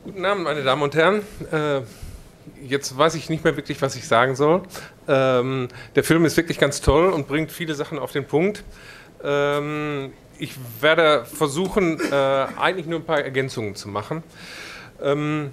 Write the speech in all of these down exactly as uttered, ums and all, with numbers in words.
Guten Abend, meine Damen und Herren. Äh, jetzt weiß ich nicht mehr wirklich, was ich sagen soll. Ähm, der Film ist wirklich ganz toll und bringt viele Sachen auf den Punkt. Ähm, ich werde versuchen, äh, eigentlich nur ein paar Ergänzungen zu machen. Ähm,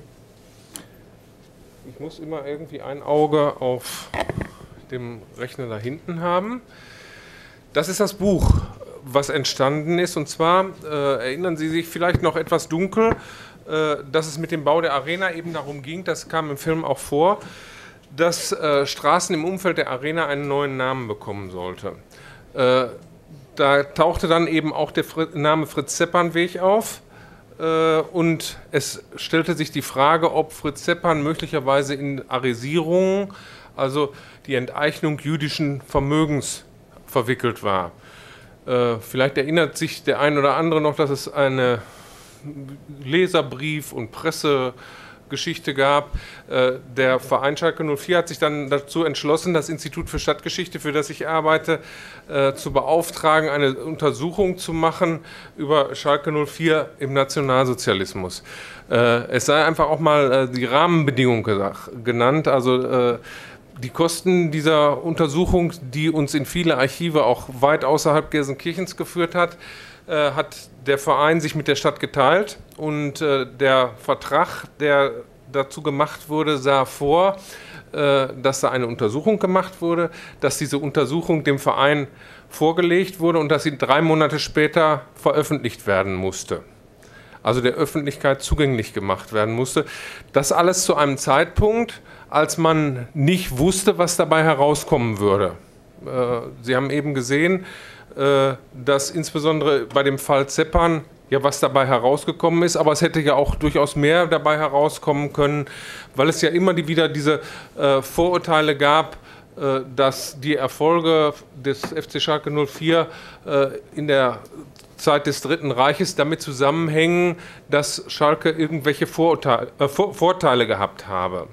ich muss immer irgendwie ein Auge auf dem Rechner da hinten haben. Das ist das Buch, was entstanden ist. Und zwar äh, erinnern Sie sich vielleicht noch etwas dunkel, äh, dass es mit dem Bau der Arena eben darum ging, das kam im Film auch vor, dass äh, Straßen im Umfeld der Arena einen neuen Namen bekommen sollte. Äh, da tauchte dann eben auch der Fr- Name Fritz-Zeppan-Weg auf. Äh, und es stellte sich die Frage, ob Fritz Zeppan möglicherweise in Arisierung, also die Enteignung jüdischen Vermögens, verwickelt war. Äh, vielleicht erinnert sich der ein oder andere noch, dass es eine Leserbrief- und Pressegeschichte gab. Äh, der Verein Schalke null vier hat sich dann dazu entschlossen, das Institut für Stadtgeschichte, für das ich arbeite, äh, zu beauftragen, eine Untersuchung zu machen über Schalke null vier im Nationalsozialismus. Äh, es sei einfach auch mal äh, die Rahmenbedingungen genannt, also äh, die Kosten dieser Untersuchung, die uns in viele Archive auch weit außerhalb Gelsenkirchens geführt hat, äh, hat der Verein sich mit der Stadt geteilt. Und äh, der Vertrag, der dazu gemacht wurde, sah vor, äh, dass da eine Untersuchung gemacht wurde, dass diese Untersuchung dem Verein vorgelegt wurde und dass sie drei Monate später veröffentlicht werden musste. Also der Öffentlichkeit zugänglich gemacht werden musste. Das alles zu einem Zeitpunkt, als man nicht wusste, was dabei herauskommen würde. Äh, Sie haben eben gesehen, äh, dass insbesondere bei dem Fall Zeppan ja was dabei herausgekommen ist, aber es hätte ja auch durchaus mehr dabei herauskommen können, weil es ja immer die, wieder diese äh, Vorurteile gab, äh, dass die Erfolge des F C Schalke null vier äh, in der Zeit des Dritten Reiches damit zusammenhängen, dass Schalke irgendwelche Vorurteile, äh, Vor- Vorteile gehabt habe.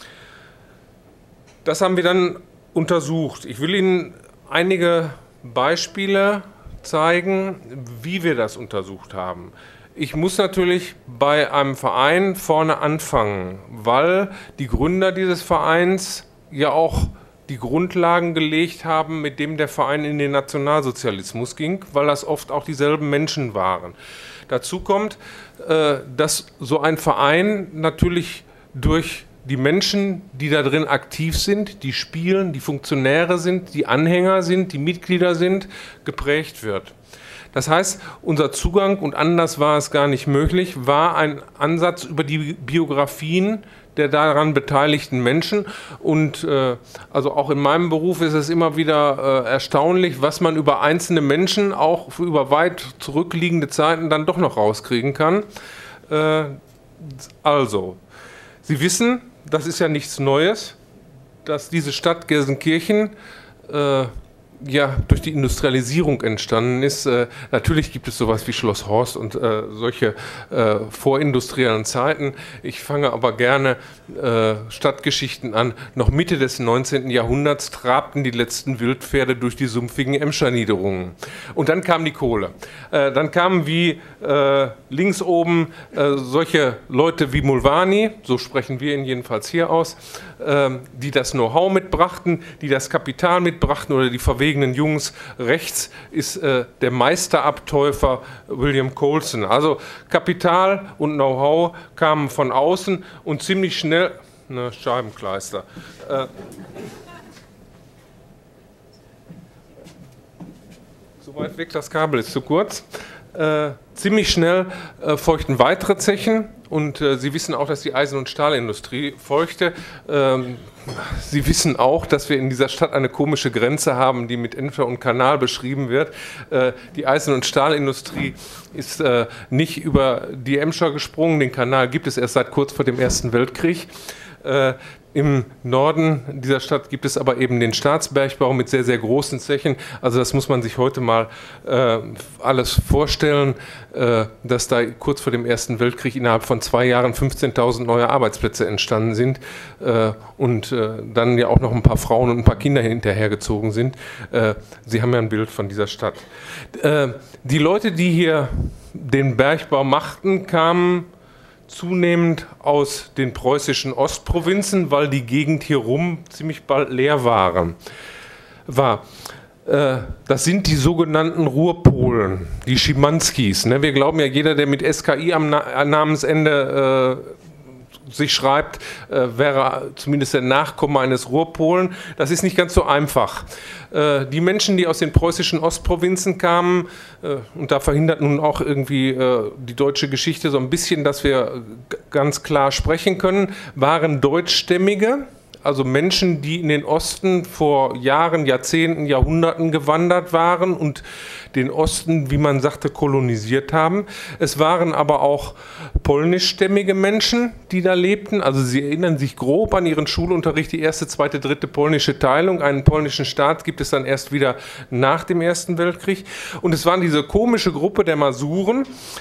Das haben wir dann untersucht. Ich will Ihnen einige Beispiele zeigen, wie wir das untersucht haben. Ich muss natürlich bei einem Verein vorne anfangen, weil die Gründer dieses Vereins ja auch die Grundlagen gelegt haben, mit dem der Verein in den Nationalsozialismus ging, weil das oft auch dieselben Menschen waren. Dazu kommt, dass so ein Verein natürlich durch die Menschen, die da drin aktiv sind, die spielen, die Funktionäre sind, die Anhänger sind, die Mitglieder sind, geprägt wird. Das heißt, unser Zugang, und anders war es gar nicht möglich, war ein Ansatz über die Biografien der daran beteiligten Menschen. Und äh, also auch in meinem Beruf ist es immer wieder äh, erstaunlich, was man über einzelne Menschen auch über weit zurückliegende Zeiten dann doch noch rauskriegen kann. Äh, also, Sie wissen, das ist ja nichts Neues, dass diese Stadt Gelsenkirchen äh, ja durch die Industrialisierung entstanden ist. Äh, natürlich gibt es sowas wie Schloss Horst und äh, solche äh, vorindustriellen Zeiten. Ich fange aber gerne äh, Stadtgeschichten an. Noch Mitte des neunzehnten Jahrhunderts trabten die letzten Wildpferde durch die sumpfigen Emscher-Niederungen. Und dann kam die Kohle. Äh, dann kamen wie äh, links oben äh, solche Leute wie Mulvany, so sprechen wir ihn jedenfalls hier aus, äh, die das Know-how mitbrachten, die das Kapital mitbrachten oder die verwegenen Jungs. Rechts ist äh, der Meisterabtäufer William Colson. Also Kapital und Know-how kamen von außen und ziemlich schnell, ne, Scheibenkleister. Äh, so weit weg, das Kabel ist zu kurz. Äh, ziemlich schnell äh, folgten weitere Zechen und äh, Sie wissen auch, dass die Eisen- und Stahlindustrie folgte. Ähm, Sie wissen auch, dass wir in dieser Stadt eine komische Grenze haben, die mit Emscher und Kanal beschrieben wird. Äh, die Eisen- und Stahlindustrie ist äh, nicht über die Emscher gesprungen, den Kanal gibt es erst seit kurz vor dem Ersten Weltkrieg. Äh, Im Norden dieser Stadt gibt es aber eben den Staatsbergbau mit sehr, sehr großen Zechen. Also das muss man sich heute mal äh, alles vorstellen, äh, dass da kurz vor dem Ersten Weltkrieg innerhalb von zwei Jahren fünfzehntausend neue Arbeitsplätze entstanden sind äh, und äh, dann ja auch noch ein paar Frauen und ein paar Kinder hinterhergezogen sind. Äh, Sie haben ja ein Bild von dieser Stadt. Äh, die Leute, die hier den Bergbau machten, kamen zunehmend aus den preußischen Ostprovinzen, weil die Gegend hier rum ziemlich bald leer waren, war. Äh, das sind die sogenannten Ruhrpolen, die Schimanskis. Ne? Wir glauben ja, jeder, der mit S K I am Na Namensende äh, sich schreibt, äh, wäre zumindest der Nachkomme eines Ruhrpolen. Das ist nicht ganz so einfach. Äh, die Menschen, die aus den preußischen Ostprovinzen kamen, äh, und da verhindert nun auch irgendwie äh, die deutsche Geschichte so ein bisschen, dass wir ganz klar sprechen können, waren Deutschstämmige, also Menschen, die in den Osten vor Jahren, Jahrzehnten, Jahrhunderten gewandert waren und den Osten, wie man sagte, kolonisiert haben. Es waren aber auch polnischstämmige Menschen, die da lebten. Also sie erinnern sich grob an ihren Schulunterricht, die erste, zweite, dritte polnische Teilung. Einen polnischen Staat gibt es dann erst wieder nach dem Ersten Weltkrieg. Und es waren diese komische Gruppe der Masuren.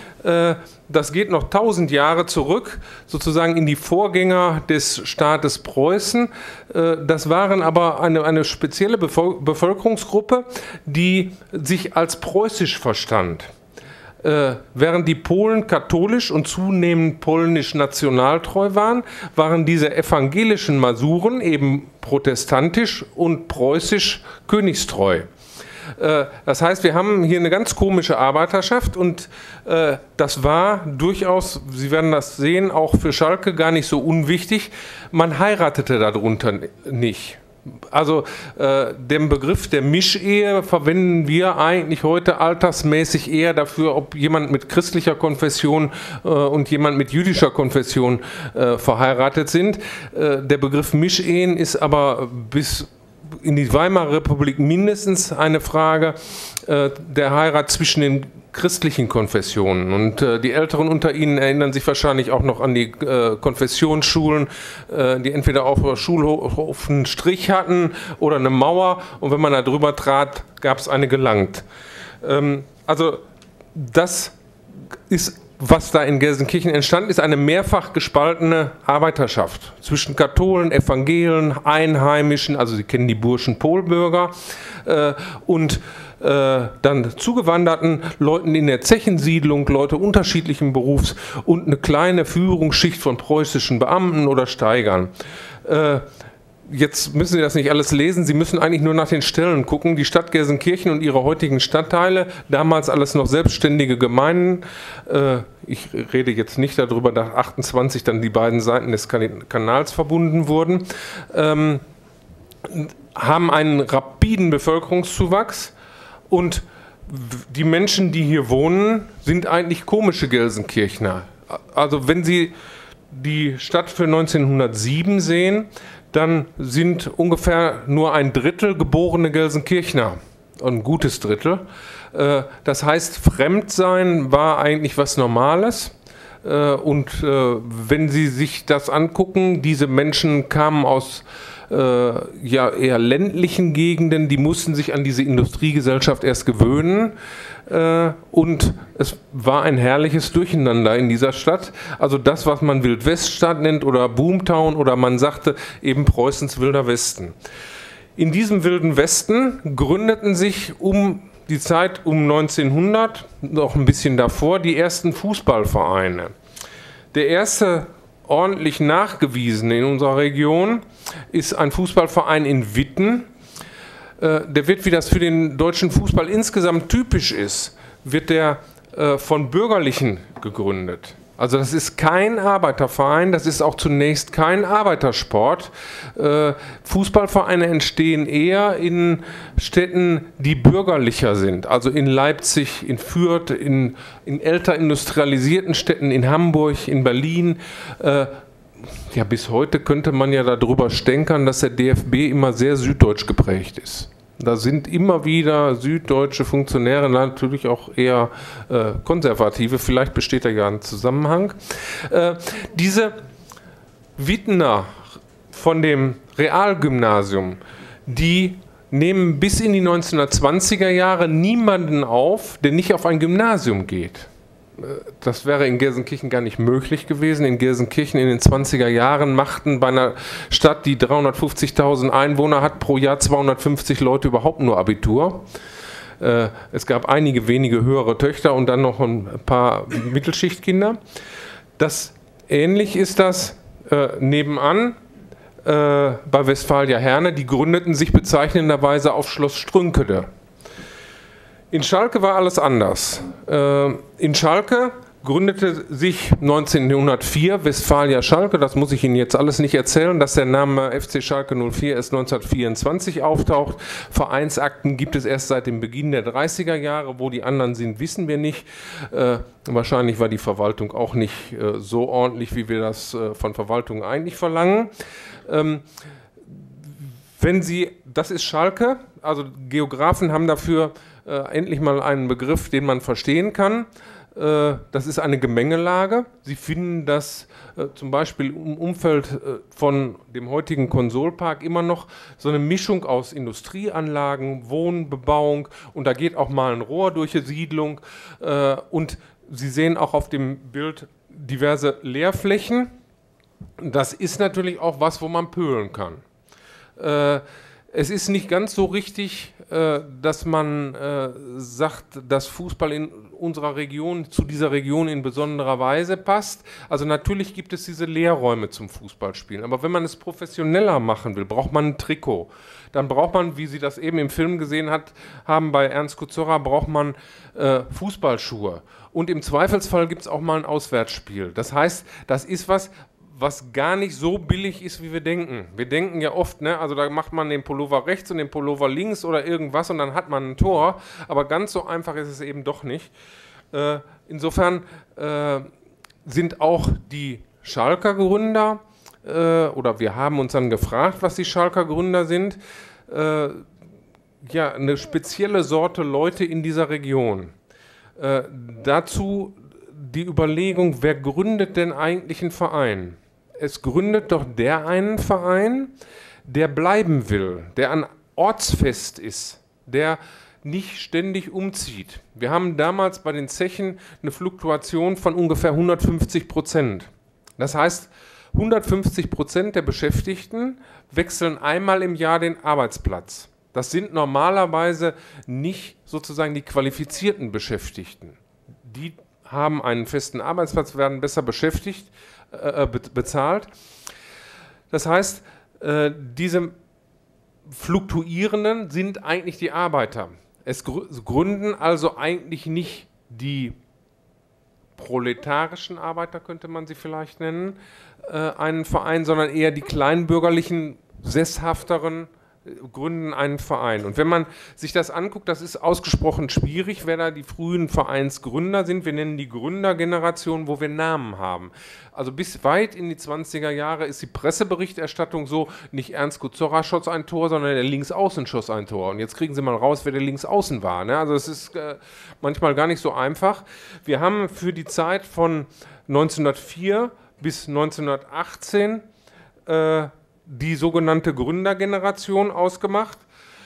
Das geht noch tausend Jahre zurück, sozusagen in die Vorgänger des Staates Preußen. Das waren aber eine, eine spezielle Bevölkerungsgruppe, die sich als preußisch verstand. Während die Polen katholisch und zunehmend polnisch nationaltreu waren, waren diese evangelischen Masuren eben protestantisch und preußisch königstreu. Das heißt, wir haben hier eine ganz komische Arbeiterschaft und äh, das war durchaus, Sie werden das sehen, auch für Schalke gar nicht so unwichtig. Man heiratete darunter nicht. Also äh, den Begriff der Mischehe verwenden wir eigentlich heute altersmäßig eher dafür, ob jemand mit christlicher Konfession äh, und jemand mit jüdischer Konfession äh, verheiratet sind. Äh, der Begriff Mischehen ist aber bis in die Weimarer Republik mindestens eine Frage äh, der Heirat zwischen den christlichen Konfessionen. Und äh, die Älteren unter Ihnen erinnern sich wahrscheinlich auch noch an die äh, Konfessionsschulen, äh, die entweder auf der Schulhof einen Strich hatten oder eine Mauer. Und wenn man da drüber trat, gab es eine gelangt. Ähm, also das ist, was da in Gelsenkirchen entstanden ist, eine mehrfach gespaltene Arbeiterschaft zwischen Katholen, Evangelen, Einheimischen, also Sie kennen die Burschen Polbürger, äh, und äh, dann zugewanderten Leuten in der Zechensiedlung, Leute unterschiedlichen Berufs und eine kleine Führungsschicht von preußischen Beamten oder Steigern. Äh, Jetzt müssen Sie das nicht alles lesen, Sie müssen eigentlich nur nach den Stellen gucken. Die Stadt Gelsenkirchen und ihre heutigen Stadtteile, damals alles noch selbstständige Gemeinden, äh, ich rede jetzt nicht darüber, dass achtundzwanzig dann die beiden Seiten des Kanals verbunden wurden, ähm, haben einen rapiden Bevölkerungszuwachs und die Menschen, die hier wohnen, sind eigentlich komische Gelsenkirchner. Also wenn Sie die Stadt für neunzehnhundertsieben sehen, dann sind ungefähr nur ein Drittel geborene Gelsenkirchner, ein gutes Drittel. Das heißt, Fremdsein war eigentlich was Normales. Und wenn Sie sich das angucken, diese Menschen kamen aus ja, eher ländlichen Gegenden, die mussten sich an diese Industriegesellschaft erst gewöhnen. Und es war ein herrliches Durcheinander in dieser Stadt. Also das, was man Wildweststadt nennt oder Boomtown oder man sagte eben Preußens Wilder Westen. In diesem Wilden Westen gründeten sich um die Zeit um neunzehnhundert, noch ein bisschen davor, die ersten Fußballvereine. Der erste ordentlich nachgewiesene in unserer Region ist ein Fußballverein in Witten. Der wird, wie das für den deutschen Fußball insgesamt typisch ist, wird der äh, von Bürgerlichen gegründet. Also das ist kein Arbeiterverein, das ist auch zunächst kein Arbeitersport. Äh, Fußballvereine entstehen eher in Städten, die bürgerlicher sind. Also in Leipzig, in Fürth, in, in älter industrialisierten Städten, in Hamburg, in Berlin. Äh, Ja, bis heute könnte man ja darüber stänkern, dass der D F B immer sehr süddeutsch geprägt ist. Da sind immer wieder süddeutsche Funktionäre, natürlich auch eher äh, konservative, vielleicht besteht da ja ein Zusammenhang. Äh, diese Wittener von dem Realgymnasium, die nehmen bis in die neunzehnhundertzwanziger Jahre niemanden auf, der nicht auf ein Gymnasium geht. Das wäre in Gelsenkirchen gar nicht möglich gewesen. In Gelsenkirchen in den zwanziger Jahren machten bei einer Stadt, die dreihundertfünfzigtausend Einwohner hat, pro Jahr zweihundertfünfzig Leute überhaupt nur Abitur. Es gab einige wenige höhere Töchter und dann noch ein paar Mittelschichtkinder. Das Ähnlich ist das äh, nebenan äh, bei Westfalia Herne. Die gründeten sich bezeichnenderweise auf Schloss Strünkede. In Schalke war alles anders. Äh, in Schalke gründete sich neunzehnhundertvier Westfalia Schalke, das muss ich Ihnen jetzt alles nicht erzählen, dass der Name F C Schalke null vier erst neunzehnhundertvierundzwanzig auftaucht. Vereinsakten gibt es erst seit dem Beginn der dreißiger Jahre, wo die anderen sind, wissen wir nicht. Äh, wahrscheinlich war die Verwaltung auch nicht äh, so ordentlich, wie wir das äh, von Verwaltungen eigentlich verlangen. Ähm, wenn Sie, das ist Schalke, also Geografen haben dafür äh, endlich mal einen Begriff, den man verstehen kann. Das ist eine Gemengelage. Sie finden das äh, zum Beispiel im Umfeld äh, von dem heutigen Konsolpark immer noch so eine Mischung aus Industrieanlagen, Wohnbebauung und da geht auch mal ein Rohr durch die Siedlung. Äh, und Sie sehen auch auf dem Bild diverse Leerflächen. Das ist natürlich auch was, wo man pölen kann. Äh, Es ist nicht ganz so richtig, äh, dass man äh, sagt, dass Fußball in unserer Region, zu dieser Region in besonderer Weise passt. Also natürlich gibt es diese Lehrräume zum Fußballspielen. Aber wenn man es professioneller machen will, braucht man ein Trikot. Dann braucht man, wie Sie das eben im Film gesehen hat, haben bei Ernst Kuzorra, braucht man äh, Fußballschuhe. Und im Zweifelsfall gibt es auch mal ein Auswärtsspiel. Das heißt, das ist was, was gar nicht so billig ist, wie wir denken. Wir denken ja oft, ne, also da macht man den Pullover rechts und den Pullover links oder irgendwas und dann hat man ein Tor, aber ganz so einfach ist es eben doch nicht. Äh, insofern äh, sind auch die Schalker Gründer, äh, oder wir haben uns dann gefragt, was die Schalker Gründer sind, äh, ja, eine spezielle Sorte Leute in dieser Region. Äh, dazu die Überlegung, wer gründet denn eigentlich einen Verein? Es gründet doch der einen Verein, der bleiben will, der an ortsfest ist, der nicht ständig umzieht. Wir haben damals bei den Zechen eine Fluktuation von ungefähr hundertfünfzig Prozent. Das heißt, hundertfünfzig Prozent der Beschäftigten wechseln einmal im Jahr den Arbeitsplatz. Das sind normalerweise nicht sozusagen die qualifizierten Beschäftigten. Die haben einen festen Arbeitsplatz, werden besser beschäftigt, äh, be bezahlt. Das heißt, äh, diese Fluktuierenden sind eigentlich die Arbeiter. Es gr gründen also eigentlich nicht die proletarischen Arbeiter, könnte man sie vielleicht nennen, äh, einen Verein, sondern eher die kleinbürgerlichen, sesshafteren gründen einen Verein. Und wenn man sich das anguckt, das ist ausgesprochen schwierig, wer da die frühen Vereinsgründer sind. Wir nennen die Gründergeneration, wo wir Namen haben. Also bis weit in die zwanziger Jahre ist die Presseberichterstattung so, nicht Ernst Kuzorra schoss ein Tor, sondern der Linksaußen schoss ein Tor. Und jetzt kriegen Sie mal raus, wer der Linksaußen war. Ne? Also es ist äh, manchmal gar nicht so einfach. Wir haben für die Zeit von neunzehnhundertvier bis neunzehnhundertachtzehn äh, die sogenannte Gründergeneration ausgemacht.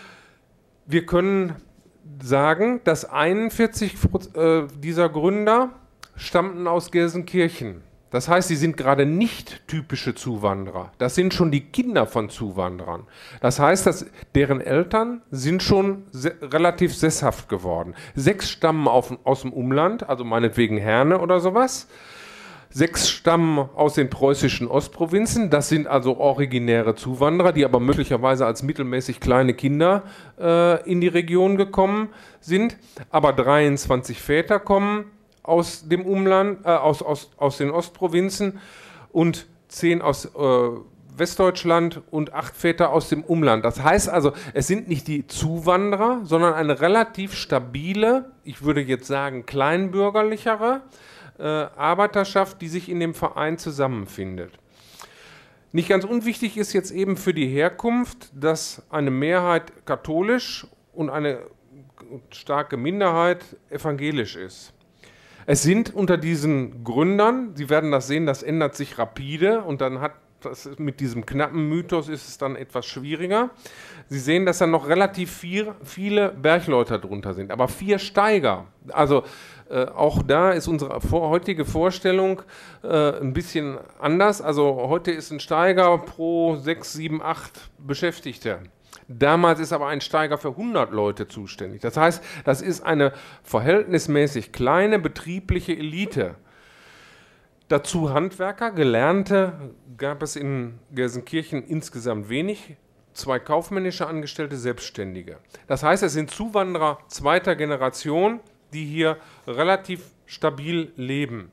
Wir können sagen, dass einundvierzig äh, dieser Gründer stammten aus Gelsenkirchen. Das heißt, sie sind gerade nicht typische Zuwanderer. Das sind schon die Kinder von Zuwanderern. Das heißt, dass deren Eltern sind schon relativ sesshaft geworden. Sechs stammen auf, aus dem Umland, also meinetwegen Herne oder sowas. Sechs stammen aus den preußischen Ostprovinzen, das sind also originäre Zuwanderer, die aber möglicherweise als mittelmäßig kleine Kinder äh, in die Region gekommen sind. Aber dreiundzwanzig Väter kommen aus dem Umland, äh, aus, aus, aus den Ostprovinzen und zehn aus äh, Westdeutschland und acht Väter aus dem Umland. Das heißt also, es sind nicht die Zuwanderer, sondern eine relativ stabile, ich würde jetzt sagen kleinbürgerlichere, Arbeiterschaft, die sich in dem Verein zusammenfindet. Nicht ganz unwichtig ist jetzt eben für die Herkunft, dass eine Mehrheit katholisch und eine starke Minderheit evangelisch ist. Es sind unter diesen Gründern, Sie werden das sehen, das ändert sich rapide und dann hat das mit diesem knappen Mythos ist es dann etwas schwieriger. Sie sehen, dass da noch relativ viel, viele Bergleute drunter sind, aber vier Steiger. Also äh, auch da ist unsere vor, heutige Vorstellung äh, ein bisschen anders. Also heute ist ein Steiger pro sechs, sieben, acht Beschäftigte. Damals ist aber ein Steiger für hundert Leute zuständig. Das heißt, das ist eine verhältnismäßig kleine betriebliche Elite. Dazu Handwerker, Gelernte gab es in Gelsenkirchen insgesamt wenig, zwei kaufmännische Angestellte, Selbstständige. Das heißt, es sind Zuwanderer zweiter Generation, die hier relativ stabil leben.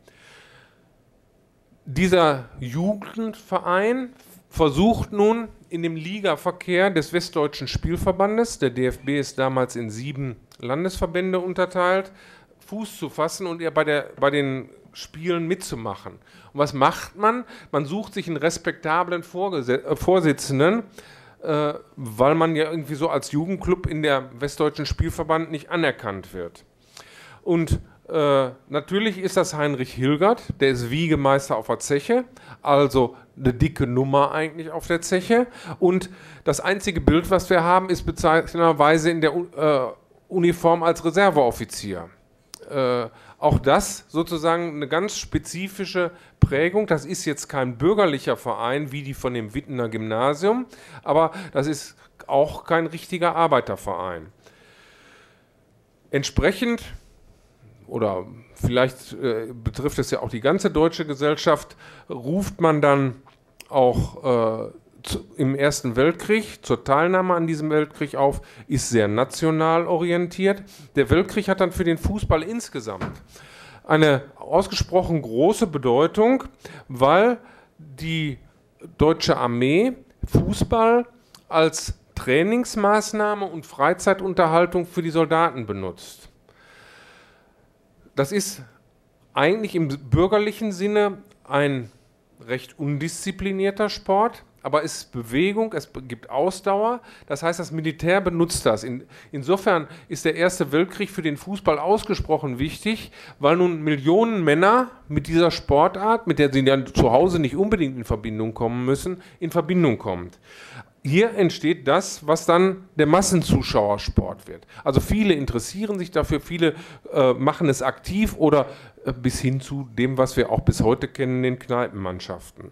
Dieser Jugendverein versucht nun in dem Ligaverkehr des Westdeutschen Spielverbandes, der D F B ist damals in sieben Landesverbände unterteilt, Fuß zu fassen und bei, der, bei den Spielen mitzumachen. Und was macht man? Man sucht sich einen respektablen Vorgese- äh, Vorsitzenden, äh, weil man ja irgendwie so als Jugendclub in der Westdeutschen Spielverband nicht anerkannt wird. Und äh, natürlich ist das Heinrich Hilgert, der ist Wiegemeister auf der Zeche, also eine dicke Nummer eigentlich auf der Zeche. Und das einzige Bild, was wir haben, ist bezeichnenderweise in der äh, Uniform als Reserveoffizier. Äh, auch das sozusagen eine ganz spezifische Prägung. Das ist jetzt kein bürgerlicher Verein wie die von dem Wittener Gymnasium, aber das ist auch kein richtiger Arbeiterverein. Entsprechend, oder vielleicht äh, betrifft es ja auch die ganze deutsche Gesellschaft, ruft man dann auch äh, zu, im Ersten Weltkrieg zur Teilnahme an diesem Weltkrieg auf, ist sehr national orientiert. Der Weltkrieg hat dann für den Fußball insgesamt eine ausgesprochen große Bedeutung, weil die deutsche Armee Fußball als Trainingsmaßnahme und Freizeitunterhaltung für die Soldaten benutzt. Das ist eigentlich im bürgerlichen Sinne ein recht undisziplinierter Sport, aber es ist Bewegung, es gibt Ausdauer. Das heißt, das Militär benutzt das. In, insofern ist der Erste Weltkrieg für den Fußball ausgesprochen wichtig, weil nun Millionen Männer mit dieser Sportart, mit der sie dann zu Hause nicht unbedingt in Verbindung kommen müssen, in Verbindung kommt. Hier entsteht das, was dann der Massenzuschauersport wird. Also viele interessieren sich dafür, viele äh, machen es aktiv oder äh, bis hin zu dem, was wir auch bis heute kennen, den Kneipenmannschaften.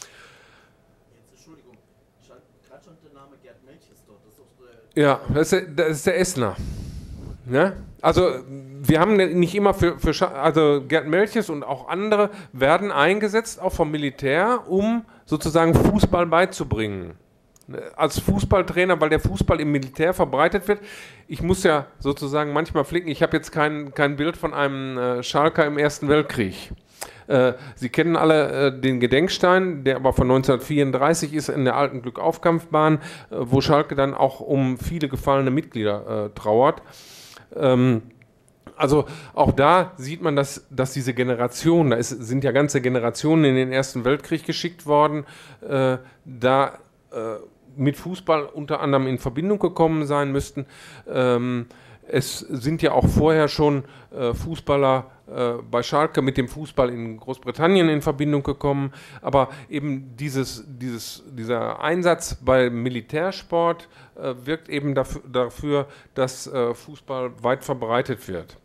Jetzt, Entschuldigung, gerade schon der Name Gerd Melches dort. Das ist doch der Ja, das ist der, das ist der Essener. Ja? Also wir haben nicht immer für, für Scha also Gerd Melches und auch andere werden eingesetzt, auch vom Militär, um sozusagen Fußball beizubringen. Als Fußballtrainer, weil der Fußball im Militär verbreitet wird. Ich muss ja sozusagen manchmal flicken, ich habe jetzt kein, kein Bild von einem äh, Schalker im Ersten Weltkrieg. Äh, Sie kennen alle äh, den Gedenkstein, der aber von neunzehnhundertvierunddreißig ist, in der alten Glückaufkampfbahn, äh, wo Schalke dann auch um viele gefallene Mitglieder äh, trauert. Ähm, Also auch da sieht man, dass, dass diese Generation, da ist, sind ja ganze Generationen in den Ersten Weltkrieg geschickt worden, äh, da äh, mit Fußball unter anderem in Verbindung gekommen sein müssten. Ähm, es sind ja auch vorher schon äh, Fußballer äh, bei Schalke mit dem Fußball in Großbritannien in Verbindung gekommen, aber eben dieses, dieses, dieser Einsatz beim Militärsport äh, wirkt eben dafür, dafür dass äh, Fußball weit verbreitet wird.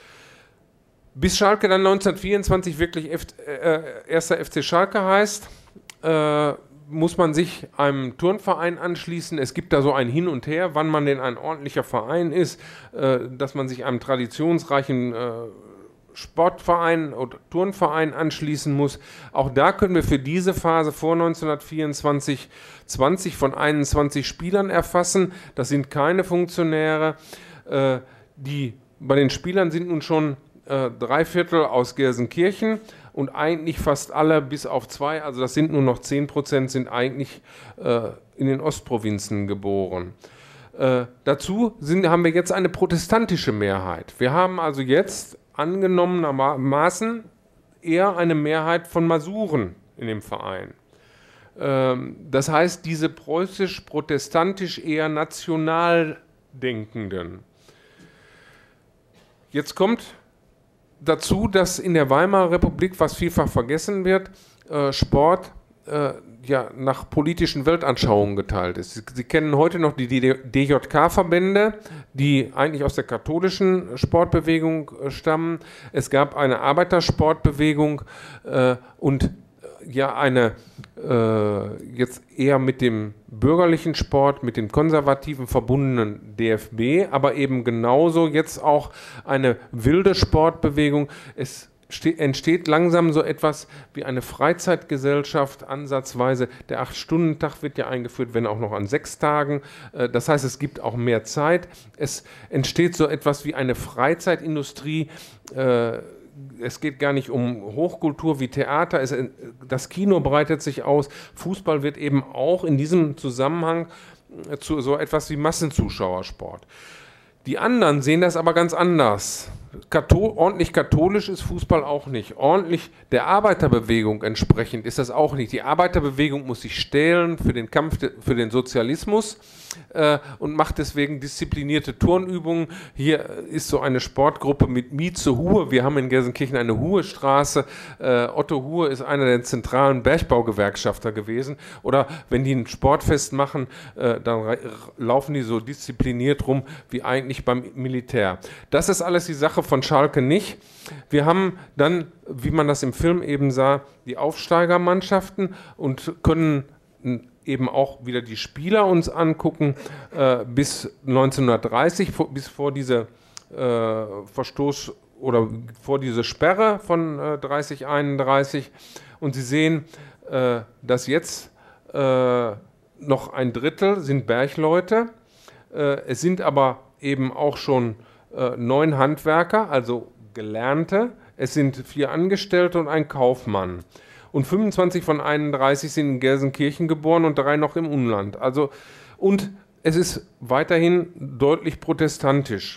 Bis Schalke dann neunzehnhundertvierundzwanzig wirklich F äh, erster F C Schalke heißt, äh, muss man sich einem Turnverein anschließen. Es gibt da so ein Hin und Her, wann man denn ein ordentlicher Verein ist, äh, dass man sich einem traditionsreichen äh, Sportverein oder Turnverein anschließen muss. Auch da können wir für diese Phase vor neunzehnhundertvierundzwanzig zwanzig von einundzwanzig Spielern erfassen. Das sind keine Funktionäre. Äh, die, bei den Spielern sind nun schon äh, drei Viertel aus Gelsenkirchen und eigentlich fast alle bis auf zwei, also das sind nur noch zehn Prozent, sind eigentlich äh, in den Ostprovinzen geboren. Äh, dazu sind, haben wir jetzt eine protestantische Mehrheit. Wir haben also jetzt angenommenermaßen eher eine Mehrheit von Masuren in dem Verein. Ähm, das heißt, diese preußisch-protestantisch eher national Denkenden. Jetzt kommt dazu, dass in der Weimarer Republik, was vielfach vergessen wird, äh, Sport äh, ja, nach politischen Weltanschauungen geteilt ist. Sie, Sie kennen heute noch die D J K-Verbände, die eigentlich aus der katholischen Sportbewegung äh, stammen. Es gab eine Arbeitersportbewegung äh, und ja eine äh, jetzt eher mit dem bürgerlichen Sport, mit dem konservativen verbundenen D F B, aber eben genauso jetzt auch eine wilde Sportbewegung. Es entsteht langsam so etwas wie eine Freizeitgesellschaft, ansatzweise. Der acht-Stunden-Tag wird ja eingeführt, wenn auch noch an sechs Tagen. Das heißt, es gibt auch mehr Zeit. Es entsteht so etwas wie eine Freizeitindustrie. Es geht gar nicht um Hochkultur wie Theater. Es, das Kino breitet sich aus. Fußball wird eben auch in diesem Zusammenhang zu so etwas wie Massenzuschauersport. Die anderen sehen das aber ganz anders. Kathol- ordentlich katholisch ist Fußball auch nicht. Ordentlich der Arbeiterbewegung entsprechend ist das auch nicht. Die Arbeiterbewegung muss sich stählen für den Kampf de- für den Sozialismus äh, und macht deswegen disziplinierte Turnübungen. Hier ist so eine Sportgruppe mit Mieze Huhe. Wir haben in Gelsenkirchen eine Huhestraße. Äh, Otto Huhe ist einer der zentralen Bergbaugewerkschafter gewesen. Oder wenn die ein Sportfest machen, äh, dann re- laufen die so diszipliniert rum wie eigentlich beim Militär. Das ist alles die Sache von Schalke nicht. Wir haben dann, wie man das im Film eben sah, die Aufsteigermannschaften und können eben auch wieder die Spieler uns angucken, äh, bis neunzehnhundertdreißig, vor, bis vor diese äh, Verstoß oder vor diese Sperre von äh, dreißig einunddreißig. Und Sie sehen, äh, dass jetzt äh, noch ein Drittel sind Bergleute. Äh, es sind aber eben auch schon äh, neun Handwerker, also Gelernte. Es sind vier Angestellte und ein Kaufmann. Und fünfundzwanzig von einunddreißig sind in Gelsenkirchen geboren und drei noch im Umland. Also, und es ist weiterhin deutlich protestantisch.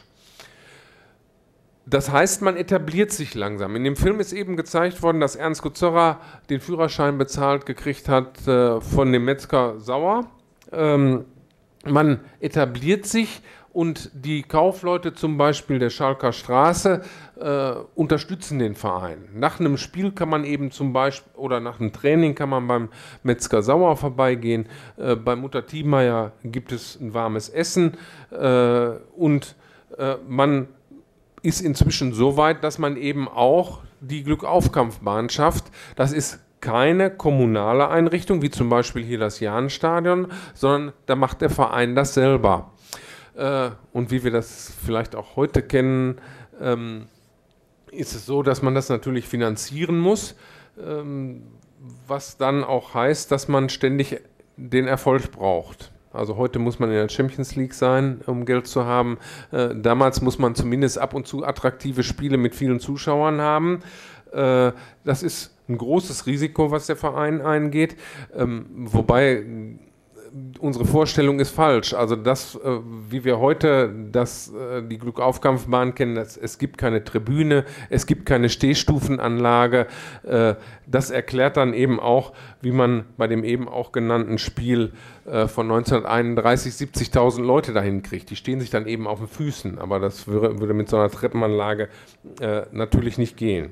Das heißt, man etabliert sich langsam. In dem Film ist eben gezeigt worden, dass Ernst Gozorra den Führerschein bezahlt gekriegt hat äh, von dem Metzger Sauer. Ähm, man etabliert sich und die Kaufleute zum Beispiel der Schalker Straße äh, unterstützen den Verein. Nach einem Spiel kann man eben zum Beispiel oder nach einem Training kann man beim Metzger Sauer vorbeigehen. Äh, bei Mutter Thiemeyer gibt es ein warmes Essen äh, und äh, man ist inzwischen so weit, dass man eben auch die Glückaufkampfbahn schafft. Das ist keine kommunale Einrichtung, wie zum Beispiel hier das Jahnstadion, sondern da macht der Verein das selber. Äh, und wie wir das vielleicht auch heute kennen, ähm, ist es so, dass man das natürlich finanzieren muss, ähm, was dann auch heißt, dass man ständig den Erfolg braucht. Also heute muss man in der Champions League sein, um Geld zu haben. Äh, damals muss man zumindest ab und zu attraktive Spiele mit vielen Zuschauern haben. Äh, das ist ein großes Risiko, was der Verein eingeht. Ähm, wobei unsere Vorstellung ist falsch. Also das, äh, wie wir heute das, äh, die Glückaufkampfbahn kennen, das, es gibt keine Tribüne, es gibt keine Stehstufenanlage. Äh, das erklärt dann eben auch, wie man bei dem eben auch genannten Spiel äh, von neunzehnhunderteinunddreißig siebzigtausend Leute dahin kriegt. Die stehen sich dann eben auf den Füßen, aber das würde, würde mit so einer Treppenanlage äh, natürlich nicht gehen.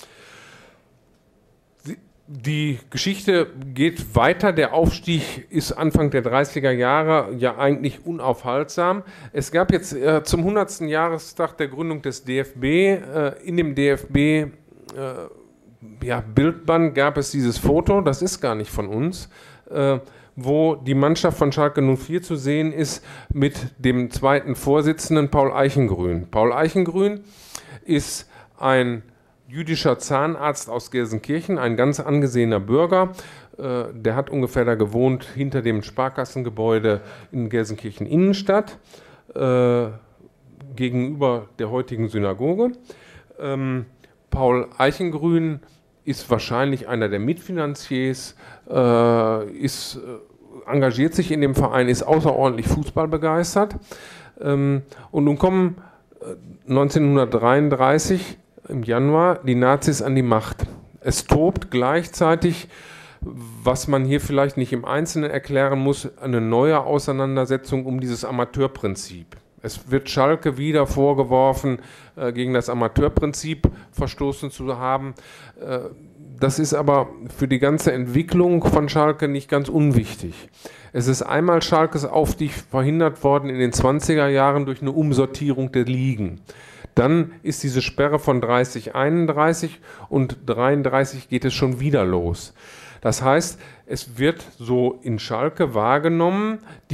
Die Geschichte geht weiter. Der Aufstieg ist Anfang der dreißiger Jahre ja eigentlich unaufhaltsam. Es gab jetzt äh, zum hundertsten Jahrestag der Gründung des D F B, äh, in dem D F B äh, ja, Bildband gab es dieses Foto, das ist gar nicht von uns, äh, wo die Mannschaft von Schalke null vier zu sehen ist mit dem zweiten Vorsitzenden Paul Eichengrün. Paul Eichengrün ist ein jüdischer Zahnarzt aus Gelsenkirchen, ein ganz angesehener Bürger. Äh, der hat ungefähr da gewohnt, hinter dem Sparkassengebäude in Gelsenkirchen Innenstadt, äh, gegenüber der heutigen Synagoge. Ähm, Paul Eichengrün ist wahrscheinlich einer der Mitfinanziers, äh, ist, äh, engagiert sich in dem Verein, ist außerordentlich fußballbegeistert. Ähm, und nun kommen äh, neunzehnhundertdreiunddreißig im Januar die Nazis an die Macht. Es tobt gleichzeitig, was man hier vielleicht nicht im Einzelnen erklären muss, eine neue Auseinandersetzung um dieses Amateurprinzip. Es wird Schalke wieder vorgeworfen, äh, gegen das Amateurprinzip verstoßen zu haben. Äh, das ist aber für die ganze Entwicklung von Schalke nicht ganz unwichtig. Es ist einmal Schalkes Aufstieg verhindert worden in den zwanziger Jahren durch eine Umsortierung der Ligen. Dann ist diese Sperre von dreißig einunddreißig und dreiunddreißig geht es schon wieder los. Das heißt, es wird so in Schalke wahrgenommen, die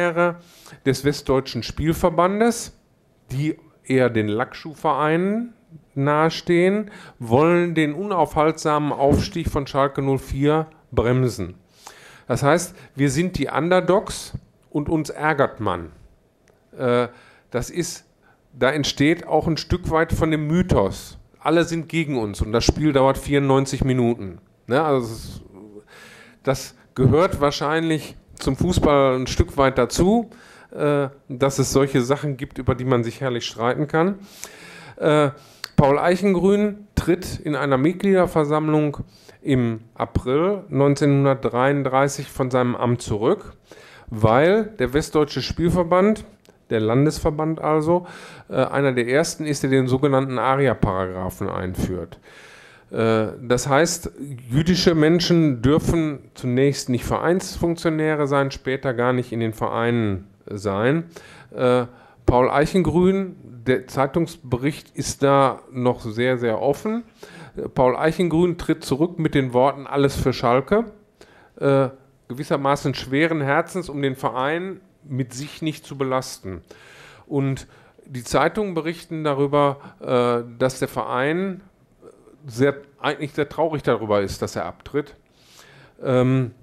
Vereinsfunktionäre des Westdeutschen Spielverbandes, die eher den Lackschuhvereinen nahestehen, wollen den unaufhaltsamen Aufstieg von Schalke null vier bremsen. Das heißt, wir sind die Underdogs und uns ärgert man. Äh, das ist, da entsteht auch ein Stück weit von dem Mythos. Alle sind gegen uns und das Spiel dauert vierundneunzig Minuten. Ne? Also das, das gehört wahrscheinlich zum Fußball ein Stück weit dazu, äh, dass es solche Sachen gibt, über die man sich herrlich streiten kann. Äh, Paul Eichengrün tritt in einer Mitgliederversammlung im April neunzehnhundertdreiunddreißig von seinem Amt zurück, weil der Westdeutsche Spielverband, der Landesverband also, äh, einer der ersten ist, der den sogenannten Aria-Paragraphen einführt. Äh, das heißt, jüdische Menschen dürfen zunächst nicht Vereinsfunktionäre sein, später gar nicht in den Vereinen sein. Äh, Paul Eichengrün, der Zeitungsbericht ist da noch sehr, sehr offen. Paul Eichengrün tritt zurück mit den Worten alles für Schalke, äh, gewissermaßen schweren Herzens, um den Verein mit sich nicht zu belasten. Und die Zeitungen berichten darüber, äh, dass der Verein sehr, eigentlich sehr traurig darüber ist, dass er abtritt. Ähm,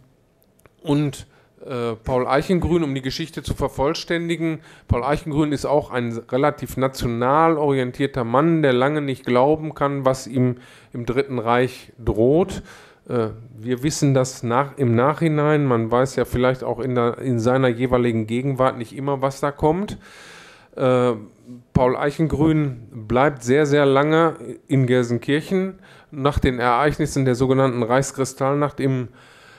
und äh, Paul Eichengrün, um die Geschichte zu vervollständigen, Paul Eichengrün ist auch ein relativ national orientierter Mann, der lange nicht glauben kann, was ihm im Dritten Reich droht. Äh, wir wissen das nach, im Nachhinein, man weiß ja vielleicht auch in, der, in seiner jeweiligen Gegenwart nicht immer, was da kommt. Äh, Paul Eichengrün bleibt sehr, sehr lange in Gelsenkirchen. Nach den Ereignissen der sogenannten Reichskristallnacht im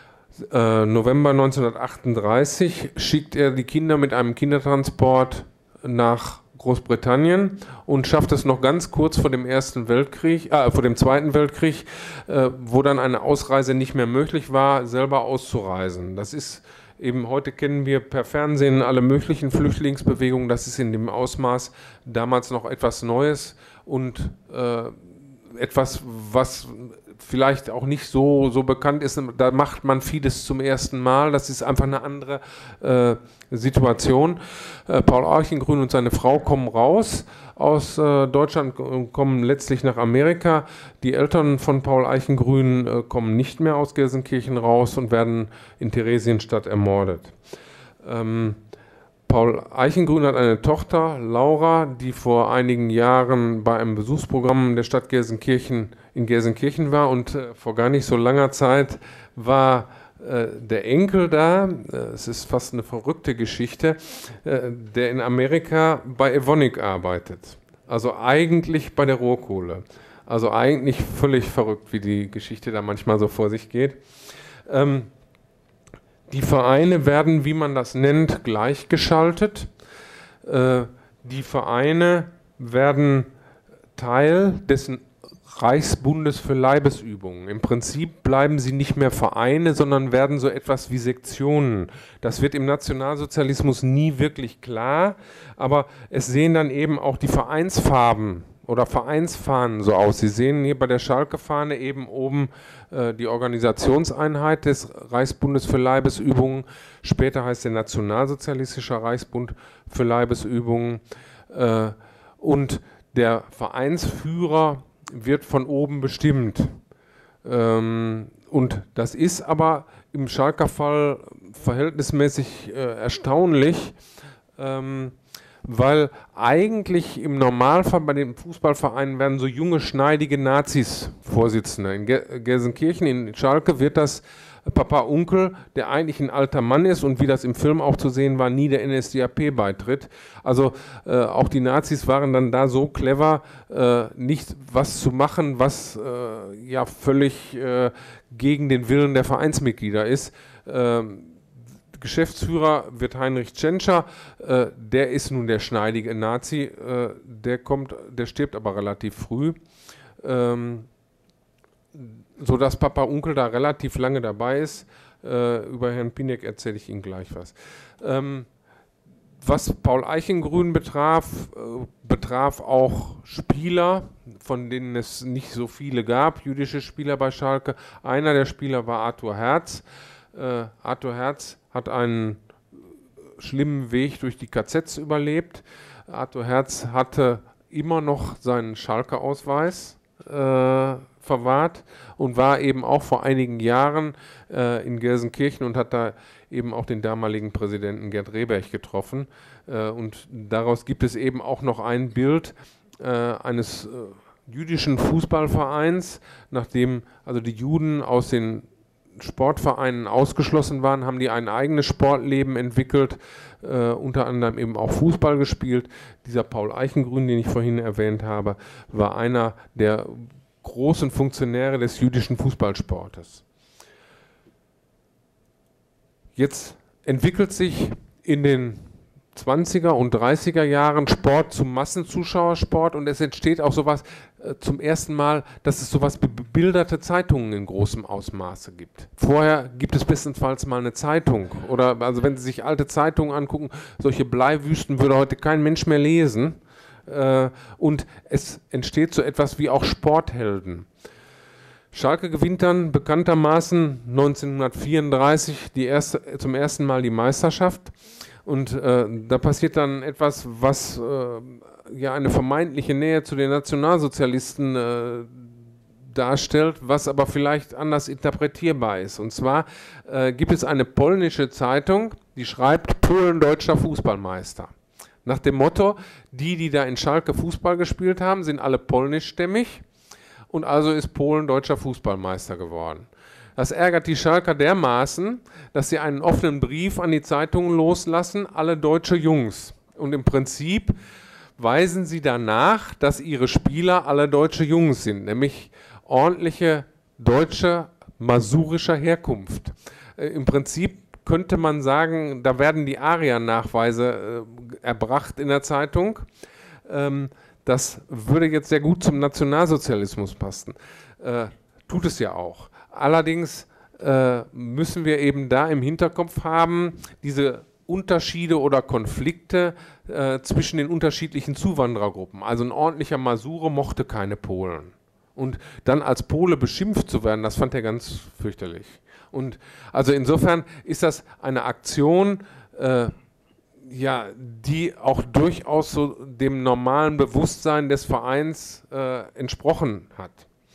äh, November neunzehnhundertachtunddreißig schickt er die Kinder mit einem Kindertransport nach Großbritannien und schafft es noch ganz kurz vor dem Ersten Weltkrieg, äh, vor dem Zweiten Weltkrieg, äh, wo dann eine Ausreise nicht mehr möglich war, selber auszureisen. Das ist eben, heute kennen wir per Fernsehen alle möglichen Flüchtlingsbewegungen, das ist in dem Ausmaß damals noch etwas Neues und äh, etwas, was vielleicht auch nicht so, so bekannt ist. Da macht man vieles zum ersten Mal, das ist einfach eine andere äh, Situation. Äh, Paul Eichengrün und seine Frau kommen raus aus äh, Deutschland und kommen letztlich nach Amerika. Die Eltern von Paul Eichengrün äh, kommen nicht mehr aus Gelsenkirchen raus und werden in Theresienstadt ermordet. Ähm, Paul Eichengrün hat eine Tochter, Laura, die vor einigen Jahren bei einem Besuchsprogramm der Stadt Gelsenkirchen in Gelsenkirchen war und äh, vor gar nicht so langer Zeit war äh, der Enkel da, äh, es ist fast eine verrückte Geschichte, äh, der in Amerika bei Evonik arbeitet, also eigentlich bei der Rohkohle, also eigentlich völlig verrückt, wie die Geschichte da manchmal so vor sich geht. Ähm, Die Vereine werden, wie man das nennt, gleichgeschaltet. Äh, die Vereine werden Teil des Reichsbundes für Leibesübungen. Im Prinzip bleiben sie nicht mehr Vereine, sondern werden so etwas wie Sektionen. Das wird im Nationalsozialismus nie wirklich klar, aber es sehen dann eben auch die Vereinsfarben oder Vereinsfahnen so aus. Sie sehen hier bei der Schalke-Fahne eben oben äh, die Organisationseinheit des Reichsbundes für Leibesübungen. Später heißt der Nationalsozialistische Reichsbund für Leibesübungen. Äh, und der Vereinsführer wird von oben bestimmt. Ähm, und das ist aber im Schalker Fall verhältnismäßig äh, erstaunlich, ähm, weil eigentlich im Normalfall bei den Fußballvereinen werden so junge, schneidige Nazis Vorsitzende. In Gelsenkirchen, in Schalke wird das Papa Unkel, der eigentlich ein alter Mann ist und wie das im Film auch zu sehen war, nie der N S D A P beitritt. Also äh, auch die Nazis waren dann da so clever, äh, nicht was zu machen, was äh, ja völlig äh, gegen den Willen der Vereinsmitglieder ist. Ähm, Geschäftsführer wird Heinrich Tschentscher, äh, der ist nun der schneidige Nazi, äh, der kommt, der stirbt aber relativ früh, ähm, sodass Papa Unkel da relativ lange dabei ist. Äh, über Herrn Pinek erzähle ich Ihnen gleich was. Ähm, was Paul Eichengrün betraf, äh, betraf auch Spieler, von denen es nicht so viele gab, jüdische Spieler bei Schalke. Einer der Spieler war Arthur Herz. Äh, Arthur Herz hat einen schlimmen Weg durch die K Zs überlebt. Arthur Herz hatte immer noch seinen Schalke-Ausweis äh, verwahrt und war eben auch vor einigen Jahren äh, in Gelsenkirchen und hat da eben auch den damaligen Präsidenten Gerd Rehberg getroffen. Äh, und daraus gibt es eben auch noch ein Bild äh, eines äh, jüdischen Fußballvereins, nachdem also die Juden aus den Sportvereinen ausgeschlossen waren, haben die ein eigenes Sportleben entwickelt, äh, unter anderem eben auch Fußball gespielt. Dieser Paul Eichengrün, den ich vorhin erwähnt habe, war einer der großen Funktionäre des jüdischen Fußballsportes. Jetzt entwickelt sich in den zwanziger und dreißiger Jahren Sport zum Massenzuschauersport und es entsteht auch sowas äh, zum ersten Mal, dass es sowas wie bebilderte Zeitungen in großem Ausmaße gibt. Vorher gibt es bestenfalls mal eine Zeitung oder also wenn Sie sich alte Zeitungen angucken, solche Bleiwüsten würde heute kein Mensch mehr lesen äh, und es entsteht so etwas wie auch Sporthelden. Schalke gewinnt dann bekanntermaßen neunzehnhundertvierunddreißig die erste, zum ersten Mal die Meisterschaft. Und äh, da passiert dann etwas, was äh, ja eine vermeintliche Nähe zu den Nationalsozialisten äh, darstellt, was aber vielleicht anders interpretierbar ist. Und zwar äh, gibt es eine polnische Zeitung, die schreibt Polen deutscher Fußballmeister. Nach dem Motto, die, die da in Schalke Fußball gespielt haben, sind alle polnischstämmig und also ist Polen deutscher Fußballmeister geworden. Das ärgert die Schalker dermaßen, dass sie einen offenen Brief an die Zeitungen loslassen, alle deutsche Jungs. Und im Prinzip weisen sie danach, dass ihre Spieler alle deutsche Jungs sind, nämlich ordentliche deutsche, masurischer Herkunft. Äh, Im Prinzip könnte man sagen, da werden die Arier-Nachweise äh, erbracht in der Zeitung. Ähm, das würde jetzt sehr gut zum Nationalsozialismus passen. Äh, tut es ja auch. Allerdings äh, müssen wir eben da im Hinterkopf haben, diese Unterschiede oder Konflikte äh, zwischen den unterschiedlichen Zuwanderergruppen. Also ein ordentlicher Masure mochte keine Polen. Und dann als Pole beschimpft zu werden, das fand er ganz fürchterlich. Und also insofern ist das eine Aktion, äh, ja, die auch durchaus so dem normalen Bewusstsein des Vereins äh, entsprochen hat.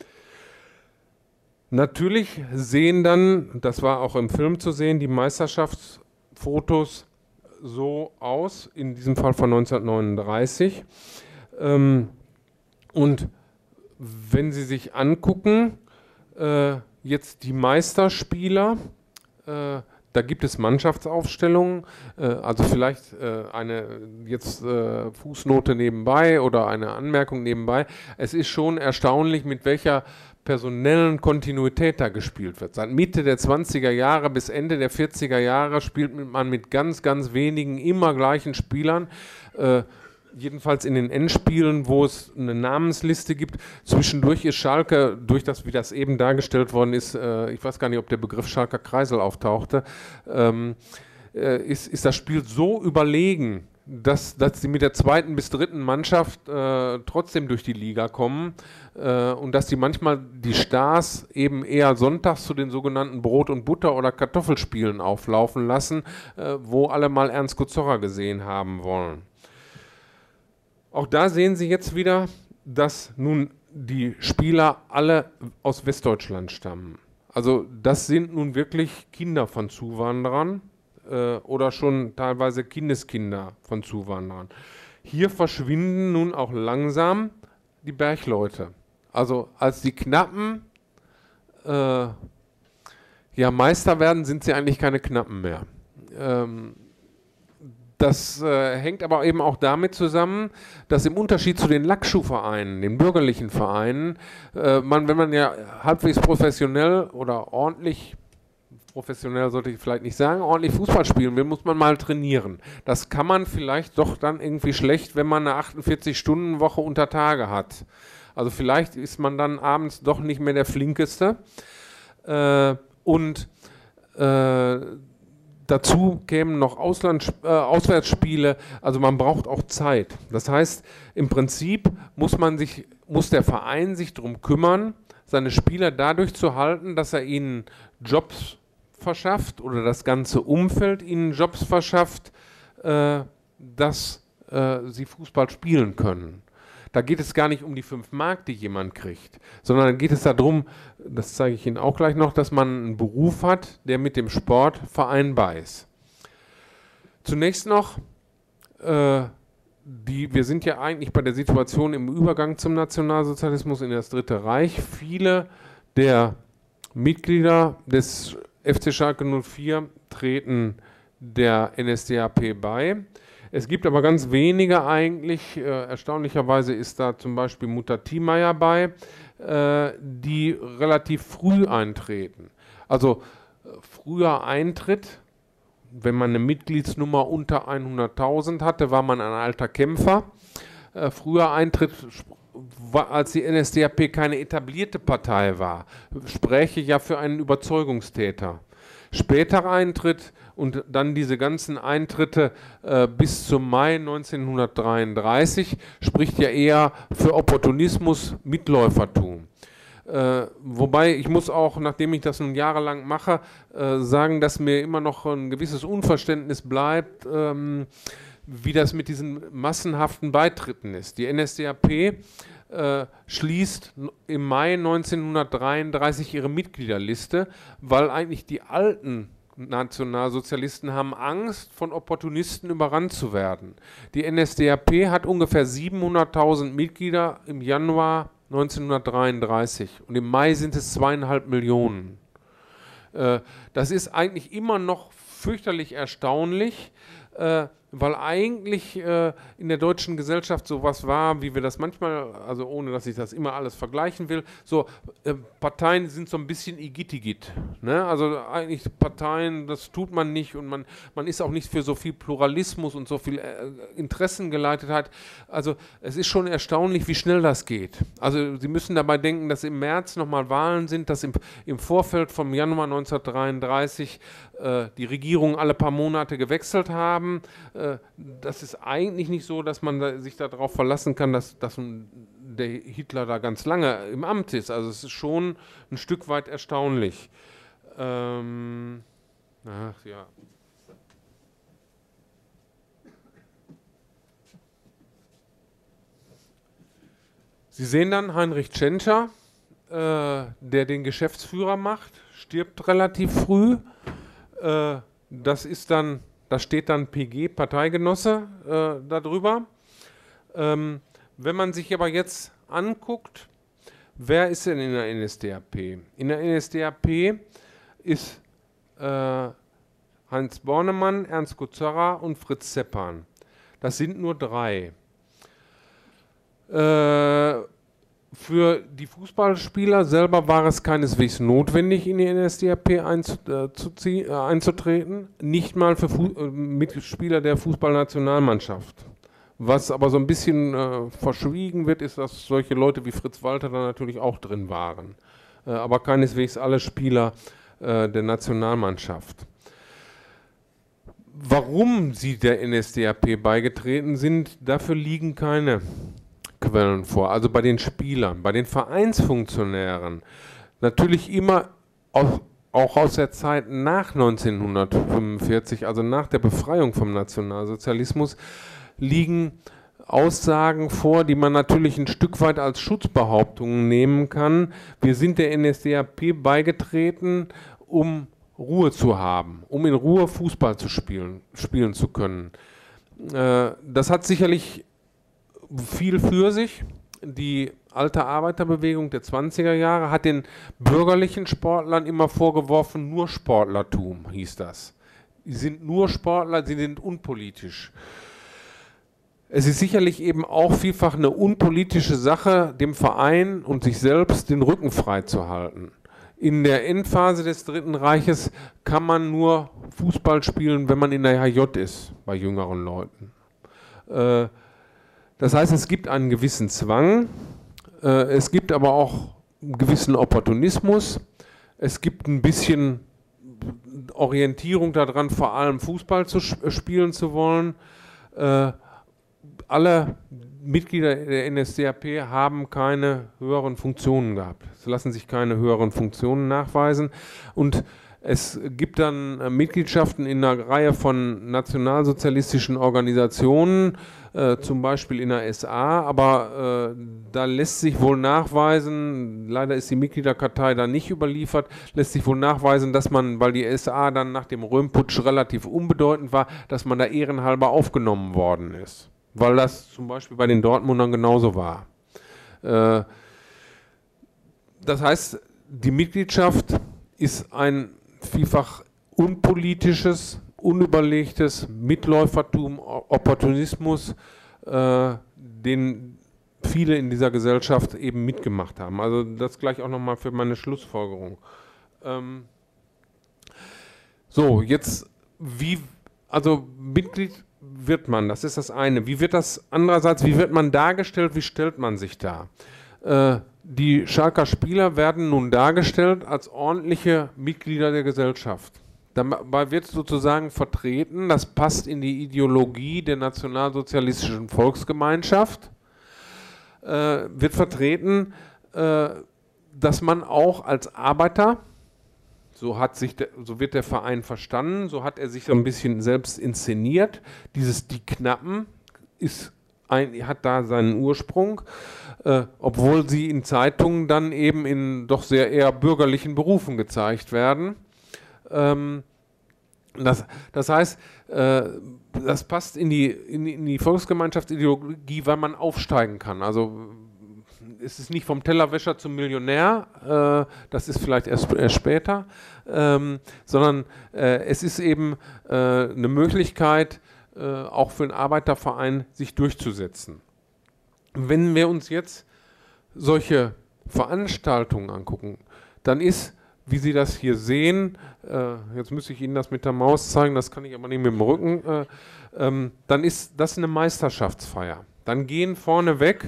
Natürlich sehen dann, das war auch im Film zu sehen, die Meisterschaftsfotos so aus, in diesem Fall von neunzehnhundertneununddreißig. Ähm, und wenn Sie sich angucken, äh, jetzt die Meisterspieler, äh, da gibt es Mannschaftsaufstellungen, äh, also vielleicht äh, eine jetzt äh, Fußnote nebenbei oder eine Anmerkung nebenbei. Es ist schon erstaunlich, mit welcher personellen Kontinuität da gespielt wird. Seit Mitte der zwanziger Jahre bis Ende der vierziger Jahre spielt man mit ganz, ganz wenigen immer gleichen Spielern. Äh, jedenfalls in den Endspielen, wo es eine Namensliste gibt. Zwischendurch ist Schalke, durch das, wie das eben dargestellt worden ist, äh, ich weiß gar nicht, ob der Begriff Schalker Kreisel auftauchte, ähm, äh, ist, ist das Spiel so überlegen, dass, dass sie mit der zweiten bis dritten Mannschaft äh, trotzdem durch die Liga kommen äh, und dass sie manchmal die Stars eben eher sonntags zu den sogenannten Brot- und Butter- oder Kartoffelspielen auflaufen lassen, äh, wo alle mal Ernst Kuzorra gesehen haben wollen. Auch da sehen Sie jetzt wieder, dass nun die Spieler alle aus Westdeutschland stammen. Also das sind nun wirklich Kinder von Zuwanderern äh, oder schon teilweise Kindeskinder von Zuwanderern. Hier verschwinden nun auch langsam die Bergleute. Also als die Knappen äh, ja, Meister werden, sind sie eigentlich keine Knappen mehr. Ähm, Das äh, hängt aber eben auch damit zusammen, dass im Unterschied zu den Lackschuhvereinen, den bürgerlichen Vereinen, äh, man, wenn man ja halbwegs professionell oder ordentlich, professionell sollte ich vielleicht nicht sagen, ordentlich Fußball spielen will, muss man mal trainieren. Das kann man vielleicht doch dann irgendwie schlecht, wenn man eine achtundvierzig-Stunden-Woche unter Tage hat. Also vielleicht ist man dann abends doch nicht mehr der Flinkeste. Äh, und äh, dazu kämen noch Ausland, äh, Auswärtsspiele, also man braucht auch Zeit. Das heißt, im Prinzip muss man sich, muss der Verein sich darum kümmern, seine Spieler dadurch zu halten, dass er ihnen Jobs verschafft oder das ganze Umfeld ihnen Jobs verschafft, äh, dass äh, sie Fußball spielen können. da geht es gar nicht um die fünf Mark, die jemand kriegt, sondern da geht es darum, das zeige ich Ihnen auch gleich noch, dass man einen Beruf hat, der mit dem Sport vereinbar ist. Zunächst noch, äh, die, wir sind ja eigentlich bei der Situation im Übergang zum Nationalsozialismus in das Dritte Reich. Viele der Mitglieder des F C Schalke null vier treten der N S D A P bei. Es gibt aber ganz wenige eigentlich, äh, erstaunlicherweise ist da zum Beispiel Mutter Thiemeyer bei, äh, die relativ früh eintreten. Also äh, früher Eintritt, wenn man eine Mitgliedsnummer unter hunderttausend hatte, war man ein alter Kämpfer. Äh, früher Eintritt, als die N S D A P keine etablierte Partei war, spräche ja für einen Überzeugungstäter. Später Eintritt und dann diese ganzen Eintritte äh, bis zum Mai neunzehnhundertdreiunddreißig spricht ja eher für Opportunismus, Mitläufertum. Äh, wobei ich muss auch, nachdem ich das nun jahrelang mache, äh, sagen, dass mir immer noch ein gewisses Unverständnis bleibt, ähm, wie das mit diesen massenhaften Beitritten ist. Die N S D A P äh, schließt im Mai neunzehnhundertdreiunddreißig ihre Mitgliederliste, weil eigentlich die alten Nationalsozialisten haben Angst, von Opportunisten überrannt zu werden. Die N S D A P hat ungefähr siebenhunderttausend Mitglieder im Januar neunzehnhundertdreiunddreißig und im Mai sind es zweieinhalb Millionen. Äh, das ist eigentlich immer noch fürchterlich erstaunlich, äh, weil eigentlich äh, in der deutschen Gesellschaft sowas war, wie wir das manchmal, also ohne dass ich das immer alles vergleichen will, so äh, Parteien sind so ein bisschen Igitigit, ne? Also eigentlich Parteien, das tut man nicht und man, man ist auch nicht für so viel Pluralismus und so viel äh, Interessengeleitetheit. Also es ist schon erstaunlich, wie schnell das geht. Also Sie müssen dabei denken, dass im März nochmal Wahlen sind, dass im, im Vorfeld vom Januar neunzehnhundertdreiunddreißig äh, die Regierungen alle paar Monate gewechselt haben. Äh, Das ist eigentlich nicht so, dass man da, sich darauf verlassen kann, dass, dass der Hitler da ganz lange im Amt ist. Also es ist schon ein Stück weit erstaunlich. Ähm, ach ja. Sie sehen dann Heinrich Tschentscher, äh, der den Geschäftsführer macht, stirbt relativ früh. Äh, das ist dann Da steht dann P G, Parteigenosse, äh, darüber. Ähm, wenn man sich aber jetzt anguckt, wer ist denn in der N S D A P? In der N S D A P ist äh, Heinz Bornemann, Ernst Guzerra und Fritz Zeppan. Das sind nur drei. Äh, Für die Fußballspieler selber war es keineswegs notwendig, in die N S D A P einzuziehen, äh, einzutreten, nicht mal für Fu äh, Mitspieler der Fußballnationalmannschaft. Was aber so ein bisschen äh, verschwiegen wird, ist, dass solche Leute wie Fritz Walter da natürlich auch drin waren. Äh, aber keineswegs alle Spieler äh, der Nationalmannschaft. Warum sie der N S D A P beigetreten sind, dafür liegen keine Quellen vor, also bei den Spielern, bei den Vereinsfunktionären, natürlich immer auch, auch aus der Zeit nach neunzehnhundertfünfundvierzig, also nach der Befreiung vom Nationalsozialismus, liegen Aussagen vor, die man natürlich ein Stück weit als Schutzbehauptungen nehmen kann. Wir sind der N S D A P beigetreten, um Ruhe zu haben, um in Ruhe Fußball zu spielen, spielen zu können. Äh, das hat sicherlich viel für sich. Die alte Arbeiterbewegung der zwanziger Jahre hat den bürgerlichen Sportlern immer vorgeworfen, nur Sportlertum hieß das. Sie sind nur Sportler, sie sind unpolitisch. Es ist sicherlich eben auch vielfach eine unpolitische Sache, dem Verein und sich selbst den Rücken frei zu halten. In der Endphase des Dritten Reiches kann man nur Fußball spielen, wenn man in der H J ist, bei jüngeren Leuten. Äh, Das heißt, es gibt einen gewissen Zwang, äh, es gibt aber auch einen gewissen Opportunismus, es gibt ein bisschen Orientierung daran, vor allem Fußball zu spielen zu wollen. Äh, alle Mitglieder der N S D A P haben keine höheren Funktionen gehabt. Es lassen sich keine höheren Funktionen nachweisen und es gibt dann äh, Mitgliedschaften in einer Reihe von nationalsozialistischen Organisationen, äh, zum Beispiel in der S A, aber äh, da lässt sich wohl nachweisen, leider ist die Mitgliederkartei da nicht überliefert, lässt sich wohl nachweisen, dass man, weil die S A dann nach dem Röhm-Putsch relativ unbedeutend war, dass man da ehrenhalber aufgenommen worden ist, weil das zum Beispiel bei den Dortmundern genauso war. Äh, das heißt, die Mitgliedschaft ist ein vielfach unpolitisches, unüberlegtes Mitläufertum, Opportunismus, äh, den viele in dieser Gesellschaft eben mitgemacht haben. Also das gleich auch nochmal für meine Schlussfolgerung. Ähm so, jetzt, wie, also Mitglied wird man, das ist das eine. Wie wird das andererseits, wie wird man dargestellt, wie stellt man sich dar? Äh, die Schalker Spieler werden nun dargestellt als ordentliche Mitglieder der Gesellschaft. Dabei wird sozusagen vertreten, das passt in die Ideologie der nationalsozialistischen Volksgemeinschaft, äh, wird vertreten, äh, dass man auch als Arbeiter, so, hat sich der, so wird der Verein verstanden, so hat er sich so ein bisschen selbst inszeniert, dieses Die Knappen ist ein, hat da seinen Ursprung, äh, obwohl sie in Zeitungen dann eben in doch sehr eher bürgerlichen Berufen gezeigt werden. Ähm, das, das heißt, äh, das passt in die, in, in die Volksgemeinschaftsideologie, weil man aufsteigen kann. Also es ist nicht vom Tellerwäscher zum Millionär, äh, das ist vielleicht erst, erst später, ähm, sondern äh, es ist eben äh, eine Möglichkeit, äh, auch für einen Arbeiterverein sich durchzusetzen. Wenn wir uns jetzt solche Veranstaltungen angucken, dann ist, wie Sie das hier sehen, äh, jetzt müsste ich Ihnen das mit der Maus zeigen, das kann ich aber nicht mit dem Rücken, äh, ähm, dann ist das eine Meisterschaftsfeier. Dann gehen vorne weg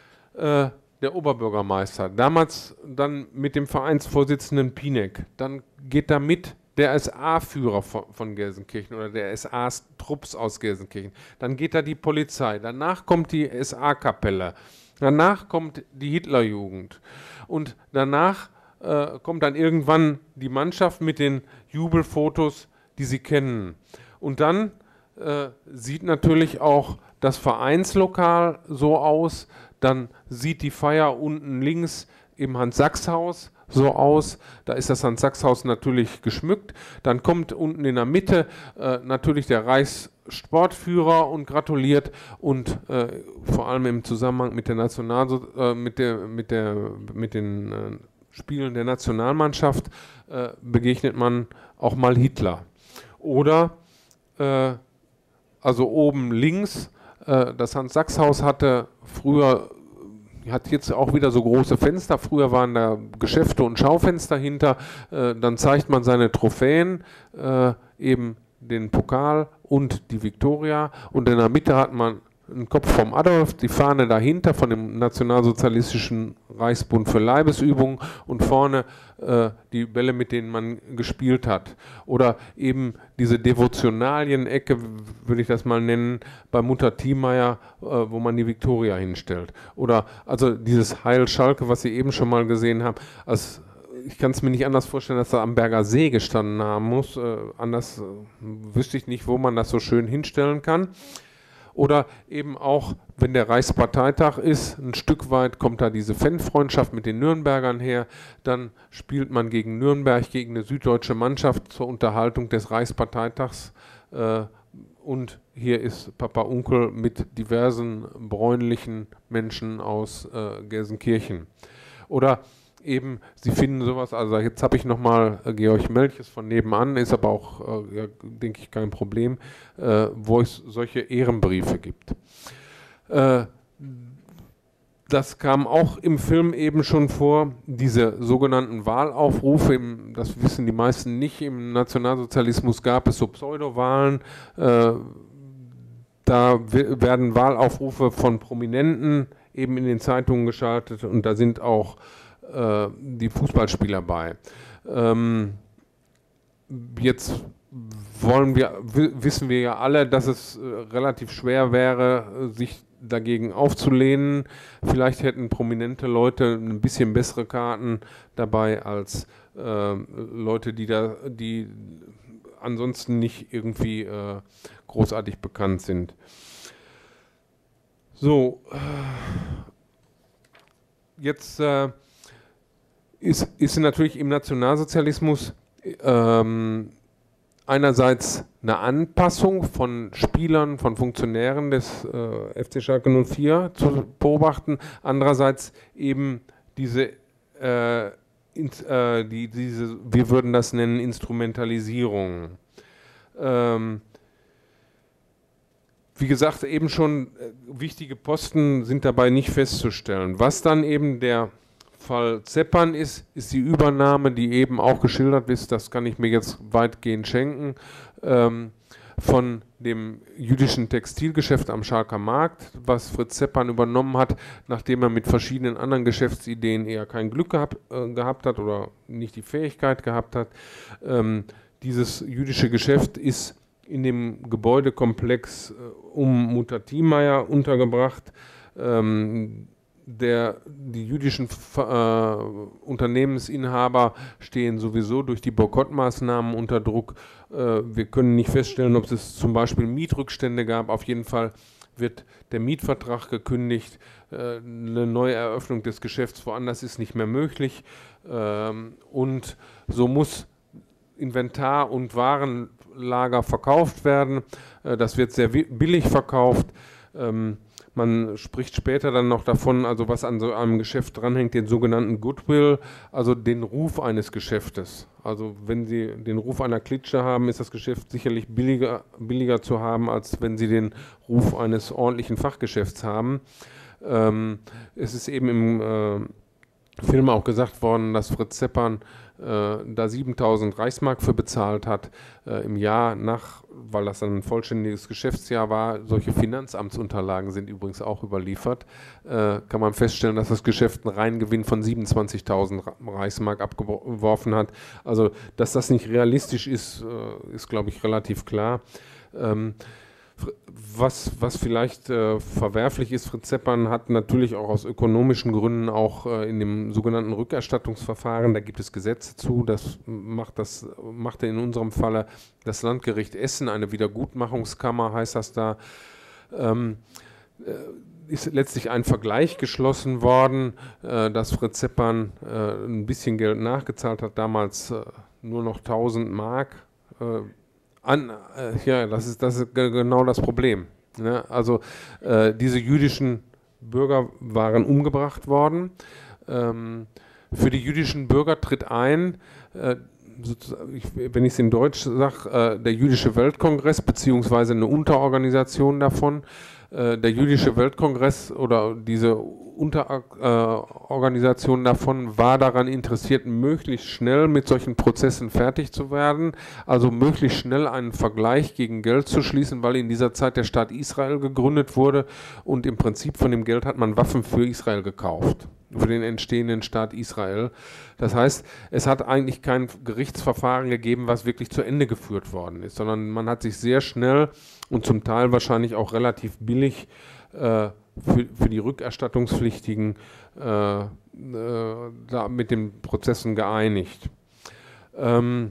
äh, der Oberbürgermeister, damals dann mit dem Vereinsvorsitzenden Pieneck, dann geht da mit der S A-Führer von, von Gelsenkirchen oder der S A-Trupps aus Gelsenkirchen, dann geht da die Polizei, danach kommt die S A-Kapelle, danach kommt die Hitlerjugend und danach äh, kommt dann irgendwann die Mannschaft mit den Jubelfotos, die Sie kennen. Und dann äh, sieht natürlich auch das Vereinslokal so aus, dann sieht die Feier unten links im Hans-Sachs-Haus so aus, da ist das Hans-Sachs-Haus natürlich geschmückt, dann kommt unten in der Mitte äh, natürlich der Reichssportführer und gratuliert und äh, vor allem im Zusammenhang mit der National äh, mit der mit der mit den äh, Spielen der Nationalmannschaft äh, begegnet man auch mal Hitler. Oder äh, also oben links, äh, das Hans-Sachs-Haus hatte früher, hat jetzt auch wieder so große Fenster, früher waren da Geschäfte und Schaufenster hinter, äh, dann zeigt man seine Trophäen, äh, eben den Pokal und die Viktoria und in der Mitte hat man einen Kopf vom Adolf, die Fahne dahinter von dem Nationalsozialistischen Reichsbund für Leibesübungen und vorne äh, die Bälle, mit denen man gespielt hat. Oder eben diese Devotionalien-Ecke, würde ich das mal nennen, bei Mutter Thiemeyer, äh, wo man die Viktoria hinstellt. Oder also dieses Heil Schalke, was Sie eben schon mal gesehen haben, als ich kann es mir nicht anders vorstellen, dass er am Berger See gestanden haben muss. Äh, anders äh, wüsste ich nicht, wo man das so schön hinstellen kann. Oder eben auch, wenn der Reichsparteitag ist, ein Stück weit kommt da diese Fanfreundschaft mit den Nürnbergern her, dann spielt man gegen Nürnberg, gegen eine süddeutsche Mannschaft zur Unterhaltung des Reichsparteitags äh, und hier ist Papa Unkel mit diversen bräunlichen Menschen aus äh, Gelsenkirchen. Oder eben, Sie finden sowas, also jetzt habe ich nochmal äh, Georg Melches von nebenan, ist aber auch, äh, ja, denke ich, kein Problem, äh, wo es solche Ehrenbriefe gibt. Äh, das kam auch im Film eben schon vor, diese sogenannten Wahlaufrufe, im, das wissen die meisten nicht, im Nationalsozialismus gab es so Pseudowahlen, äh, da werden Wahlaufrufe von Prominenten eben in den Zeitungen geschaltet und da sind auch die Fußballspieler bei. Ähm, jetzt wollen wir, wissen wir ja alle, dass es äh, relativ schwer wäre, sich dagegen aufzulehnen. Vielleicht hätten prominente Leute ein bisschen bessere Karten dabei als äh, Leute, die da, die ansonsten nicht irgendwie äh, großartig bekannt sind. So, jetzt äh, ist, ist natürlich im Nationalsozialismus ähm, einerseits eine Anpassung von Spielern, von Funktionären des äh, F C Schalke null vier zu beobachten, andererseits eben diese, äh, in, äh, die, diese, wir würden das nennen, Instrumentalisierung. Ähm, Wie gesagt, eben schon äh, wichtige Posten sind dabei nicht festzustellen. Was dann eben der Fall Ceppan ist, ist die Übernahme, die eben auch geschildert ist, das kann ich mir jetzt weitgehend schenken, ähm, von dem jüdischen Textilgeschäft am Schalker Markt, was Fritz Ceppan übernommen hat, nachdem er mit verschiedenen anderen Geschäftsideen eher kein Glück gehabt, äh, gehabt hat oder nicht die Fähigkeit gehabt hat. Ähm, dieses jüdische Geschäft ist in dem Gebäudekomplex äh, um Mutter Thiemeyer untergebracht. Ähm, der, die jüdischen äh, Unternehmensinhaber stehen sowieso durch die Boykottmaßnahmen unter Druck. Äh, wir können nicht feststellen, ob es zum Beispiel Mietrückstände gab. Auf jeden Fall wird der Mietvertrag gekündigt. Äh, eine neue Eröffnung des Geschäfts woanders ist nicht mehr möglich. Ähm, und so muss Inventar und Warenlager verkauft werden. Äh, das wird sehr billig verkauft. Ähm, man spricht später dann noch davon, also was an so einem Geschäft dranhängt, den sogenannten Goodwill, also den Ruf eines Geschäftes. Also wenn Sie den Ruf einer Klitsche haben, ist das Geschäft sicherlich billiger, billiger zu haben, als wenn Sie den Ruf eines ordentlichen Fachgeschäfts haben. Ähm, es ist eben im äh, Film auch gesagt worden, dass Fritz Ceppan äh, da siebentausend Reichsmark für bezahlt hat äh, im Jahr nach, weil das dann ein vollständiges Geschäftsjahr war. Solche Finanzamtsunterlagen sind übrigens auch überliefert. Äh, kann man feststellen, dass das Geschäft einen Reingewinn von siebenundzwanzigtausend Reichsmark abgeworfen hat. Also, dass das nicht realistisch ist, äh, ist, glaube ich, relativ klar. Ähm, Was, was vielleicht äh, verwerflich ist, Fritz Ceppan hat natürlich auch aus ökonomischen Gründen auch äh, in dem sogenannten Rückerstattungsverfahren, da gibt es Gesetze zu, das macht, das macht in unserem Falle das Landgericht Essen, eine Wiedergutmachungskammer heißt das da, ähm, äh, ist letztlich ein Vergleich geschlossen worden, äh, dass Fritz Ceppan äh, ein bisschen Geld nachgezahlt hat, damals äh, nur noch tausend Mark, äh, An, äh, ja, das ist, das ist genau das Problem. Ne? Also äh, diese jüdischen Bürger waren umgebracht worden. Ähm, für die jüdischen Bürger tritt ein, äh, ich, wenn ich es in Deutsch sage, äh, der Jüdische Weltkongress beziehungsweise eine Unterorganisation davon. Äh, der Jüdische Weltkongress oder diese Unterorganisation äh, davon war daran interessiert, möglichst schnell mit solchen Prozessen fertig zu werden, also möglichst schnell einen Vergleich gegen Geld zu schließen, weil in dieser Zeit der Staat Israel gegründet wurde und im Prinzip von dem Geld hat man Waffen für Israel gekauft, für den entstehenden Staat Israel. Das heißt, es hat eigentlich kein Gerichtsverfahren gegeben, was wirklich zu Ende geführt worden ist, sondern man hat sich sehr schnell und zum Teil wahrscheinlich auch relativ billig äh, Für, für die Rückerstattungspflichtigen äh, äh, da mit den Prozessen geeinigt. Ähm,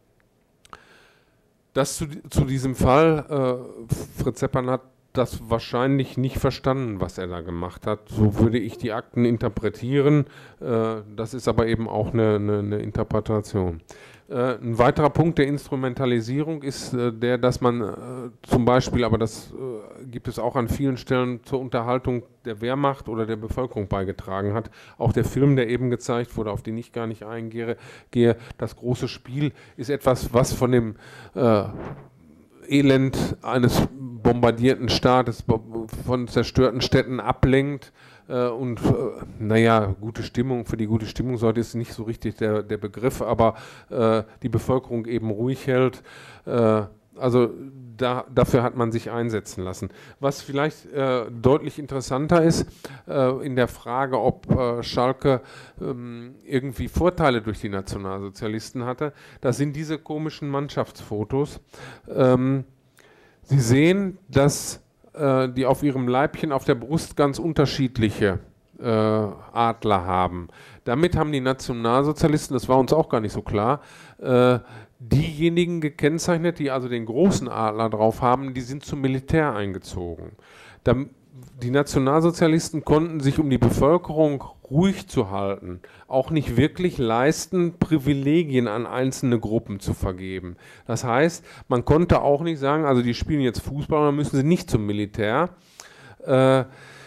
das zu, zu diesem Fall, äh, Fritz Ceppan hat das wahrscheinlich nicht verstanden, was er da gemacht hat. So würde ich die Akten interpretieren. Äh, das ist aber eben auch eine, eine, eine Interpretation. Äh, ein weiterer Punkt der Instrumentalisierung ist äh, der, dass man äh, zum Beispiel, aber das äh, gibt es auch an vielen Stellen, zur Unterhaltung der Wehrmacht oder der Bevölkerung beigetragen hat. Auch der Film, der eben gezeigt wurde, auf den ich gar nicht eingehe, gehe, das große Spiel ist etwas, was von dem äh, Elend eines bombardierten Staates, von zerstörten Städten ablenkt. Äh, und äh, naja, gute Stimmung, für die gute Stimmung sollte es nicht so richtig der, der Begriff, aber äh, die Bevölkerung eben ruhig hält. Äh, also da, dafür hat man sich einsetzen lassen. Was vielleicht äh, deutlich interessanter ist, äh, in der Frage, ob äh, Schalke ähm, irgendwie Vorteile durch die Nationalsozialisten hatte, das sind diese komischen Mannschaftsfotos. Ähm, Sie sehen, dass äh, die auf ihrem Leibchen auf der Brust ganz unterschiedliche äh, Adler haben. Damit haben die Nationalsozialisten, das war uns auch gar nicht so klar, äh, diejenigen gekennzeichnet, die also den großen Adler drauf haben, die sind zum Militär eingezogen. Da die Nationalsozialisten konnten sich, um die Bevölkerung ruhig zu halten, auch nicht wirklich leisten, Privilegien an einzelne Gruppen zu vergeben. Das heißt, man konnte auch nicht sagen, also die spielen jetzt Fußball, dann müssen sie nicht zum Militär. Äh,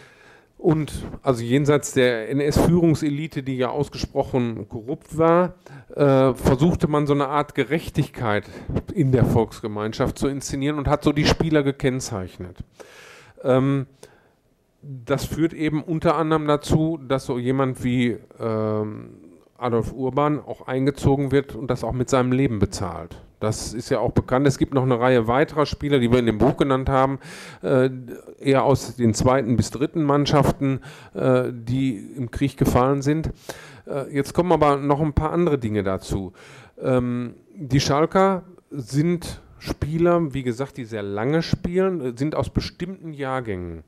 und also jenseits der N S-Führungselite, die ja ausgesprochen korrupt war, äh, versuchte man so eine Art Gerechtigkeit in der Volksgemeinschaft zu inszenieren und hat so die Spieler gekennzeichnet. Ähm, Das führt eben unter anderem dazu, dass so jemand wie ähm, Adolf Urban auch eingezogen wird und das auch mit seinem Leben bezahlt. Das ist ja auch bekannt. Es gibt noch eine Reihe weiterer Spieler, die wir in dem Buch genannt haben, äh, eher aus den zweiten bis dritten Mannschaften, äh, die im Krieg gefallen sind. Äh, jetzt kommen aber noch ein paar andere Dinge dazu. Ähm, die Schalker sind Spieler, wie gesagt, die sehr lange spielen, sind aus bestimmten Jahrgängen.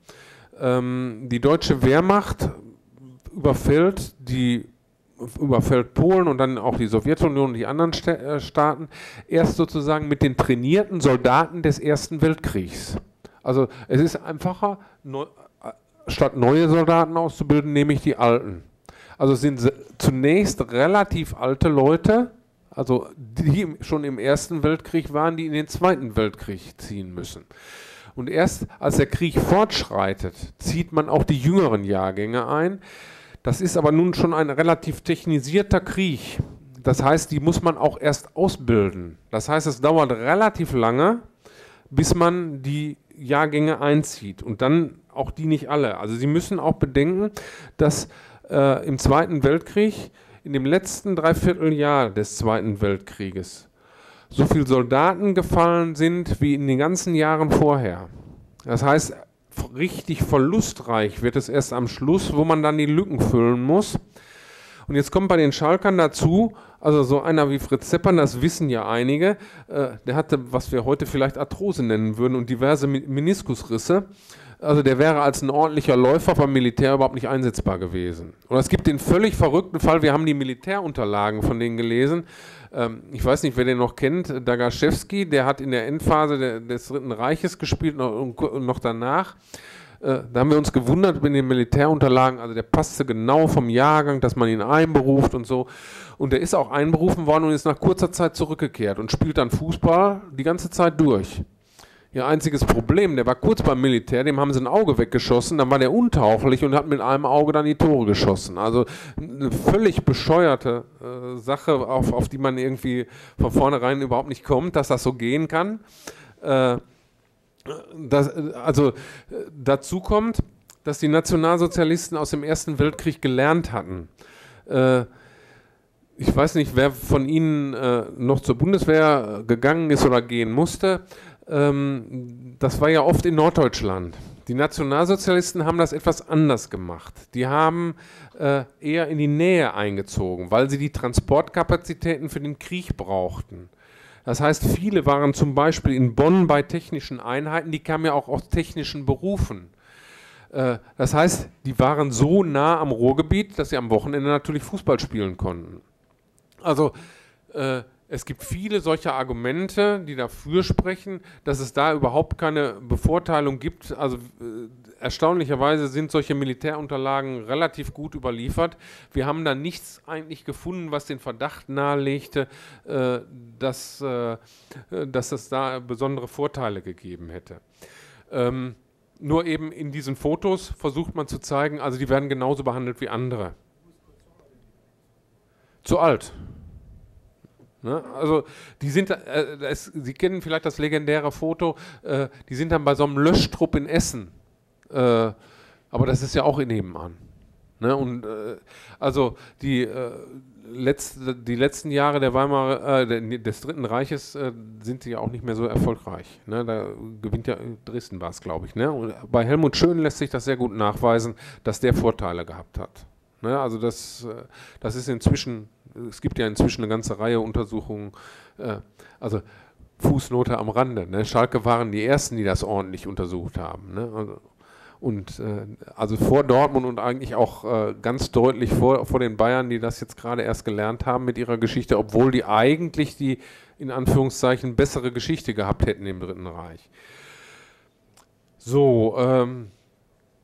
Die deutsche Wehrmacht überfällt, die, überfällt Polen und dann auch die Sowjetunion und die anderen Staaten erst sozusagen mit den trainierten Soldaten des Ersten Weltkriegs. Also es ist einfacher, neu, statt neue Soldaten auszubilden, nehme ich die alten. Also es sind zunächst relativ alte Leute, also die schon im Ersten Weltkrieg waren, die in den Zweiten Weltkrieg ziehen müssen. Und erst als der Krieg fortschreitet, zieht man auch die jüngeren Jahrgänge ein. Das ist aber nun schon ein relativ technisierter Krieg. Das heißt, die muss man auch erst ausbilden. Das heißt, es dauert relativ lange, bis man die Jahrgänge einzieht. Und dann auch die nicht alle. Also Sie müssen auch bedenken, dass äh, im Zweiten Weltkrieg, in dem letzten Dreivierteljahr des Zweiten Weltkrieges, so viele Soldaten gefallen sind wie in den ganzen Jahren vorher. Das heißt, richtig verlustreich wird es erst am Schluss, wo man dann die Lücken füllen muss. Und jetzt kommt bei den Schalkern dazu, also so einer wie Fritz Zeppern, das wissen ja einige, äh, der hatte, was wir heute vielleicht Arthrose nennen würden und diverse Meniskusrisse. Also der wäre als ein ordentlicher Läufer beim Militär überhaupt nicht einsetzbar gewesen. Und es gibt den völlig verrückten Fall, wir haben die Militärunterlagen von denen gelesen. Ähm, ich weiß nicht, wer den noch kennt, Dagaschewski, der hat in der Endphase der, des Dritten Reiches gespielt und noch, noch danach. Äh, da haben wir uns gewundert mit den Militärunterlagen, also der passte genau vom Jahrgang, dass man ihn einberuft und so. Und der ist auch einberufen worden und ist nach kurzer Zeit zurückgekehrt und spielt dann Fußball die ganze Zeit durch. Ihr einziges Problem, der war kurz beim Militär, dem haben sie ein Auge weggeschossen, dann war der untauchlich und hat mit einem Auge dann die Tore geschossen. Also eine völlig bescheuerte äh, Sache, auf, auf die man irgendwie von vornherein überhaupt nicht kommt, dass das so gehen kann. Äh, das, also äh, dazu kommt, dass die Nationalsozialisten aus dem Ersten Weltkrieg gelernt hatten. Äh, ich weiß nicht, wer von Ihnen äh, noch zur Bundeswehr gegangen ist oder gehen musste. Das war ja oft in Norddeutschland. Die Nationalsozialisten haben das etwas anders gemacht. Die haben äh, eher in die Nähe eingezogen, weil sie die Transportkapazitäten für den Krieg brauchten. Das heißt, viele waren zum Beispiel in Bonn bei technischen Einheiten, die kamen ja auch aus technischen Berufen. Äh, das heißt, die waren so nah am Ruhrgebiet, dass sie am Wochenende natürlich Fußball spielen konnten. Also äh, es gibt viele solcher Argumente, die dafür sprechen, dass es da überhaupt keine Bevorteilung gibt. Also äh, erstaunlicherweise sind solche Militärunterlagen relativ gut überliefert. Wir haben da nichts eigentlich gefunden, was den Verdacht nahelegte, äh, dass, äh, dass es da besondere Vorteile gegeben hätte. Ähm, nur eben in diesen Fotos versucht man zu zeigen, also die werden genauso behandelt wie andere. Zu alt. Ne? Also die sind, äh, es, Sie kennen vielleicht das legendäre Foto, äh, die sind dann bei so einem Löschtrupp in Essen, äh, aber das ist ja auch nebenan. Ne? Und äh, also die, äh, letzte, die letzten Jahre der Weimarer, äh, des Dritten Reiches äh, sind sie ja auch nicht mehr so erfolgreich. Ne? Da gewinnt ja Dresden war es, glaube ich. Ne? Und bei Helmut Schön lässt sich das sehr gut nachweisen, dass der Vorteile gehabt hat. Ne? Also das, das ist inzwischen, es gibt ja inzwischen eine ganze Reihe Untersuchungen, äh, also Fußnote am Rande. Ne? Schalke waren die Ersten, die das ordentlich untersucht haben. Ne? Also, und äh, also vor Dortmund und eigentlich auch äh, ganz deutlich vor, vor den Bayern, die das jetzt gerade erst gelernt haben mit ihrer Geschichte, obwohl die eigentlich die, in Anführungszeichen, bessere Geschichte gehabt hätten im Dritten Reich. So, ähm,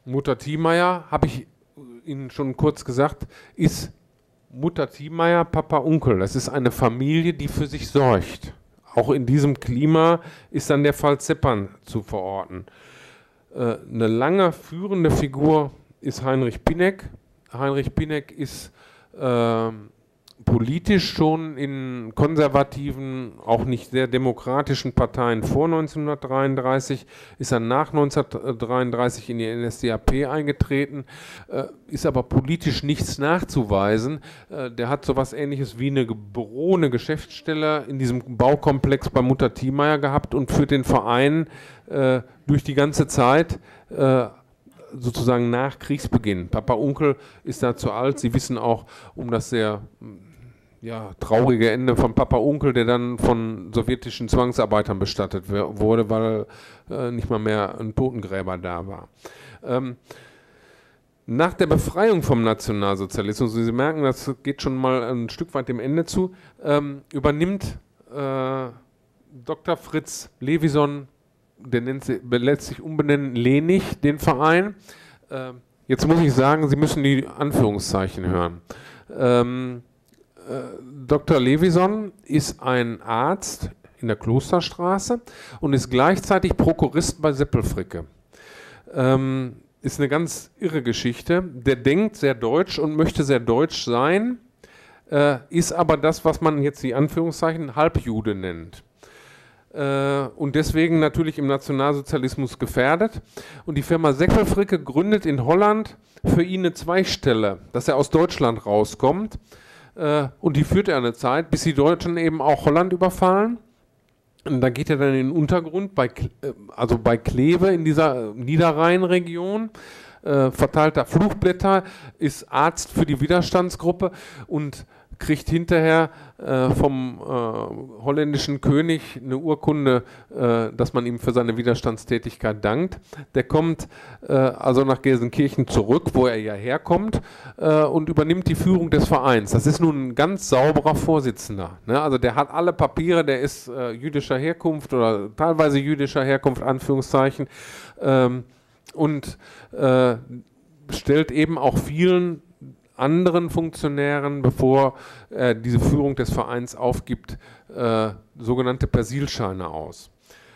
Mutter Thiemeyer, habe ich Ihnen schon kurz gesagt, ist Mutter Thiemeyer, Papa Onkel. Das ist eine Familie, die für sich sorgt. Auch in diesem Klima ist dann der Fall Zeppern zu verorten. Äh, eine lange führende Figur ist Heinrich Pineck. Heinrich Pineck ist äh, politisch schon in konservativen, auch nicht sehr demokratischen Parteien vor neunzehnhundertdreiunddreißig, ist er nach neunzehnhundertdreiunddreißig in die N S D A P eingetreten, äh, ist aber politisch nichts nachzuweisen. Äh, der hat so etwas Ähnliches wie eine Büro, eine Geschäftsstelle in diesem Baukomplex bei Mutter Thiemeyer gehabt und führt den Verein äh, durch die ganze Zeit äh, sozusagen nach Kriegsbeginn. Papa Onkel ist da zu alt. Sie wissen auch um das sehr ja, traurige Ende von Papa Onkel, der dann von sowjetischen Zwangsarbeitern bestattet wurde, weil äh, nicht mal mehr ein Totengräber da war. Ähm, nach der Befreiung vom Nationalsozialismus, Sie merken, das geht schon mal ein Stück weit dem Ende zu, ähm, übernimmt äh, Doktor Fritz Levison, der nennt sie, lässt sich umbenennen, Lenig, den Verein. Äh, jetzt muss ich sagen, Sie müssen die Anführungszeichen hören. Ähm, äh, Doktor Levison ist ein Arzt in der Klosterstraße und ist gleichzeitig Prokurist bei Seppelfricke. Ähm, ist eine ganz irre Geschichte. Der denkt sehr deutsch und möchte sehr deutsch sein, äh, ist aber das, was man jetzt die Anführungszeichen Halbjude nennt. Und deswegen natürlich im Nationalsozialismus gefährdet. Und die Firma Seppelfricke gründet in Holland für ihn eine Zweigstelle, dass er aus Deutschland rauskommt. Und die führt er eine Zeit, bis die Deutschen eben auch Holland überfallen. Und da geht er dann in den Untergrund, bei, also bei Kleve in dieser Niederrhein-Region, verteilt da Flugblätter, ist Arzt für die Widerstandsgruppe und kriegt hinterher äh, vom äh, holländischen König eine Urkunde, äh, dass man ihm für seine Widerstandstätigkeit dankt. Der kommt äh, also nach Gelsenkirchen zurück, wo er ja herkommt, äh, und übernimmt die Führung des Vereins. Das ist nun ein ganz sauberer Vorsitzender. Ne? Also der hat alle Papiere, der ist äh, jüdischer Herkunft oder teilweise jüdischer Herkunft, Anführungszeichen, ähm, und äh, stellt eben auch vielen anderen Funktionären, bevor er diese Führung des Vereins aufgibt, äh, sogenannte Persilscheine aus.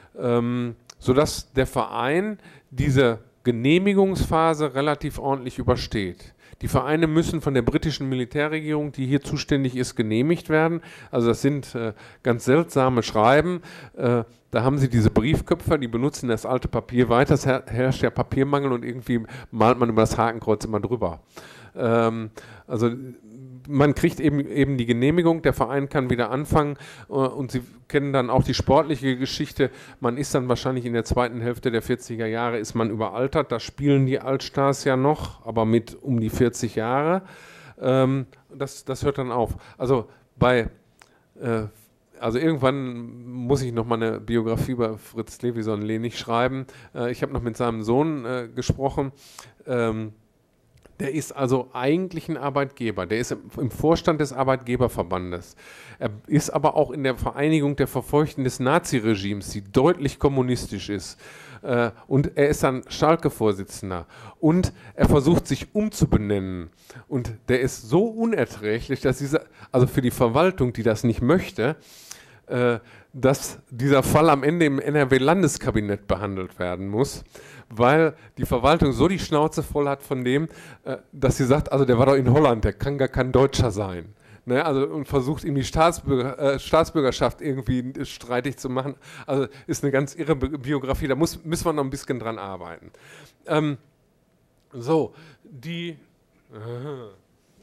Ähm, sodass der Verein diese Genehmigungsphase relativ ordentlich übersteht. Die Vereine müssen von der britischen Militärregierung, die hier zuständig ist, genehmigt werden. Also das sind äh, ganz seltsame Schreiben. Äh, da haben sie diese Briefköpfe, die benutzen das alte Papier weiter. Es herrscht ja Papiermangel und irgendwie malt man über das Hakenkreuz immer drüber. Ähm, also man kriegt eben, eben die Genehmigung, der Verein kann wieder anfangen, äh, und Sie kennen dann auch die sportliche Geschichte. Man ist dann wahrscheinlich in der zweiten Hälfte der vierziger Jahre ist man überaltert, da spielen die Altstars ja noch, aber mit um die vierzig Jahre. Ähm, das, das hört dann auf. Also bei äh, Also irgendwann muss ich noch mal eine Biografie über Fritz Levison-Lenig schreiben. Äh, ich habe noch mit seinem Sohn äh, gesprochen. Ähm, Der ist also eigentlich ein Arbeitgeber, der ist im Vorstand des Arbeitgeberverbandes. Er ist aber auch in der Vereinigung der Verfolgten des Naziregimes, die deutlich kommunistisch ist. Und er ist dann Schalke-Vorsitzender. Und er versucht sich umzubenennen. Und der ist so unerträglich, dass diese, also für die Verwaltung, die das nicht möchte, dass dieser Fall am Ende im N R W-Landeskabinett behandelt werden muss, weil die Verwaltung so die Schnauze voll hat von dem, äh, dass sie sagt, also der war doch in Holland, der kann gar kein Deutscher sein. Ne? Also, und versucht ihm die Staatsbürger, äh, Staatsbürgerschaft irgendwie streitig zu machen. Also ist eine ganz irre Biografie, da muss, müssen wir noch ein bisschen dran arbeiten. Ähm, so, die... Aha.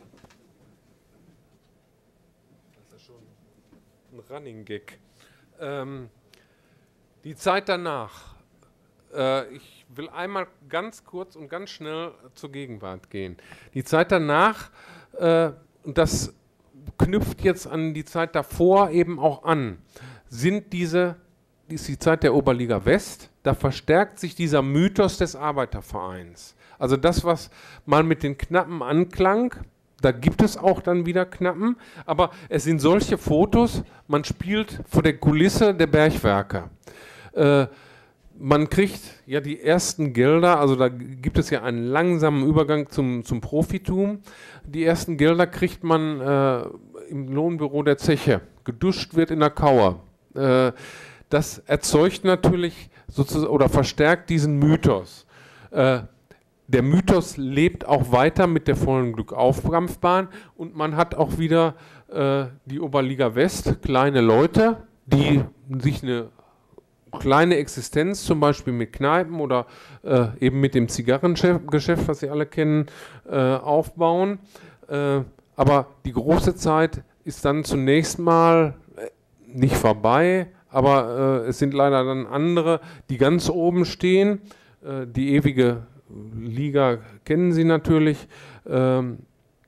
Das ist schon ein Running Gag. Ähm, die Zeit danach. Äh, ich will einmal ganz kurz und ganz schnell zur Gegenwart gehen. Die Zeit danach, äh, und das knüpft jetzt an die Zeit davor eben auch an, sind diese, ist die Zeit der Oberliga West, da verstärkt sich dieser Mythos des Arbeitervereins. Also das, was mal mit den Knappen anklang, da gibt es auch dann wieder Knappen, aber es sind solche Fotos, man spielt vor der Kulisse der Bergwerke. Äh, man kriegt ja die ersten Gelder, also da gibt es ja einen langsamen Übergang zum, zum Profitum. Die ersten Gelder kriegt man äh, im Lohnbüro der Zeche. Geduscht wird in der Kauer. Äh, das erzeugt natürlich sozusagen oder verstärkt diesen Mythos. Äh, der Mythos lebt auch weiter mit der vollen Glückaufkampfbahn und man hat auch wieder äh, die Oberliga West, kleine Leute, die sich eine kleine Existenz, zum Beispiel mit Kneipen oder äh, eben mit dem Zigarrengeschäft, was Sie alle kennen, äh, aufbauen. Äh, aber die große Zeit ist dann zunächst mal nicht vorbei, aber äh, es sind leider dann andere, die ganz oben stehen. Äh, die ewige Liga kennen Sie natürlich. Ähm,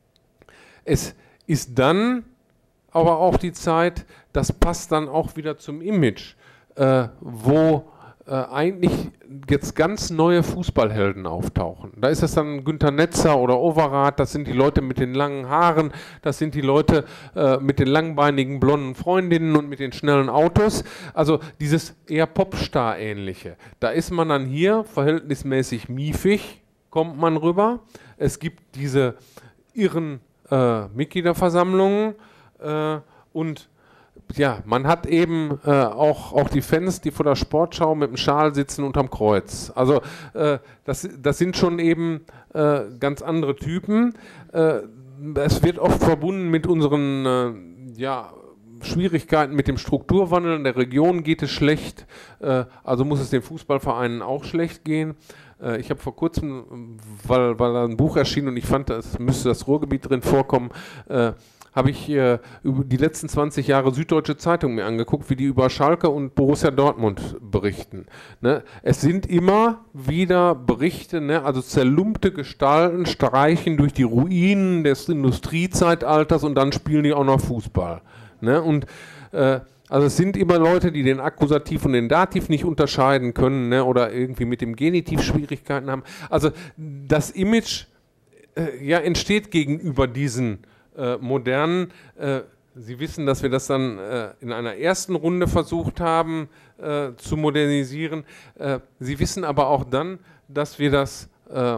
es ist dann aber auch die Zeit, das passt dann auch wieder zum Image, Äh, wo äh, eigentlich jetzt ganz neue Fußballhelden auftauchen. Da ist es dann Günter Netzer oder Overath, das sind die Leute mit den langen Haaren, das sind die Leute äh, mit den langbeinigen blonden Freundinnen und mit den schnellen Autos. Also dieses eher Popstar-ähnliche. Da ist man dann hier verhältnismäßig miefig, kommt man rüber. Es gibt diese irren äh, Mitgliederversammlungen äh, und ja, man hat eben äh, auch, auch die Fans, die vor der Sportschau mit dem Schal sitzen unterm Kreuz. Also äh, das, das sind schon eben äh, ganz andere Typen. Äh, es wird oft verbunden mit unseren äh, ja, Schwierigkeiten mit dem Strukturwandel. In der Region geht es schlecht, äh, also muss es den Fußballvereinen auch schlecht gehen. Äh, ich habe vor kurzem, weil, weil ein Buch erschien und ich fand, es müsste das Ruhrgebiet drin vorkommen, äh, habe ich äh, über die letzten zwanzig Jahre Süddeutsche Zeitung mir angeguckt, wie die über Schalke und Borussia Dortmund berichten. Ne? Es sind immer wieder Berichte, ne? Also zerlumpte Gestalten streichen durch die Ruinen des Industriezeitalters und dann spielen die auch noch Fußball. Ne? Und äh, also es sind immer Leute, die den Akkusativ und den Dativ nicht unterscheiden können, ne? Oder irgendwie mit dem Genitiv Schwierigkeiten haben. Also das Image äh, ja, entsteht gegenüber diesen Äh, modernen. Äh, Sie wissen, dass wir das dann äh, in einer ersten Runde versucht haben äh, zu modernisieren. Äh, Sie wissen aber auch dann, dass wir das, äh,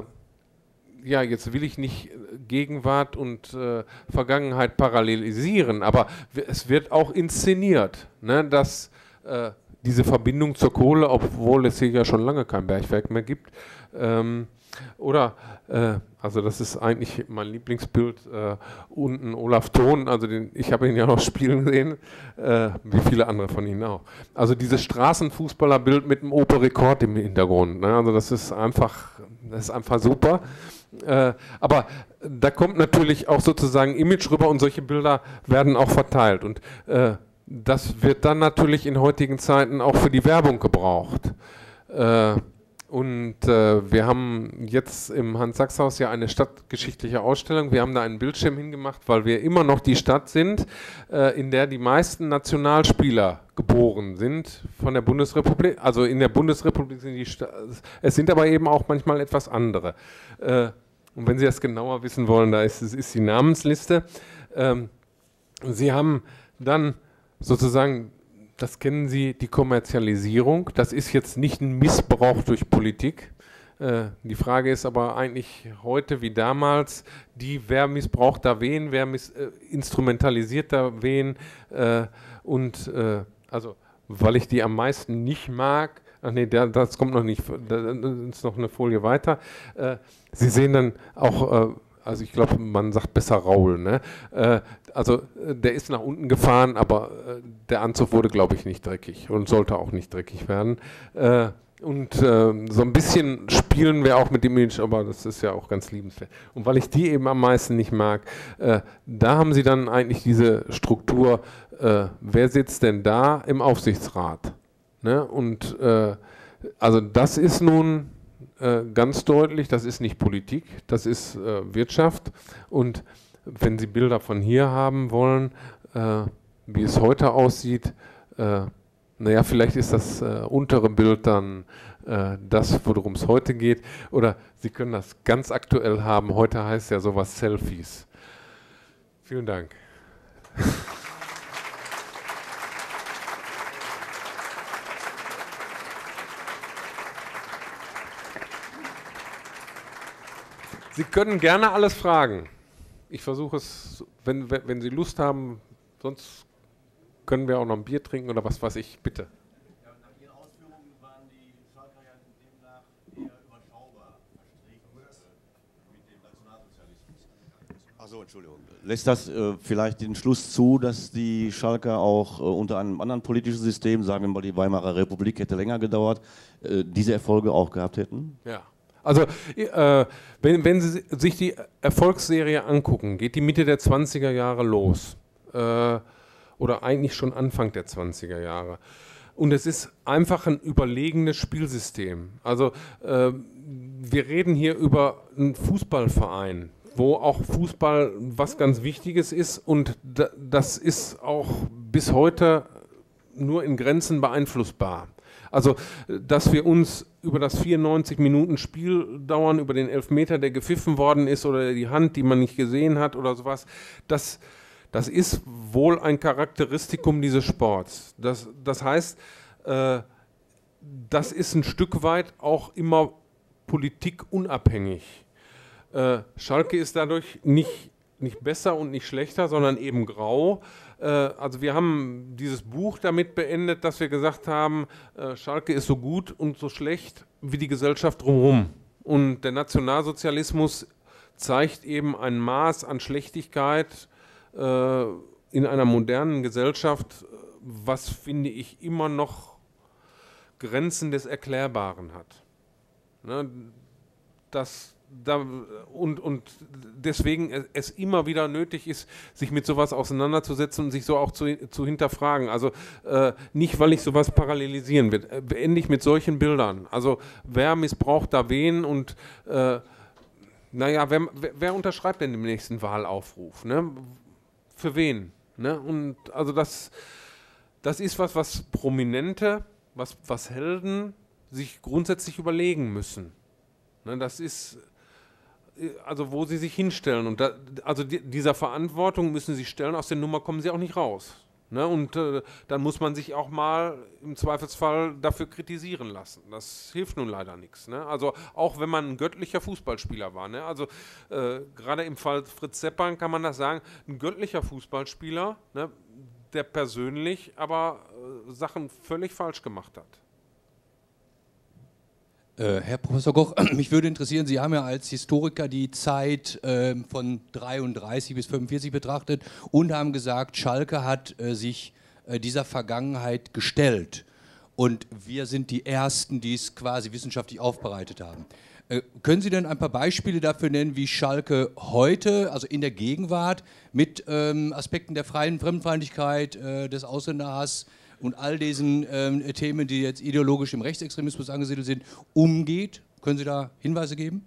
ja, jetzt will ich nicht Gegenwart und äh, Vergangenheit parallelisieren, aber es wird auch inszeniert, ne, dass äh, diese Verbindung zur Kohle, obwohl es hier ja schon lange kein Bergwerk mehr gibt, ähm, oder, äh, also das ist eigentlich mein Lieblingsbild, äh, unten Olaf Thon, also den, ich habe ihn ja noch spielen sehen, äh, wie viele andere von Ihnen auch. Also dieses Straßenfußballerbild mit dem Opel-Rekord im Hintergrund, ne? Also das ist einfach, das ist einfach super. Äh, aber da kommt natürlich auch sozusagen Image rüber und solche Bilder werden auch verteilt. Und äh, das wird dann natürlich in heutigen Zeiten auch für die Werbung gebraucht. Äh, Und äh, wir haben jetzt im Hans-Sachs-Haus ja eine stadtgeschichtliche Ausstellung. Wir haben da einen Bildschirm hingemacht, weil wir immer noch die Stadt sind, äh, in der die meisten Nationalspieler geboren sind von der Bundesrepublik. Also in der Bundesrepublik sind die Sta- es sind aber eben auch manchmal etwas andere. Äh, und wenn Sie das genauer wissen wollen, da ist, ist die Namensliste. Ähm, Sie haben dann sozusagen, das kennen Sie, die Kommerzialisierung. Das ist jetzt nicht ein Missbrauch durch Politik. Äh, die Frage ist aber eigentlich heute wie damals, die, wer missbraucht da wen, wer miss, äh, instrumentalisiert da wen. Äh, und äh, also, weil ich die am meisten nicht mag, ach nee, der, das kommt noch nicht, da ist noch eine Folie weiter. Äh, Sie sehen dann auch, äh, also ich glaube, man sagt besser Raul, ne? Äh, also der ist nach unten gefahren, aber äh, der Anzug wurde, glaube ich, nicht dreckig und sollte auch nicht dreckig werden. Äh, und äh, so ein bisschen spielen wir auch mit dem Image, aber das ist ja auch ganz liebenswert. Und weil ich die eben am meisten nicht mag, äh, da haben Sie dann eigentlich diese Struktur, äh, wer sitzt denn da im Aufsichtsrat? Ne? Und äh, also das ist nun ganz deutlich, das ist nicht Politik, das ist äh, Wirtschaft. Und wenn Sie Bilder von hier haben wollen, äh, wie es heute aussieht, äh, naja, vielleicht ist das äh, untere Bild dann äh, das, worum es heute geht. Oder Sie können das ganz aktuell haben. Heute heißt ja sowas Selfies. Vielen Dank. Sie können gerne alles fragen. Ich versuche es, wenn, wenn, wenn Sie Lust haben, sonst können wir auch noch ein Bier trinken oder was weiß ich, bitte. Ja, nach Ihren Ausführungen waren die Schalker ja demnach eher überschaubar verstrickt mit dem Nationalsozialismus. Achso, Entschuldigung. Lässt das äh, vielleicht den Schluss zu, dass die Schalker auch äh, unter einem anderen politischen System, sagen wir mal die Weimarer Republik, hätte länger gedauert, äh, diese Erfolge auch gehabt hätten? Ja. Also, äh, wenn, wenn Sie sich die Erfolgsserie angucken, geht die Mitte der zwanziger Jahre los. Äh, oder eigentlich schon Anfang der zwanziger Jahre. Und es ist einfach ein überlegenes Spielsystem. Also, äh, wir reden hier über einen Fußballverein, wo auch Fußball was ganz Wichtiges ist. Und da, das ist auch bis heute nur in Grenzen beeinflussbar. Also, dass wir uns über das vierundneunzig Minuten Spiel dauern, über den Elfmeter, der gepfiffen worden ist, oder die Hand, die man nicht gesehen hat oder sowas, das, das ist wohl ein Charakteristikum dieses Sports. Das, das heißt, äh, das ist ein Stück weit auch immer politikunabhängig. Äh, Schalke ist dadurch nicht, nicht besser und nicht schlechter, sondern eben grau. Also wir haben dieses Buch damit beendet, dass wir gesagt haben, äh, Schalke ist so gut und so schlecht wie die Gesellschaft drumherum. Und der Nationalsozialismus zeigt eben ein Maß an Schlechtigkeit äh, in einer modernen Gesellschaft, was, finde ich, immer noch Grenzen des Erklärbaren hat. Ne? Das Da, und, und deswegen es immer wieder nötig ist, sich mit sowas auseinanderzusetzen und sich so auch zu, zu hinterfragen. Also äh, nicht, weil ich sowas parallelisieren will, äh, beende ich mit solchen Bildern. Also wer missbraucht da wen und äh, naja, wer, wer, wer unterschreibt denn den nächsten Wahlaufruf? Ne? Für wen? Ne? Und also das, das ist was, was Prominente, was, was Helden sich grundsätzlich überlegen müssen. Ne? Das ist also wo sie sich hinstellen. Und da, also die, dieser Verantwortung müssen sie stellen, aus der Nummer kommen sie auch nicht raus. Ne? Und äh, dann muss man sich auch mal im Zweifelsfall dafür kritisieren lassen. Das hilft nun leider nichts. Ne? Also auch wenn man ein göttlicher Fußballspieler war. Ne? Also äh, gerade im Fall Fritz Seppan kann man das sagen, ein göttlicher Fußballspieler, ne? Der persönlich aber äh, Sachen völlig falsch gemacht hat. Herr Professor Koch, mich würde interessieren, Sie haben ja als Historiker die Zeit äh, von dreiunddreißig bis fünfundvierzig betrachtet und haben gesagt, Schalke hat äh, sich äh, dieser Vergangenheit gestellt und wir sind die Ersten, die es quasi wissenschaftlich aufbereitet haben. Äh, können Sie denn ein paar Beispiele dafür nennen, wie Schalke heute, also in der Gegenwart, mit ähm, Aspekten der freien Fremdenfeindlichkeit, äh, des Ausländerhass und all diesen ähm, Themen, die jetzt ideologisch im Rechtsextremismus angesiedelt sind, umgeht? Können Sie da Hinweise geben?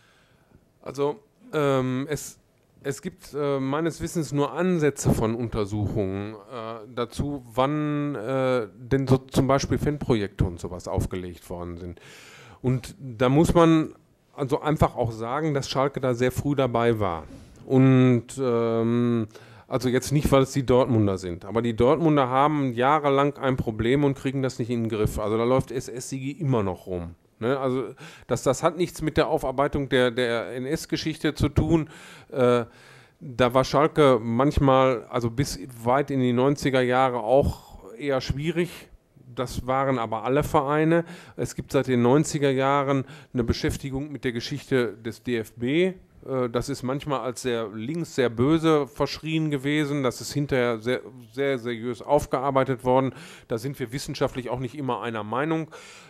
Also ähm, es, es gibt äh, meines Wissens nur Ansätze von Untersuchungen äh, dazu, wann äh, denn so zum Beispiel Fanprojekte und sowas aufgelegt worden sind. Und da muss man also einfach auch sagen, dass Schalke da sehr früh dabei war. Und ähm, also jetzt nicht, weil es die Dortmunder sind, aber die Dortmunder haben jahrelang ein Problem und kriegen das nicht in den Griff. Also da läuft S S-Sigi immer noch rum. Ne? Also das, das hat nichts mit der Aufarbeitung der, der N S-Geschichte zu tun. Äh, da war Schalke manchmal, also bis weit in die neunziger Jahre auch eher schwierig. Das waren aber alle Vereine. Es gibt seit den neunziger Jahren eine Beschäftigung mit der Geschichte des D F B. Das ist manchmal als sehr links, sehr böse verschrien gewesen. Das ist hinterher sehr, sehr seriös aufgearbeitet worden. Da sind wir wissenschaftlich auch nicht immer einer Meinung,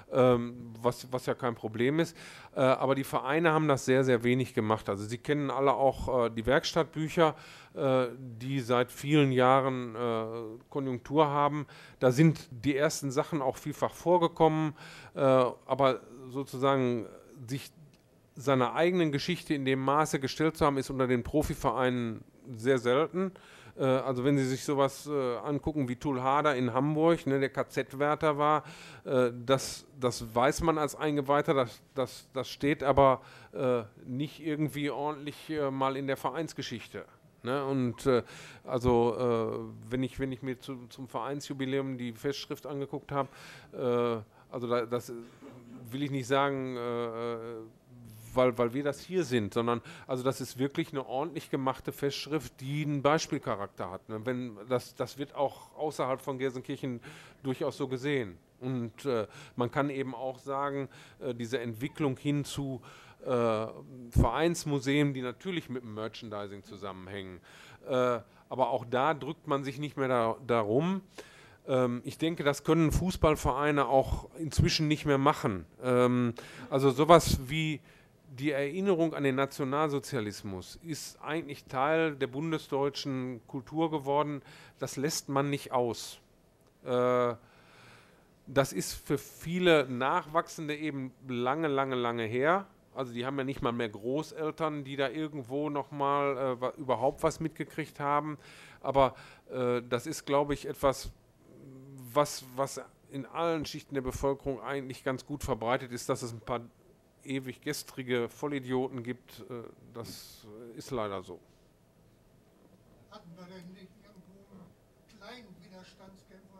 was, was ja kein Problem ist. Aber die Vereine haben das sehr, sehr wenig gemacht. Also Sie kennen alle auch die Werkstattbücher, die seit vielen Jahren Konjunktur haben. Da sind die ersten Sachen auch vielfach vorgekommen, aber sozusagen sich seiner eigenen Geschichte in dem Maße gestellt zu haben, ist unter den Profivereinen sehr selten. Äh, also wenn Sie sich sowas äh, angucken wie Tul Hader in Hamburg, ne, der K Z-Wärter war, äh, das, das weiß man als Eingeweihter, das, das, das steht aber äh, nicht irgendwie ordentlich äh, mal in der Vereinsgeschichte. Ne? Und äh, also äh, wenn ich, wenn ich mir zu, zum Vereinsjubiläum die Festschrift angeguckt habe, äh, also da, das will ich nicht sagen, äh, weil, weil wir das hier sind, sondern also das ist wirklich eine ordentlich gemachte Festschrift, die einen Beispielcharakter hat. Ne? Wenn, das, das wird auch außerhalb von Gelsenkirchen durchaus so gesehen. Und äh, man kann eben auch sagen, äh, diese Entwicklung hin zu äh, Vereinsmuseen, die natürlich mit dem Merchandising zusammenhängen. Äh, aber auch da drückt man sich nicht mehr da, darum. Ähm, ich denke, das können Fußballvereine auch inzwischen nicht mehr machen. Ähm, also sowas wie die Erinnerung an den Nationalsozialismus ist eigentlich Teil der bundesdeutschen Kultur geworden. Das lässt man nicht aus. Äh, das ist für viele Nachwachsende eben lange, lange, lange her. Also die haben ja nicht mal mehr Großeltern, die da irgendwo nochmal äh, überhaupt was mitgekriegt haben. Aber äh, das ist, glaube ich, etwas, was, was in allen Schichten der Bevölkerung eigentlich ganz gut verbreitet ist, dass es ein paar ewig gestrige Vollidioten gibt. Äh, das ist leider so. Hatten wir denn nicht irgendwo einen kleinen Widerstandskämpfer?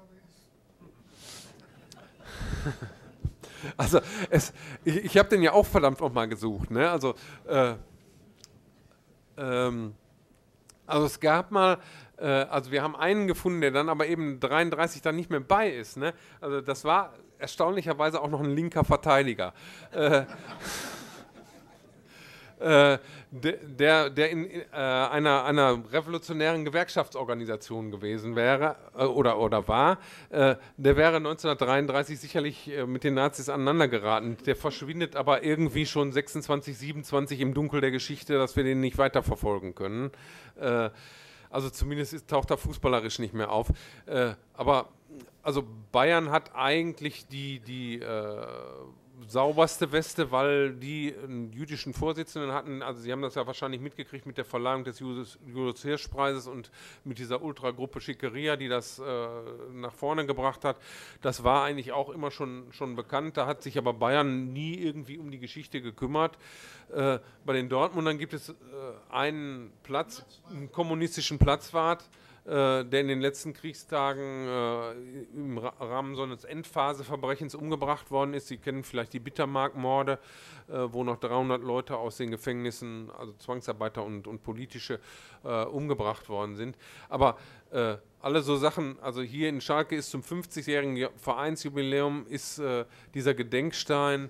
Also es, ich, ich habe den ja auch verdammt nochmal gesucht. Ne? Also, äh, ähm, also es gab mal, äh, also wir haben einen gefunden, der dann aber eben dreiunddreißig dann nicht mehr bei ist. Ne? Also das war erstaunlicherweise auch noch ein linker Verteidiger. äh, äh, der, der in äh, einer, einer revolutionären Gewerkschaftsorganisation gewesen wäre äh, oder, oder war, äh, der wäre neunzehnhundertdreiunddreißig sicherlich äh, mit den Nazis aneinandergeraten. Der verschwindet aber irgendwie schon sechsundzwanzig, siebenundzwanzig im Dunkel der Geschichte, dass wir den nicht weiterverfolgen können. Äh, also zumindest ist, taucht er fußballerisch nicht mehr auf. Äh, aber also Bayern hat eigentlich die, die äh, sauberste Weste, weil die einen jüdischen Vorsitzenden hatten. Also Sie haben das ja wahrscheinlich mitgekriegt mit der Verleihung des Julius-Hirsch-Preises und mit dieser Ultragruppe Schickeria, die das äh, nach vorne gebracht hat. Das war eigentlich auch immer schon, schon bekannt. Da hat sich aber Bayern nie irgendwie um die Geschichte gekümmert. Äh, bei den Dortmundern gibt es äh, einen Platz, einen kommunistischen Platzwart, der in den letzten Kriegstagen äh, im Rahmen so eines Endphaseverbrechens umgebracht worden ist. Sie kennen vielleicht die Bittermark-Morde, äh, wo noch dreihundert Leute aus den Gefängnissen, also Zwangsarbeiter und, und politische, äh, umgebracht worden sind. Aber äh, alle so Sachen, also hier in Schalke ist zum fünfzigjährigen Vereinsjubiläum ist äh, dieser Gedenkstein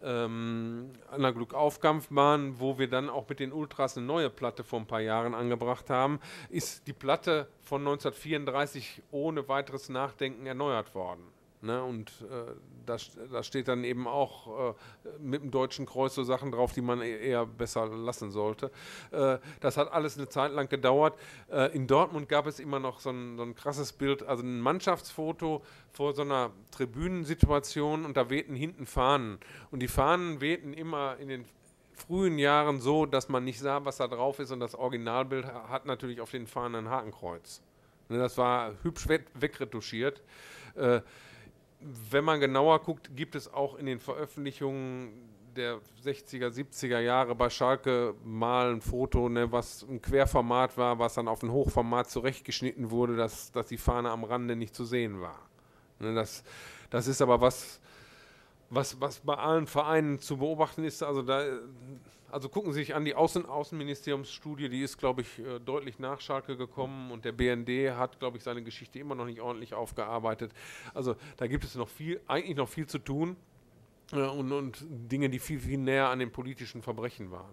Ähm, an der Glückauf-Kampfbahn, wo wir dann auch mit den Ultras eine neue Platte vor ein paar Jahren angebracht haben, ist die Platte von neunzehnhundertvierunddreißig ohne weiteres Nachdenken erneuert worden. Ne? Und äh, da, da steht dann eben auch äh, mit dem Deutschen Kreuz so Sachen drauf, die man eher besser lassen sollte. Äh, das hat alles eine Zeit lang gedauert. Äh, in Dortmund gab es immer noch so ein, so ein krasses Bild, also ein Mannschaftsfoto vor so einer Tribünensituation und da wehten hinten Fahnen. Und die Fahnen wehten immer in den frühen Jahren so, dass man nicht sah, was da drauf ist, und das Originalbild hat natürlich auf den Fahnen ein Hakenkreuz. Ne, das war hübsch wegretuschiert. Äh, Wenn man genauer guckt, gibt es auch in den Veröffentlichungen der sechziger, siebziger Jahre bei Schalke mal ein Foto, ne, was ein Querformat war, was dann auf ein Hochformat zurechtgeschnitten wurde, dass, dass die Fahne am Rande nicht zu sehen war. Ne, das, das ist aber was, was, was bei allen Vereinen zu beobachten ist. Also, da, also gucken Sie sich an, die Außen Außenministeriumsstudie, die ist, glaube ich, deutlich nach Schalke gekommen, und der B N D hat, glaube ich, seine Geschichte immer noch nicht ordentlich aufgearbeitet. Also da gibt es noch viel, eigentlich noch viel zu tun äh, und, und Dinge, die viel, viel näher an den politischen Verbrechen waren.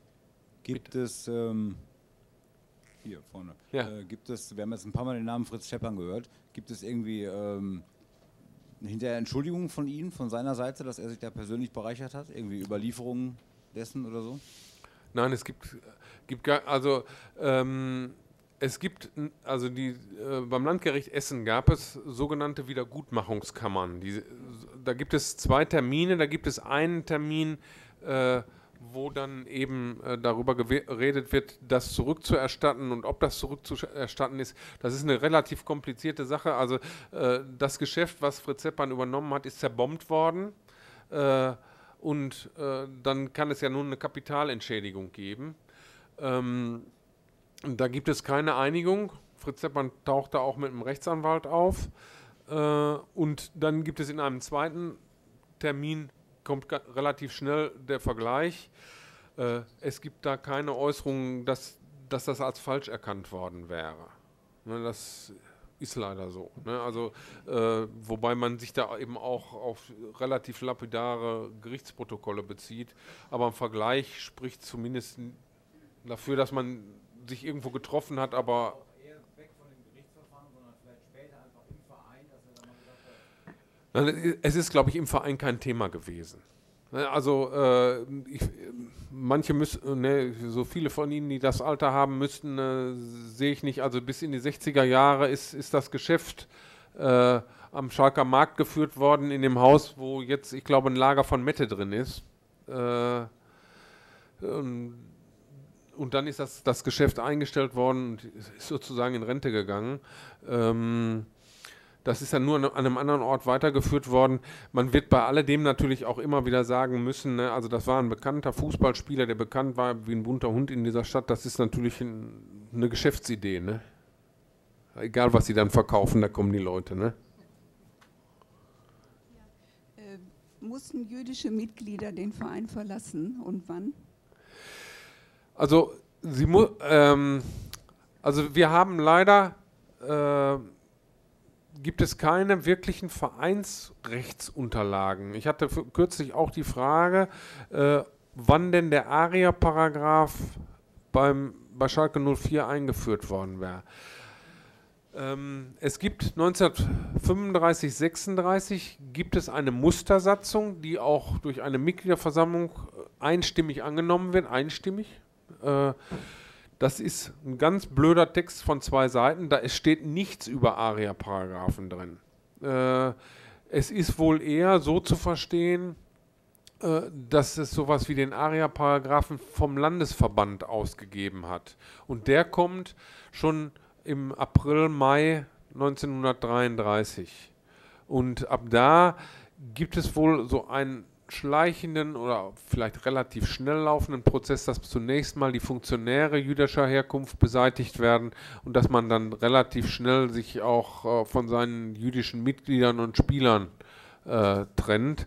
Gibt Bitte. es, ähm, hier vorne, ja. äh, gibt es, wir haben jetzt ein paar Mal den Namen Fritz Scheppern gehört, gibt es irgendwie ähm, hinterher Entschuldigungen von ihm, von seiner Seite, dass er sich da persönlich bereichert hat, irgendwie Überlieferungen dessen oder so? Nein, es gibt, gibt gar, also ähm, es gibt, also die, äh, beim Landgericht Essen gab es sogenannte Wiedergutmachungskammern. Die, da gibt es zwei Termine, da gibt es einen Termin, äh, wo dann eben äh, darüber geredet wird, das zurückzuerstatten, und ob das zurückzuerstatten ist, das ist eine relativ komplizierte Sache. Also äh, das Geschäft, was Fritz Scheppern übernommen hat, ist zerbombt worden. Äh, Und äh, dann kann es ja nun eine Kapitalentschädigung geben. Ähm, da gibt es keine Einigung. Fritz Scheppern taucht da auch mit einem Rechtsanwalt auf. Äh, und dann gibt es in einem zweiten Termin kommt relativ schnell der Vergleich. Äh, es gibt da keine Äußerung, dass, dass das als falsch erkannt worden wäre. Ne, das ist leider so. Ne? Also, äh, wobei man sich da eben auch auf relativ lapidare Gerichtsprotokolle bezieht. Aber im Vergleich spricht zumindest dafür, dass man sich irgendwo getroffen hat, aber es ist, glaube ich, im Verein kein Thema gewesen. Also äh, ich, manche müssen, ne, so viele von Ihnen, die das Alter haben müssten, äh, sehe ich nicht. Also bis in die sechziger Jahre ist, ist das Geschäft äh, am Schalker Markt geführt worden, in dem Haus, wo jetzt, ich glaube, ein Lager von Mette drin ist. Äh, und, und dann ist das, das Geschäft eingestellt worden und ist sozusagen in Rente gegangen. Ähm, Das ist ja nur an einem anderen Ort weitergeführt worden. Man wird bei alledem natürlich auch immer wieder sagen müssen, ne, also das war ein bekannter Fußballspieler, der bekannt war wie ein bunter Hund in dieser Stadt. Das ist natürlich ein, eine Geschäftsidee. Ne? Egal, was sie dann verkaufen, da kommen die Leute. Ne? Ja. Äh, mussten jüdische Mitglieder den Verein verlassen und wann? Also, sie mu ähm, also wir haben leider... Äh, gibt es keine wirklichen Vereinsrechtsunterlagen. Ich hatte kürzlich auch die Frage, äh, wann denn der ARIA-Paragraph beim, bei Schalke null vier eingeführt worden wäre. Ähm, es gibt neunzehnhundertfünfunddreißig sechsunddreißig gibt es eine Mustersatzung, die auch durch eine Mitgliederversammlung einstimmig angenommen wird, einstimmig. Äh, Das ist ein ganz blöder Text von zwei Seiten, da steht nichts über ARIA-Paragraphen drin. Äh, es ist wohl eher so zu verstehen, äh, dass es sowas wie den ARIA-Paragraphen vom Landesverband ausgegeben hat. Und der kommt schon im April, Mai neunzehnhundertdreiunddreißig. Und ab da gibt es wohl so einen schleichenden oder vielleicht relativ schnell laufenden Prozess, dass zunächst mal die Funktionäre jüdischer Herkunft beseitigt werden und dass man dann relativ schnell sich auch äh, von seinen jüdischen Mitgliedern und Spielern äh, trennt.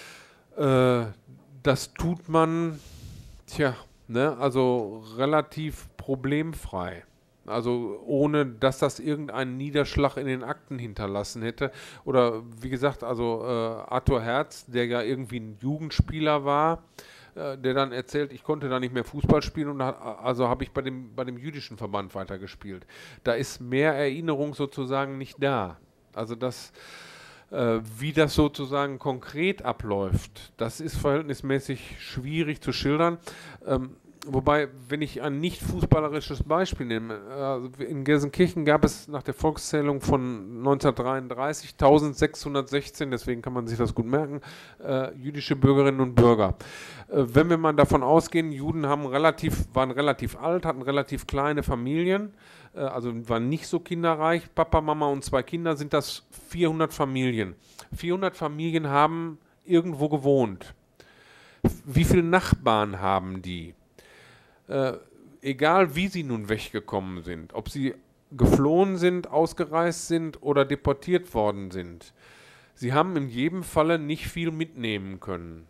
Äh, das tut man, tja, ne, also relativ problemfrei. Also ohne, dass das irgendeinen Niederschlag in den Akten hinterlassen hätte. Oder wie gesagt, also äh, Arthur Herz, der ja irgendwie ein Jugendspieler war, äh, der dann erzählt, ich konnte da nicht mehr Fußball spielen und ha also habe ich bei dem, bei dem jüdischen Verband weitergespielt. Da ist mehr Erinnerung sozusagen nicht da. Also das, äh, wie das sozusagen konkret abläuft, das ist verhältnismäßig schwierig zu schildern. Ähm, Wobei, wenn ich ein nicht fußballerisches Beispiel nehme, äh, in Gelsenkirchen gab es nach der Volkszählung von neunzehnhundertdreiunddreißig eintausendsechshundertsechzehn, deswegen kann man sich das gut merken, äh, jüdische Bürgerinnen und Bürger. Äh, wenn wir mal davon ausgehen, Juden haben relativ, waren relativ alt, hatten relativ kleine Familien, äh, also waren nicht so kinderreich, Papa, Mama und zwei Kinder, sind das vierhundert Familien. vierhundert Familien haben irgendwo gewohnt. Wie viele Nachbarn haben die? Äh, egal wie sie nun weggekommen sind, ob sie geflohen sind, ausgereist sind oder deportiert worden sind, sie haben in jedem Falle nicht viel mitnehmen können.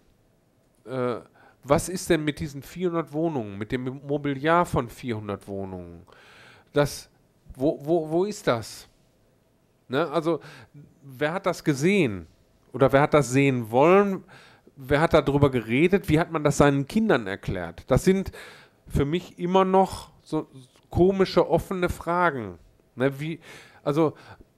Äh, was ist denn mit diesen vierhundert Wohnungen, mit dem Mobiliar von vierhundert Wohnungen? Das, wo, wo, wo ist das? Ne? Also, wer hat das gesehen? Oder wer hat das sehen wollen? Wer hat darüber geredet? Wie hat man das seinen Kindern erklärt? Das sind für mich immer noch so komische, offene Fragen. Ne, wie, also,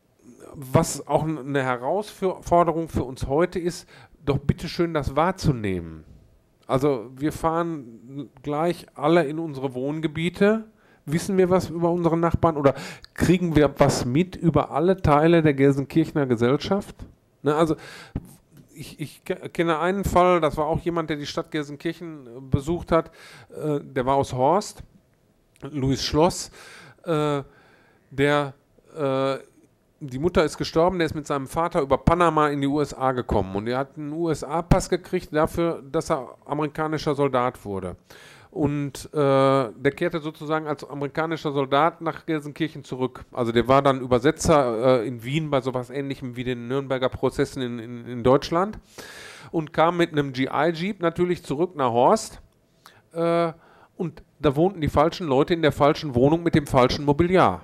was auch eine Herausforderung für uns heute ist, doch bitteschön das wahrzunehmen. Also, wir fahren gleich alle in unsere Wohngebiete. Wissen wir was über unsere Nachbarn oder kriegen wir was mit über alle Teile der Gelsenkirchener Gesellschaft? Ne, also, Ich, ich kenne einen Fall, das war auch jemand, der die Stadt Gelsenkirchen besucht hat, äh, der war aus Horst, Louis Schloss, äh, der, äh, die Mutter ist gestorben, der ist mit seinem Vater über Panama in die U S A gekommen und er hat einen U S A-Pass gekriegt dafür, dass er amerikanischer Soldat wurde. und äh, der kehrte sozusagen als amerikanischer Soldat nach Gelsenkirchen zurück. Also der war dann Übersetzer äh, in Wien bei sowas Ähnlichem wie den Nürnberger Prozessen in, in, in Deutschland und kam mit einem G I-Jeep natürlich zurück nach Horst. Äh, und da wohnten die falschen Leute in der falschen Wohnung mit dem falschen Mobiliar.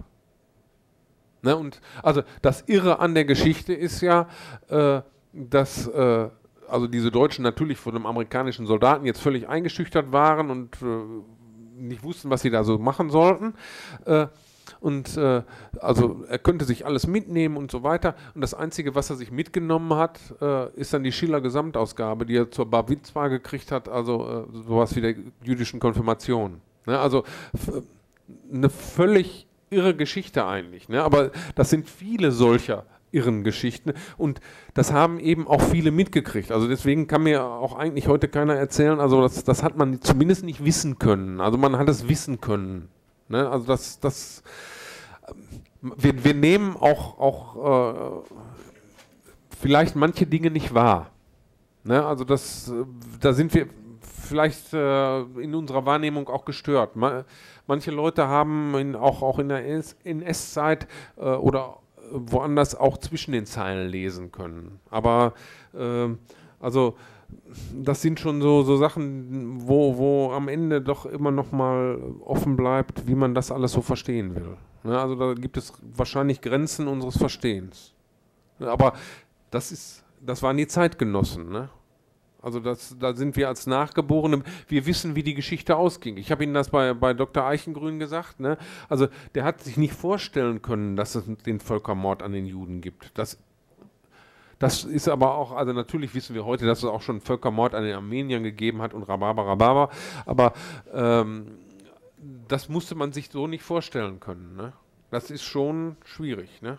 Ne? Und also das Irre an der Geschichte ist ja, äh, dass äh, also diese Deutschen natürlich von einem amerikanischen Soldaten jetzt völlig eingeschüchtert waren und äh, nicht wussten, was sie da so machen sollten. Äh, und äh, also er könnte sich alles mitnehmen und so weiter. Und das Einzige, was er sich mitgenommen hat, äh, ist dann die Schiller Gesamtausgabe, die er zur Bar Mitzwa gekriegt hat, also äh, sowas wie der jüdischen Konfirmation. Ne? Also eine völlig irre Geschichte eigentlich. Ne? Aber das sind viele solcher irren Geschichten und das haben eben auch viele mitgekriegt. Also deswegen kann mir auch eigentlich heute keiner erzählen, also das, das hat man zumindest nicht wissen können. Also man hat es wissen können. Ne? Also das, das wir, wir nehmen auch, auch äh, vielleicht manche Dinge nicht wahr. Ne? Also das, da sind wir vielleicht äh, in unserer Wahrnehmung auch gestört. Ma, manche Leute haben in, auch, auch in der N S-Zeit äh, oder woanders auch zwischen den Zeilen lesen können. Aber äh, also das sind schon so, so Sachen, wo, wo am Ende doch immer noch mal offen bleibt, wie man das alles so verstehen will. Ne? Also da gibt es wahrscheinlich Grenzen unseres Verstehens. Aber das ist, das waren die Zeitgenossen, ne? Also das, da sind wir als Nachgeborene, wir wissen, wie die Geschichte ausging. Ich habe Ihnen das bei, bei Doktor Eichengrün gesagt. Ne? Also der hat sich nicht vorstellen können, dass es den Völkermord an den Juden gibt. Das, das ist aber auch, also natürlich wissen wir heute, dass es auch schon einen Völkermord an den Armeniern gegeben hat und Rhabarber, Rhabarber. Aber ähm, das musste man sich so nicht vorstellen können. Ne? Das ist schon schwierig, ne?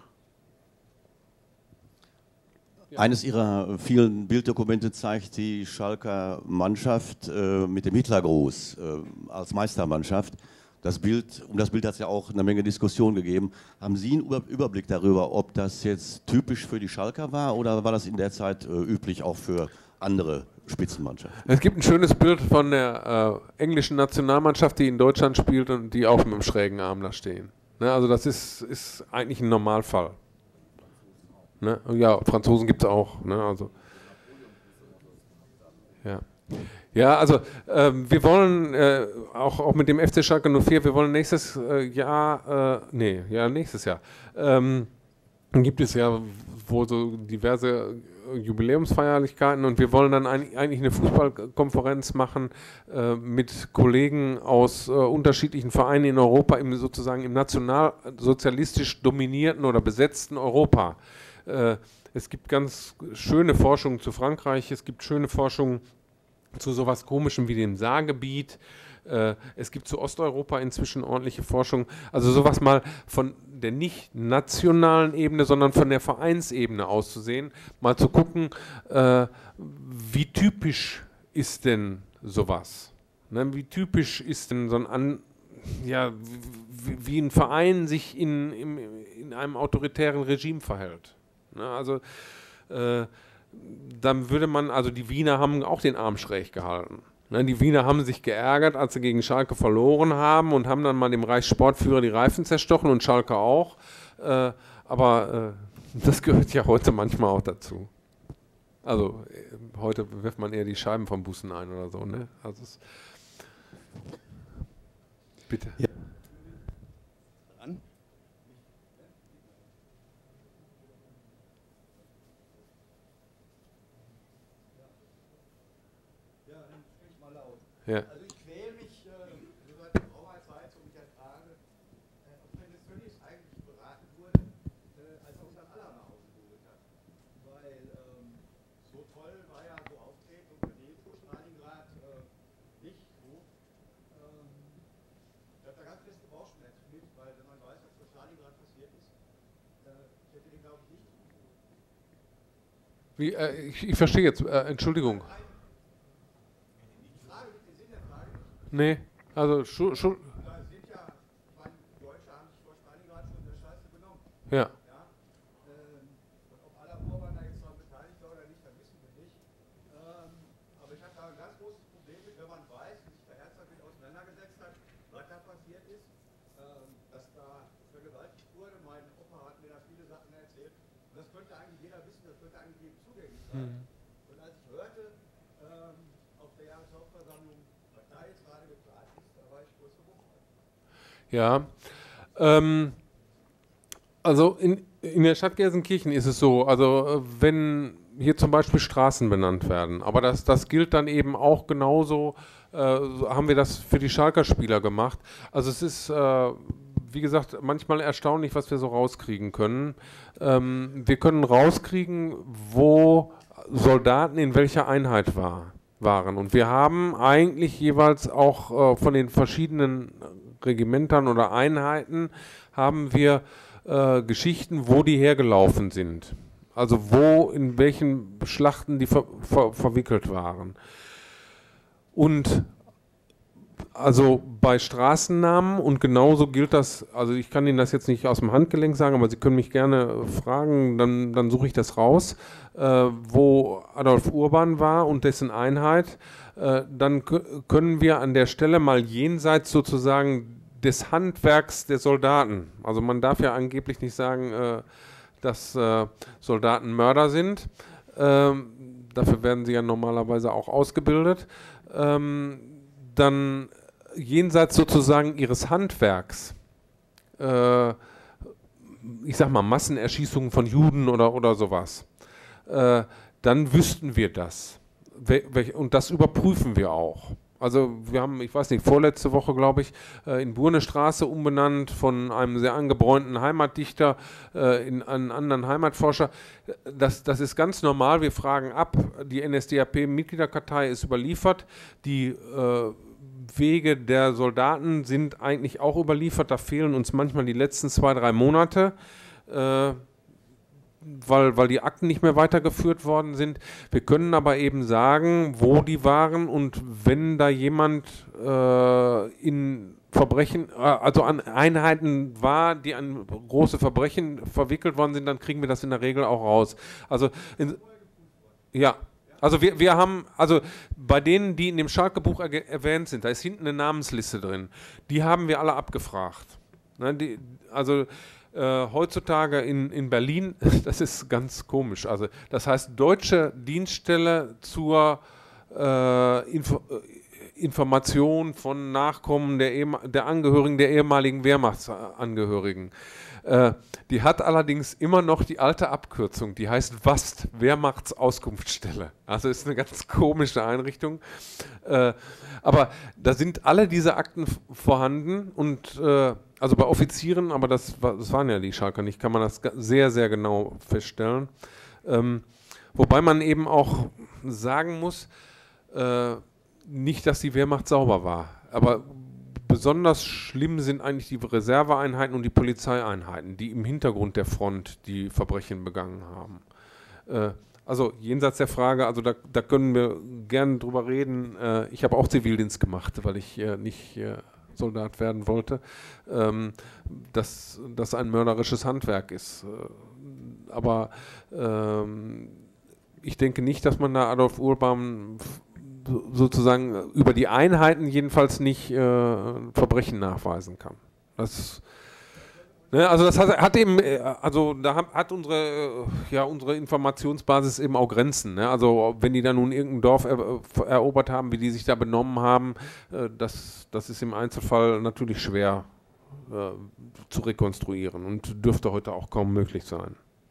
Ja. Eines ihrer vielen Bilddokumente zeigt die Schalker Mannschaft äh, mit dem Hitlergruß äh, als Meistermannschaft. Das Bild, um das Bild hat es ja auch eine Menge Diskussion gegeben. Haben Sie einen Überblick darüber, ob das jetzt typisch für die Schalker war oder war das in der Zeit äh, üblich auch für andere Spitzenmannschaften? Es gibt ein schönes Bild von der äh, englischen Nationalmannschaft, die in Deutschland spielt und die auch mit dem schrägen Arm da stehen. Ne, also das ist, ist eigentlich ein Normalfall. Ne? Ja, Franzosen gibt es auch. Ne? Also, ja. ja, also ähm, wir wollen äh, auch, auch mit dem F C Schalke null vier, wir wollen nächstes äh, Jahr, äh, nee, ja nächstes Jahr, ähm, gibt es ja wohl so diverse Jubiläumsfeierlichkeiten und wir wollen dann ein, eigentlich eine Fußballkonferenz machen äh, mit Kollegen aus äh, unterschiedlichen Vereinen in Europa, im, sozusagen im nationalsozialistisch dominierten oder besetzten Europa. Es gibt ganz schöne Forschung zu Frankreich, es gibt schöne Forschung zu sowas Komischem wie dem Saargebiet, es gibt zu Osteuropa inzwischen ordentliche Forschung, also sowas mal von der nicht nationalen Ebene, sondern von der Vereinsebene auszusehen, mal zu gucken, wie typisch ist denn sowas, wie typisch ist denn so ein An ja, wie ein Verein sich in, in, in einem autoritären Regime verhält. Also äh, dann würde man, also die Wiener haben auch den Arm schräg gehalten. Ne, die Wiener haben sich geärgert, als sie gegen Schalke verloren haben und haben dann mal dem Reichssportführer die Reifen zerstochen und Schalke auch. Äh, aber äh, das gehört ja heute manchmal auch dazu. Also äh, heute wirft man eher die Scheiben vom Bussen ein oder so. Ne? Also es, bitte. Ja. Ja. Also ich quäle mich, äh, soweit die Brauerei so mit der Frage, äh, ob Herr Tönnies eigentlich beraten wurde, äh, als er unseren aller nach Hause geholt hat. Weil ähm, so toll war ja so Auftreten und Benehmen vor Stalingrad äh, nicht so. Ähm, ich habe da ganz feste Bauchschmerzen mit, weil wenn man weiß, was vor Stalingrad passiert ist, äh, ich hätte den glaube ich nicht zugeholt. Wie, äh, ich, ich verstehe jetzt, äh, Entschuldigung. Nee, also schon. Schu da sind ja, ich meine, die Deutsche haben sich vor Stalingrad schon der Scheiße genommen. Ja. ja? Ähm, und ob aller Urban da jetzt daran beteiligt war oder nicht, das wissen wir nicht. Ähm, aber ich habe da ein ganz großes Problem mit, wenn man weiß, wie sich der Herzog mit auseinandergesetzt Das könnte eigentlich jeder wissen, das könnte eigentlich jedem zugänglich sein. Mhm. Und als ich hörte, ähm, auf der Jahreshauptversammlung, was da jetzt gerade geplant ist, da war ich kurz verwundert. Ja, ähm, also in, in der Stadt Gelsenkirchen ist es so, also wenn hier zum Beispiel Straßen benannt werden, aber das, das gilt dann eben auch genauso, äh, haben wir das für die Schalker Spieler gemacht. Also es ist, äh, wie gesagt, manchmal erstaunlich, was wir so rauskriegen können. Ähm, wir können rauskriegen, wo Soldaten in welcher Einheit war, waren. Und wir haben eigentlich jeweils auch äh, von den verschiedenen Regimentern oder Einheiten haben wir äh, Geschichten, wo die hergelaufen sind. Also wo, in welchen Schlachten die ver ver verwickelt waren. Und also bei Straßennamen, und genauso gilt das, also ich kann Ihnen das jetzt nicht aus dem Handgelenk sagen, aber Sie können mich gerne fragen, dann, dann suche ich das raus, äh, wo Adolf Urban war und dessen Einheit, äh, dann können wir an der Stelle mal jenseits sozusagen des Handwerks der Soldaten, also man darf ja angeblich nicht sagen, äh, dass äh, Soldaten Mörder sind, ähm, dafür werden sie ja normalerweise auch ausgebildet, ähm, dann jenseits sozusagen ihres Handwerks, äh, ich sag mal Massenerschießungen von Juden oder, oder sowas, äh, dann wüssten wir das. Und das überprüfen wir auch. Also wir haben, ich weiß nicht, vorletzte Woche, glaube ich, äh, in Burnestraße umbenannt von einem sehr angebräunten Heimatdichter äh, in einen anderen Heimatforscher. Das, das ist ganz normal, wir fragen ab, die N S D A P-Mitgliederkartei ist überliefert, die äh, Wege der Soldaten sind eigentlich auch überliefert, da fehlen uns manchmal die letzten zwei, drei Monate, äh, weil, weil die Akten nicht mehr weitergeführt worden sind. Wir können aber eben sagen, wo die waren, und wenn da jemand äh, in Verbrechen, äh, also an Einheiten war, die an große Verbrechen verwickelt worden sind, dann kriegen wir das in der Regel auch raus. Also in, ja. Also wir, wir haben, also bei denen, die in dem Schalke-Buch erwähnt sind, da ist hinten eine Namensliste drin, die haben wir alle abgefragt. Ne, die, also äh, heutzutage in, in Berlin, das ist ganz komisch, also das heißt Deutsche Dienststelle zur äh, Info, äh, Information von Nachkommen der, der Angehörigen, der ehemaligen Wehrmachtsangehörigen. Äh, die hat allerdings immer noch die alte Abkürzung, die heißt W A S T, Wehrmachtsauskunftsstelle. Also ist eine ganz komische Einrichtung. Äh, aber da sind alle diese Akten vorhanden, und äh, also bei Offizieren, aber das, das waren ja die Schalker nicht, kann man das sehr, sehr genau feststellen. Ähm, wobei man eben auch sagen muss, äh, nicht, dass die Wehrmacht sauber war, aber besonders schlimm sind eigentlich die Reserveeinheiten und die Polizeieinheiten, die im Hintergrund der Front die Verbrechen begangen haben. Äh, also jenseits der Frage, also da, da können wir gerne drüber reden. Äh, ich habe auch Zivildienst gemacht, weil ich äh, nicht äh, Soldat werden wollte, ähm, dass das ein mörderisches Handwerk ist. Äh, aber ähm, ich denke nicht, dass man da Adolf Urban sozusagen über die Einheiten jedenfalls nicht äh, Verbrechen nachweisen kann. Das, ne, also das hat, hat eben, also da hat, hat unsere, ja, unsere Informationsbasis eben auch Grenzen. Ne? Also wenn die da nun irgendein Dorf er, erobert haben, wie die sich da benommen haben, äh, das, das ist im Einzelfall natürlich schwer äh, zu rekonstruieren und dürfte heute auch kaum möglich sein.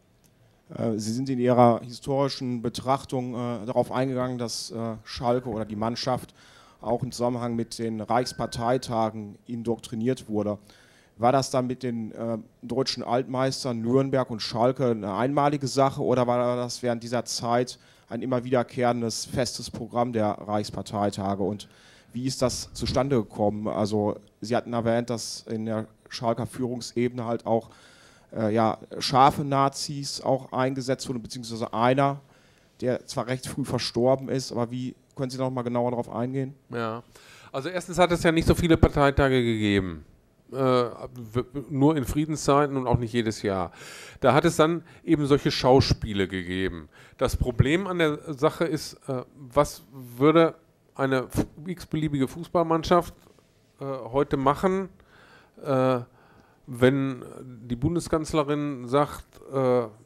Sie sind in Ihrer historischen Betrachtung äh, darauf eingegangen, dass äh, Schalke oder die Mannschaft auch im Zusammenhang mit den Reichsparteitagen indoktriniert wurde. War das dann mit den äh, deutschen Altmeistern Nürnberg und Schalke eine einmalige Sache, oder war das während dieser Zeit ein immer wiederkehrendes festes Programm der Reichsparteitage? Und wie ist das zustande gekommen? Also Sie hatten erwähnt, dass in der Schalker Führungsebene halt auch Äh, ja, scharfe Nazis auch eingesetzt wurden, beziehungsweise einer, der zwar recht früh verstorben ist, aber wie, können Sie noch mal genauer darauf eingehen? Ja, also erstens hat es ja nicht so viele Parteitage gegeben, äh, nur in Friedenszeiten und auch nicht jedes Jahr. Da hat es dann eben solche Schauspiele gegeben. Das Problem an der Sache ist, äh, was würde eine x-beliebige Fußballmannschaft äh, heute machen, äh, wenn die Bundeskanzlerin sagt, äh,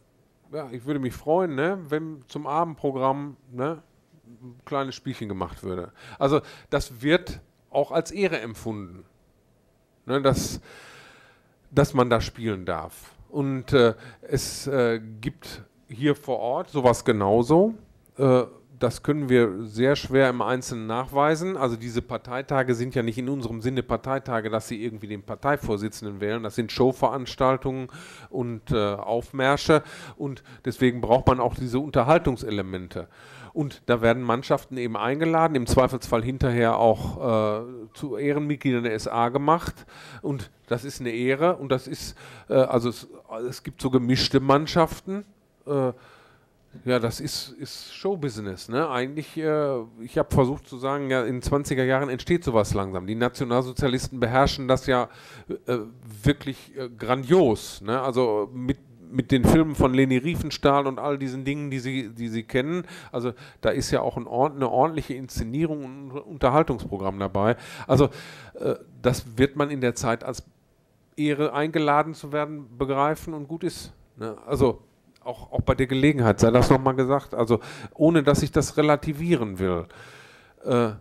ja, ich würde mich freuen, ne, wenn zum Abendprogramm, ne, ein kleines Spielchen gemacht würde. Also das wird auch als Ehre empfunden, ne, dass, dass man da spielen darf. Und äh, es äh, gibt hier vor Ort sowas genauso. Äh, das können wir sehr schwer im Einzelnen nachweisen. Also diese Parteitage sind ja nicht in unserem Sinne Parteitage, dass sie irgendwie den Parteivorsitzenden wählen. Das sind Showveranstaltungen und äh, Aufmärsche. Und deswegen braucht man auch diese Unterhaltungselemente. Und da werden Mannschaften eben eingeladen, im Zweifelsfall hinterher auch äh, zu Ehrenmitgliedern der S A gemacht. Und das ist eine Ehre. Und das ist, äh, also es, es gibt so gemischte Mannschaften. Äh, ja, das ist, ist Showbusiness. Ne? Eigentlich, äh, ich habe versucht zu sagen, ja, in den zwanziger Jahren entsteht sowas langsam. Die Nationalsozialisten beherrschen das ja äh, wirklich äh, grandios. Ne? Also mit mit den Filmen von Leni Riefenstahl und all diesen Dingen, die Sie, die Sie kennen. Also da ist ja auch ein ord eine ordentliche Inszenierung und ein Unterhaltungsprogramm dabei. Also äh, das wird man in der Zeit als Ehre, eingeladen zu werden, begreifen und gut ist. Ne? Also auch, auch bei der Gelegenheit, sei das nochmal gesagt, also ohne dass ich das relativieren will. Äh,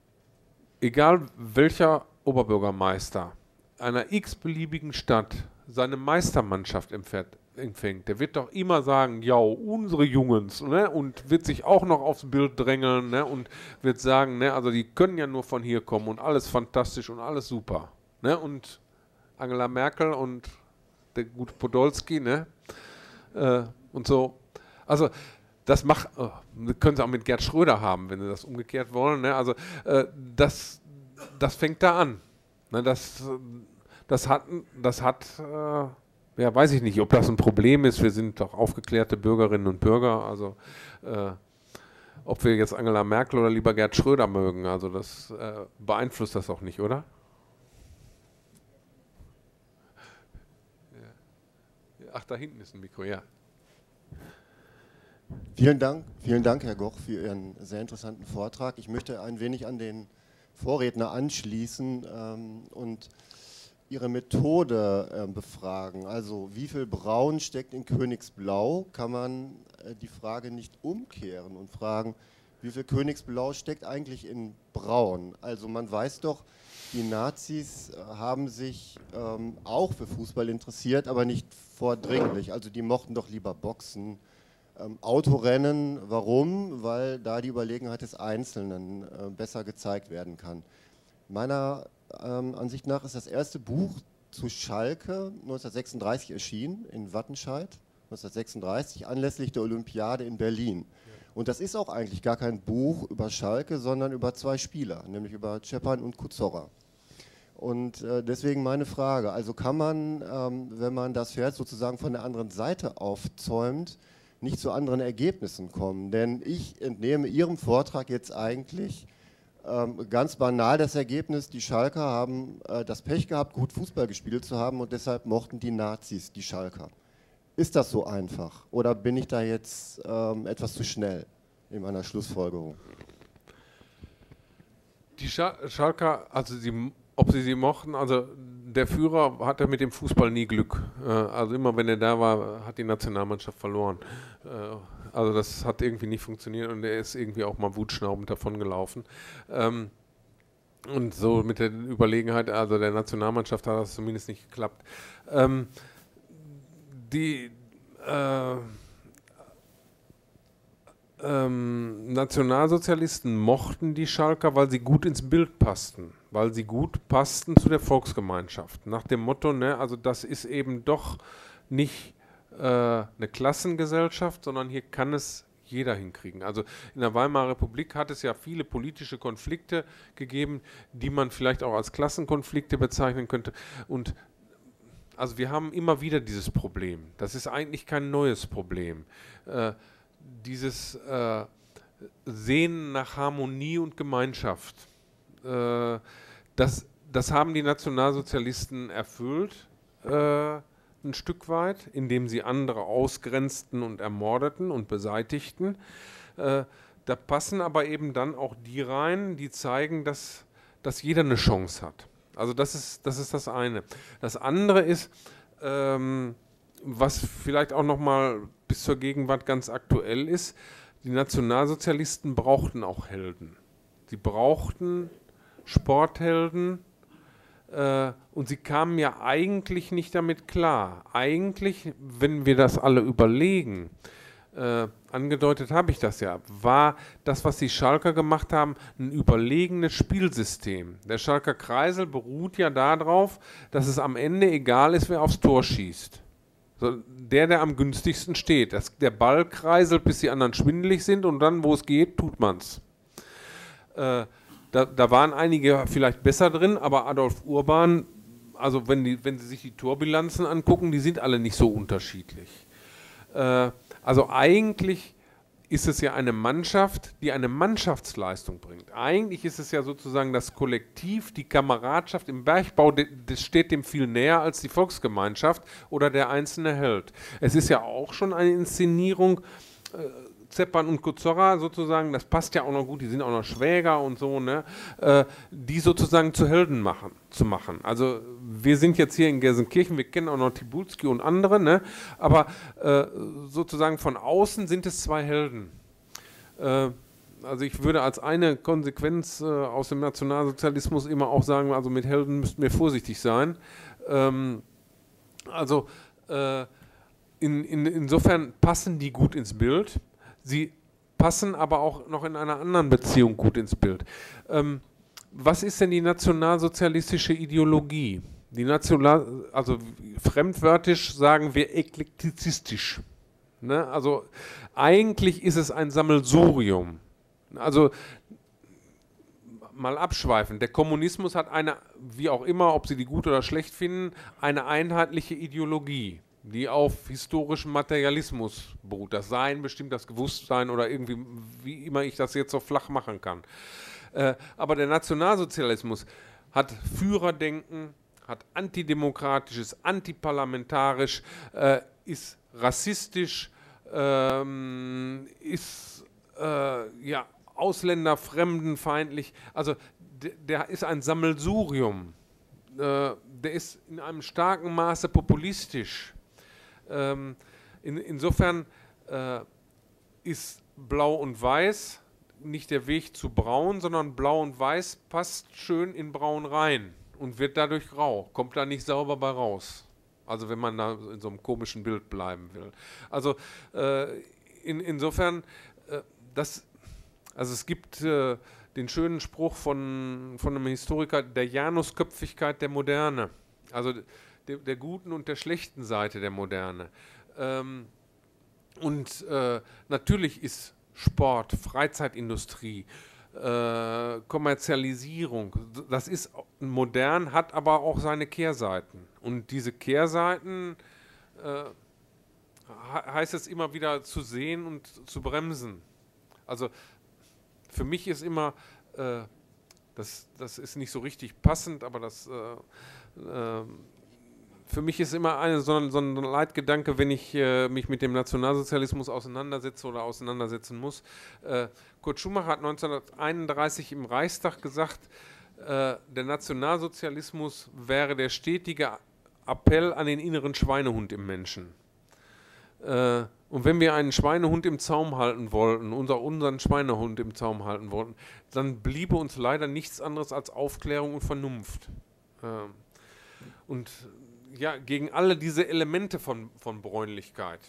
egal welcher Oberbürgermeister einer x-beliebigen Stadt seine Meistermannschaft empfährt, empfängt, der wird doch immer sagen, ja, unsere Jungens, ne, und wird sich auch noch aufs Bild drängeln, ne, und wird sagen, ne, also die können ja nur von hier kommen und alles fantastisch und alles super. Ne, und Angela Merkel und der gute Podolski, ne, äh, und so. Also das macht, oh, können Sie auch mit Gerd Schröder haben, wenn Sie das umgekehrt wollen, ne, also äh, das, das fängt da an. Ne, das, das hat, das hat äh, ja, weiß ich nicht, ob das ein Problem ist. Wir sind doch aufgeklärte Bürgerinnen und Bürger. Also, äh, ob wir jetzt Angela Merkel oder lieber Gerd Schröder mögen, also das äh, beeinflusst das auch nicht, oder? Ja. Ach, da hinten ist ein Mikro, ja. Vielen Dank, vielen Dank, Herr Goch, für Ihren sehr interessanten Vortrag. Ich möchte ein wenig an den Vorredner anschließen ähm, und Ihre Methode äh, befragen. Also wie viel Braun steckt in Königsblau? Kann man äh, die Frage nicht umkehren und fragen, wie viel Königsblau steckt eigentlich in Braun? Also man weiß doch, die Nazis äh, haben sich ähm, auch für Fußball interessiert, aber nicht vordringlich. Also die mochten doch lieber Boxen, ähm, Autorennen. Warum? Weil da die Überlegenheit des Einzelnen äh, besser gezeigt werden kann. Meiner Ähm, Ansicht nach ist das erste Buch zu Schalke neunzehnhundertsechsunddreißig erschienen, in Wattenscheid, neunzehnhundertsechsunddreißig, anlässlich der Olympiade in Berlin. Und das ist auch eigentlich gar kein Buch über Schalke, sondern über zwei Spieler, nämlich über Czepan und Kuzorra. Und äh, deswegen meine Frage, also kann man, ähm, wenn man das Pferd sozusagen von der anderen Seite aufzäumt, nicht zu anderen Ergebnissen kommen? Denn ich entnehme Ihrem Vortrag jetzt eigentlich Ähm, ganz banal das Ergebnis, die Schalker haben äh, das Pech gehabt, gut Fußball gespielt zu haben und deshalb mochten die Nazis die Schalker. Ist das so einfach oder bin ich da jetzt ähm, etwas zu schnell in meiner Schlussfolgerung? Die Schal Schalker, also sie, ob sie sie mochten, also der Führer hatte mit dem Fußball nie Glück. Äh, also immer wenn er da war, hat die Nationalmannschaft verloren. Äh, Also das hat irgendwie nicht funktioniert und er ist irgendwie auch mal wutschnaubend davon gelaufen. Ähm, und so mit der Überlegenheit, also der Nationalmannschaft hat das zumindest nicht geklappt. Ähm, die äh, ähm, Nationalsozialisten mochten die Schalker, weil sie gut ins Bild passten, weil sie gut passten zu der Volksgemeinschaft. Nach dem Motto, ne, also das ist eben doch nicht eine Klassengesellschaft, sondern hier kann es jeder hinkriegen. Also in der Weimarer Republik hat es ja viele politische Konflikte gegeben, die man vielleicht auch als Klassenkonflikte bezeichnen könnte. Und also wir haben immer wieder dieses Problem. Das ist eigentlich kein neues Problem. Äh, dieses äh, Sehnen nach Harmonie und Gemeinschaft, äh, das, das haben die Nationalsozialisten erfüllt, äh, ein Stück weit, indem sie andere ausgrenzten und ermordeten und beseitigten. Äh, da passen aber eben dann auch die rein, die zeigen, dass, dass jeder eine Chance hat. Also das ist das, ist das eine. Das andere ist, ähm, was vielleicht auch nochmal bis zur Gegenwart ganz aktuell ist. Die Nationalsozialisten brauchten auch Helden. Sie brauchten Sporthelden äh, und sie kamen ja eigentlich nicht damit klar. Eigentlich, wenn wir das alle überlegen, äh, angedeutet habe ich das ja, war das, was die Schalker gemacht haben, ein überlegenes Spielsystem. Der Schalker Kreisel beruht ja darauf, dass es am Ende egal ist, wer aufs Tor schießt. So, der, der am günstigsten steht. Das, der Ball kreiselt, bis die anderen schwindelig sind und dann, wo es geht, tut man's. Äh, da, da waren einige vielleicht besser drin, aber Adolf Urban, also wenn, die, wenn Sie sich die Torbilanzen angucken, die sind alle nicht so unterschiedlich. Äh, also eigentlich ist es ja eine Mannschaft, die eine Mannschaftsleistung bringt. Eigentlich ist es ja sozusagen das Kollektiv, die Kameradschaft im Bergbau, das steht dem viel näher als die Volksgemeinschaft oder der einzelne Held. Es ist ja auch schon eine Inszenierung, äh, Zepan und Kozorra sozusagen, das passt ja auch noch gut, die sind auch noch Schwäger und so, ne, äh, die sozusagen zu Helden machen, zu machen. Also wir sind jetzt hier in Gelsenkirchen, wir kennen auch noch Tibulski und andere, ne, aber äh, sozusagen von außen sind es zwei Helden. Äh, also ich würde als eine Konsequenz äh, aus dem Nationalsozialismus immer auch sagen, also mit Helden müssten wir vorsichtig sein. Ähm, also äh, in, in, insofern passen die gut ins Bild. Sie passen aber auch noch in einer anderen Beziehung gut ins Bild. Ähm, was ist denn die nationalsozialistische Ideologie? Die National, also fremdwörtlich sagen wir eklektizistisch. Ne? Also eigentlich ist es ein Sammelsurium. Also mal abschweifen. Der Kommunismus hat eine, wie auch immer, ob Sie die gut oder schlecht finden, eine einheitliche Ideologie, die auf historischem Materialismus beruht. Das Sein bestimmt das Gewusstsein oder irgendwie, wie immer ich das jetzt so flach machen kann. Äh, aber der Nationalsozialismus hat Führerdenken, hat antidemokratisches, antiparlamentarisch, äh, ist rassistisch, ähm, ist äh, ja, Ausländer, fremdenfeindlich. Also der, der ist ein Sammelsurium. Äh, der ist in einem starken Maße populistisch. Ähm, in, insofern äh, ist Blau und Weiß nicht der Weg zu Braun, sondern Blau und Weiß passt schön in Braun rein und wird dadurch grau, kommt da nicht sauber bei raus. Also wenn man da in so einem komischen Bild bleiben will. Also äh, in, insofern, äh, das, also es gibt äh, den schönen Spruch von, von einem Historiker, der Janusköpfigkeit der Moderne. Also der, der guten und der schlechten Seite der Moderne. Ähm, und äh, natürlich ist Sport, Freizeitindustrie, äh, Kommerzialisierung, das ist modern, hat aber auch seine Kehrseiten. Und diese Kehrseiten äh, heißt es immer wieder zu sehen und zu bremsen. Also für mich ist immer, äh, das, das ist nicht so richtig passend, aber das äh, äh, für mich ist immer eine, so, ein, so ein Leitgedanke, wenn ich äh, mich mit dem Nationalsozialismus auseinandersetze oder auseinandersetzen muss. Äh, Kurt Schumacher hat neunzehnhunderteinunddreißig im Reichstag gesagt, äh, der Nationalsozialismus wäre der stetige Appell an den inneren Schweinehund im Menschen. Äh, und wenn wir einen Schweinehund im Zaum halten wollten, unser, unseren Schweinehund im Zaum halten wollten, dann bliebe uns leider nichts anderes als Aufklärung und Vernunft. Äh, und ja, gegen alle diese Elemente von, von Bräunlichkeit.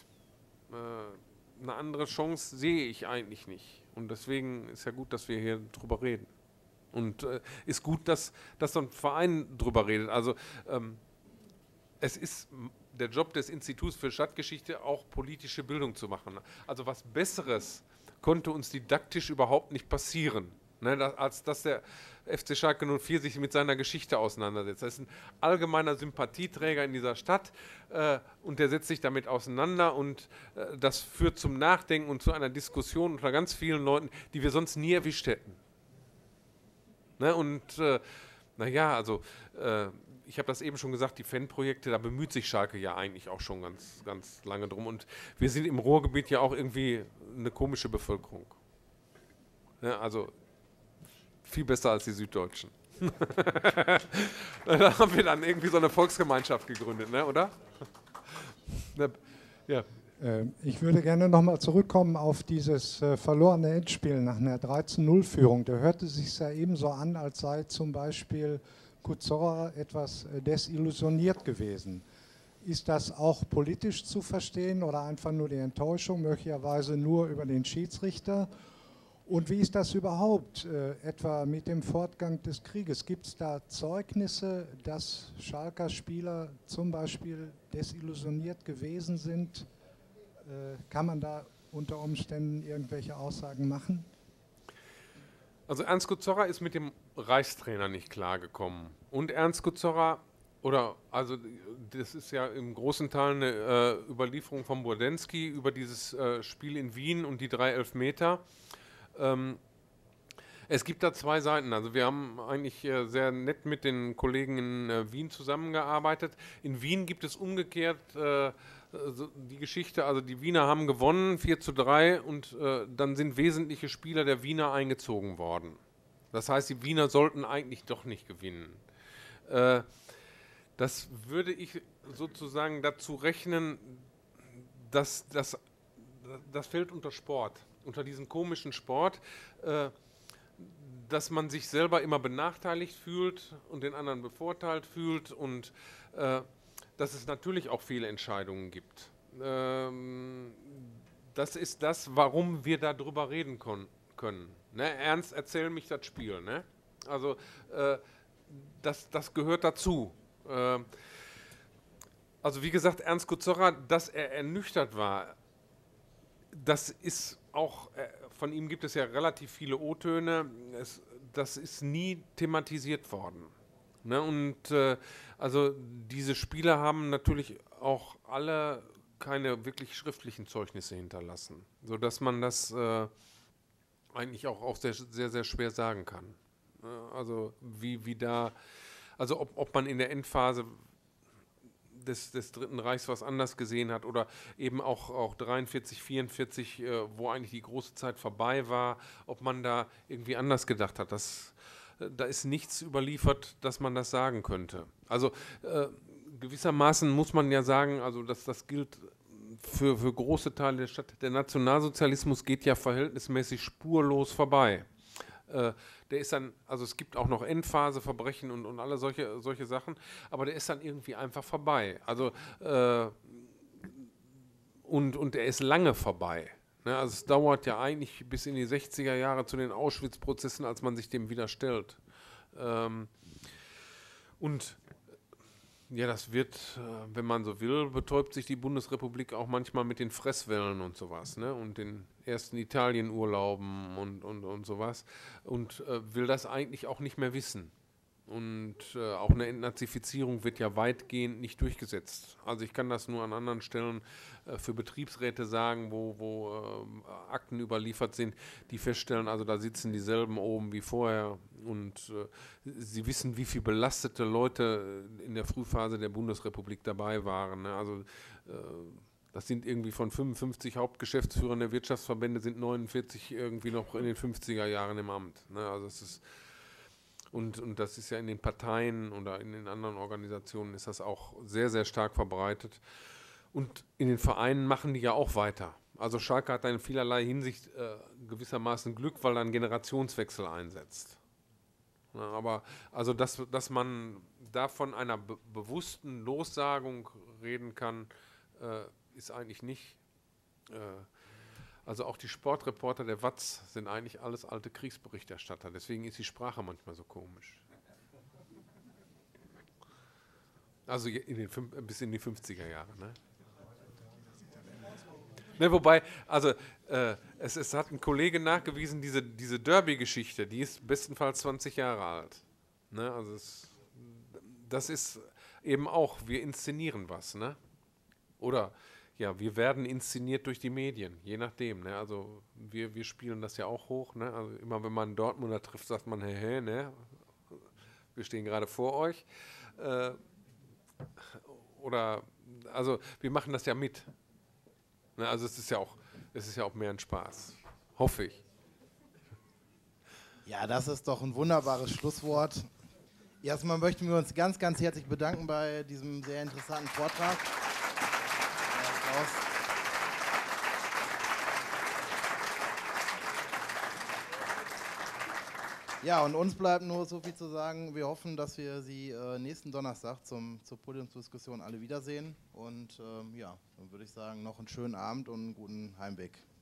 Äh, eine andere Chance sehe ich eigentlich nicht. Und deswegen ist ja gut, dass wir hier drüber reden. Und äh, ist gut, dass, dass so ein Verein drüber redet. Also ähm, es ist der Job des Instituts für Stadtgeschichte, auch politische Bildung zu machen. Also was Besseres konnte uns didaktisch überhaupt nicht passieren, ne, das, als dass der F C Schalke null vier sich mit seiner Geschichte auseinandersetzt. Das ist ein allgemeiner Sympathieträger in dieser Stadt äh, und der setzt sich damit auseinander und äh, das führt zum Nachdenken und zu einer Diskussion unter ganz vielen Leuten, die wir sonst nie erwischt hätten. Ne, und äh, naja, also äh, ich habe das eben schon gesagt, die Fanprojekte, da bemüht sich Schalke ja eigentlich auch schon ganz, ganz lange drum und wir sind im Ruhrgebiet ja auch irgendwie eine komische Bevölkerung. Ne, also viel besser als die Süddeutschen. Da haben wir dann irgendwie so eine Volksgemeinschaft gegründet, ne, oder? Ja. Ich würde gerne nochmal zurückkommen auf dieses äh, verlorene Endspiel nach einer dreizehn null Führung. Da hörte es sich ja ebenso an, als sei zum Beispiel Kuzorra etwas äh, desillusioniert gewesen. Ist das auch politisch zu verstehen oder einfach nur die Enttäuschung, möglicherweise nur über den Schiedsrichter? Und wie ist das überhaupt, äh, etwa mit dem Fortgang des Krieges? Gibt es da Zeugnisse, dass Schalker Spieler zum Beispiel desillusioniert gewesen sind? Kann man da unter Umständen irgendwelche Aussagen machen? Also Ernst Kuzorra ist mit dem Reichstrainer nicht klargekommen. Und Ernst Kuzorra, oder also das ist ja im großen Teil eine äh, Überlieferung von Burdensky über dieses äh, Spiel in Wien und die drei Elfmeter. Ähm, es gibt da zwei Seiten. Also wir haben eigentlich äh, sehr nett mit den Kollegen in äh, Wien zusammengearbeitet. In Wien gibt es umgekehrt äh, die Geschichte, also die Wiener haben gewonnen, vier zu drei, und äh, dann sind wesentliche Spieler der Wiener eingezogen worden. Das heißt, die Wiener sollten eigentlich doch nicht gewinnen. Äh, das würde ich sozusagen dazu rechnen, dass das, das fällt unter Sport, unter diesen komischen Sport, äh, dass man sich selber immer benachteiligt fühlt und den anderen bevorteilt fühlt und äh, dass es natürlich auch viele Entscheidungen gibt. Ähm, das ist das, warum wir darüber reden können. Ne? Ernst, erzähl mich das Spiel. Ne? Also äh, das, das gehört dazu. Äh, also wie gesagt, Ernst Kuzorra, dass er ernüchtert war, das ist auch, äh, von ihm gibt es ja relativ viele O-Töne, es, das ist nie thematisiert worden. Ne, und äh, also diese Spieler haben natürlich auch alle keine wirklich schriftlichen Zeugnisse hinterlassen, sodass man das äh, eigentlich auch, auch sehr, sehr, sehr schwer sagen kann. Äh, also wie, wie da, also ob, ob man in der Endphase des, des Dritten Reichs was anders gesehen hat oder eben auch, auch dreiundvierzig, vierundvierzig, äh, wo eigentlich die große Zeit vorbei war, ob man da irgendwie anders gedacht hat, das da ist nichts überliefert, dass man das sagen könnte. Also äh, gewissermaßen muss man ja sagen, also dass das gilt für, für große Teile der Stadt. Der Nationalsozialismus geht ja verhältnismäßig spurlos vorbei. Äh, der ist dann, also es gibt auch noch Endphaseverbrechen und, und alle solche, solche Sachen, aber der ist dann irgendwie einfach vorbei. Also äh, und, und er ist lange vorbei. Ne, also es dauert ja eigentlich bis in die sechziger Jahre zu den Auschwitz-Prozessen, als man sich dem wieder stellt. Ähm, und ja, das wird, äh, wenn man so will, betäubt sich die Bundesrepublik auch manchmal mit den Fresswellen und sowas, ne, und den ersten Italienurlauben und, und, und sowas und äh, will das eigentlich auch nicht mehr wissen. Und äh, auch eine Entnazifizierung wird ja weitgehend nicht durchgesetzt. Also ich kann das nur an anderen Stellen äh, für Betriebsräte sagen, wo, wo äh, Akten überliefert sind, die feststellen, also da sitzen dieselben oben wie vorher und äh, sie wissen, wie viele belastete Leute in der Frühphase der Bundesrepublik dabei waren. Ne? Also äh, das sind irgendwie von fünfundfünfzig Hauptgeschäftsführern der Wirtschaftsverbände sind neunundvierzig irgendwie noch in den fünfziger Jahren im Amt. Ne? Also es ist Und, und das ist ja in den Parteien oder in den anderen Organisationen ist das auch sehr, sehr stark verbreitet. Und in den Vereinen machen die ja auch weiter. Also Schalke hat da in vielerlei Hinsicht äh, gewissermaßen Glück, weil er einen Generationswechsel einsetzt. Ja, aber also, dass, dass man da von einer be bewussten Lossagung reden kann, äh, ist eigentlich nicht. Äh, Also auch die Sportreporter der Watz sind eigentlich alles alte Kriegsberichterstatter. Deswegen ist die Sprache manchmal so komisch. Also in den, bis in die fünfziger Jahre. Ne? Ne, wobei, also äh, es, es hat ein Kollege nachgewiesen, diese, diese Derby-Geschichte, die ist bestenfalls zwanzig Jahre alt. Ne? Also es, das ist eben auch, wir inszenieren was. Ne? Oder ja, wir werden inszeniert durch die Medien, je nachdem. Ne? Also wir, wir spielen das ja auch hoch. Ne? Also immer wenn man einen Dortmunder trifft, sagt man, hey, hey, ne? Wir stehen gerade vor euch. Äh, oder, also wir machen das ja mit. Ne? Also es ist ja auch, es ist ja auch mehr ein Spaß. Hoffe ich. Ja, das ist doch ein wunderbares Schlusswort. Erstmal möchten wir uns ganz, ganz herzlich bedanken bei diesem sehr interessanten Vortrag. Ja, und uns bleibt nur so viel zu sagen. Wir hoffen, dass wir Sie äh, nächsten Donnerstag zum, zur Podiumsdiskussion alle wiedersehen. Und ähm, ja, dann würde ich sagen, noch einen schönen Abend und einen guten Heimweg.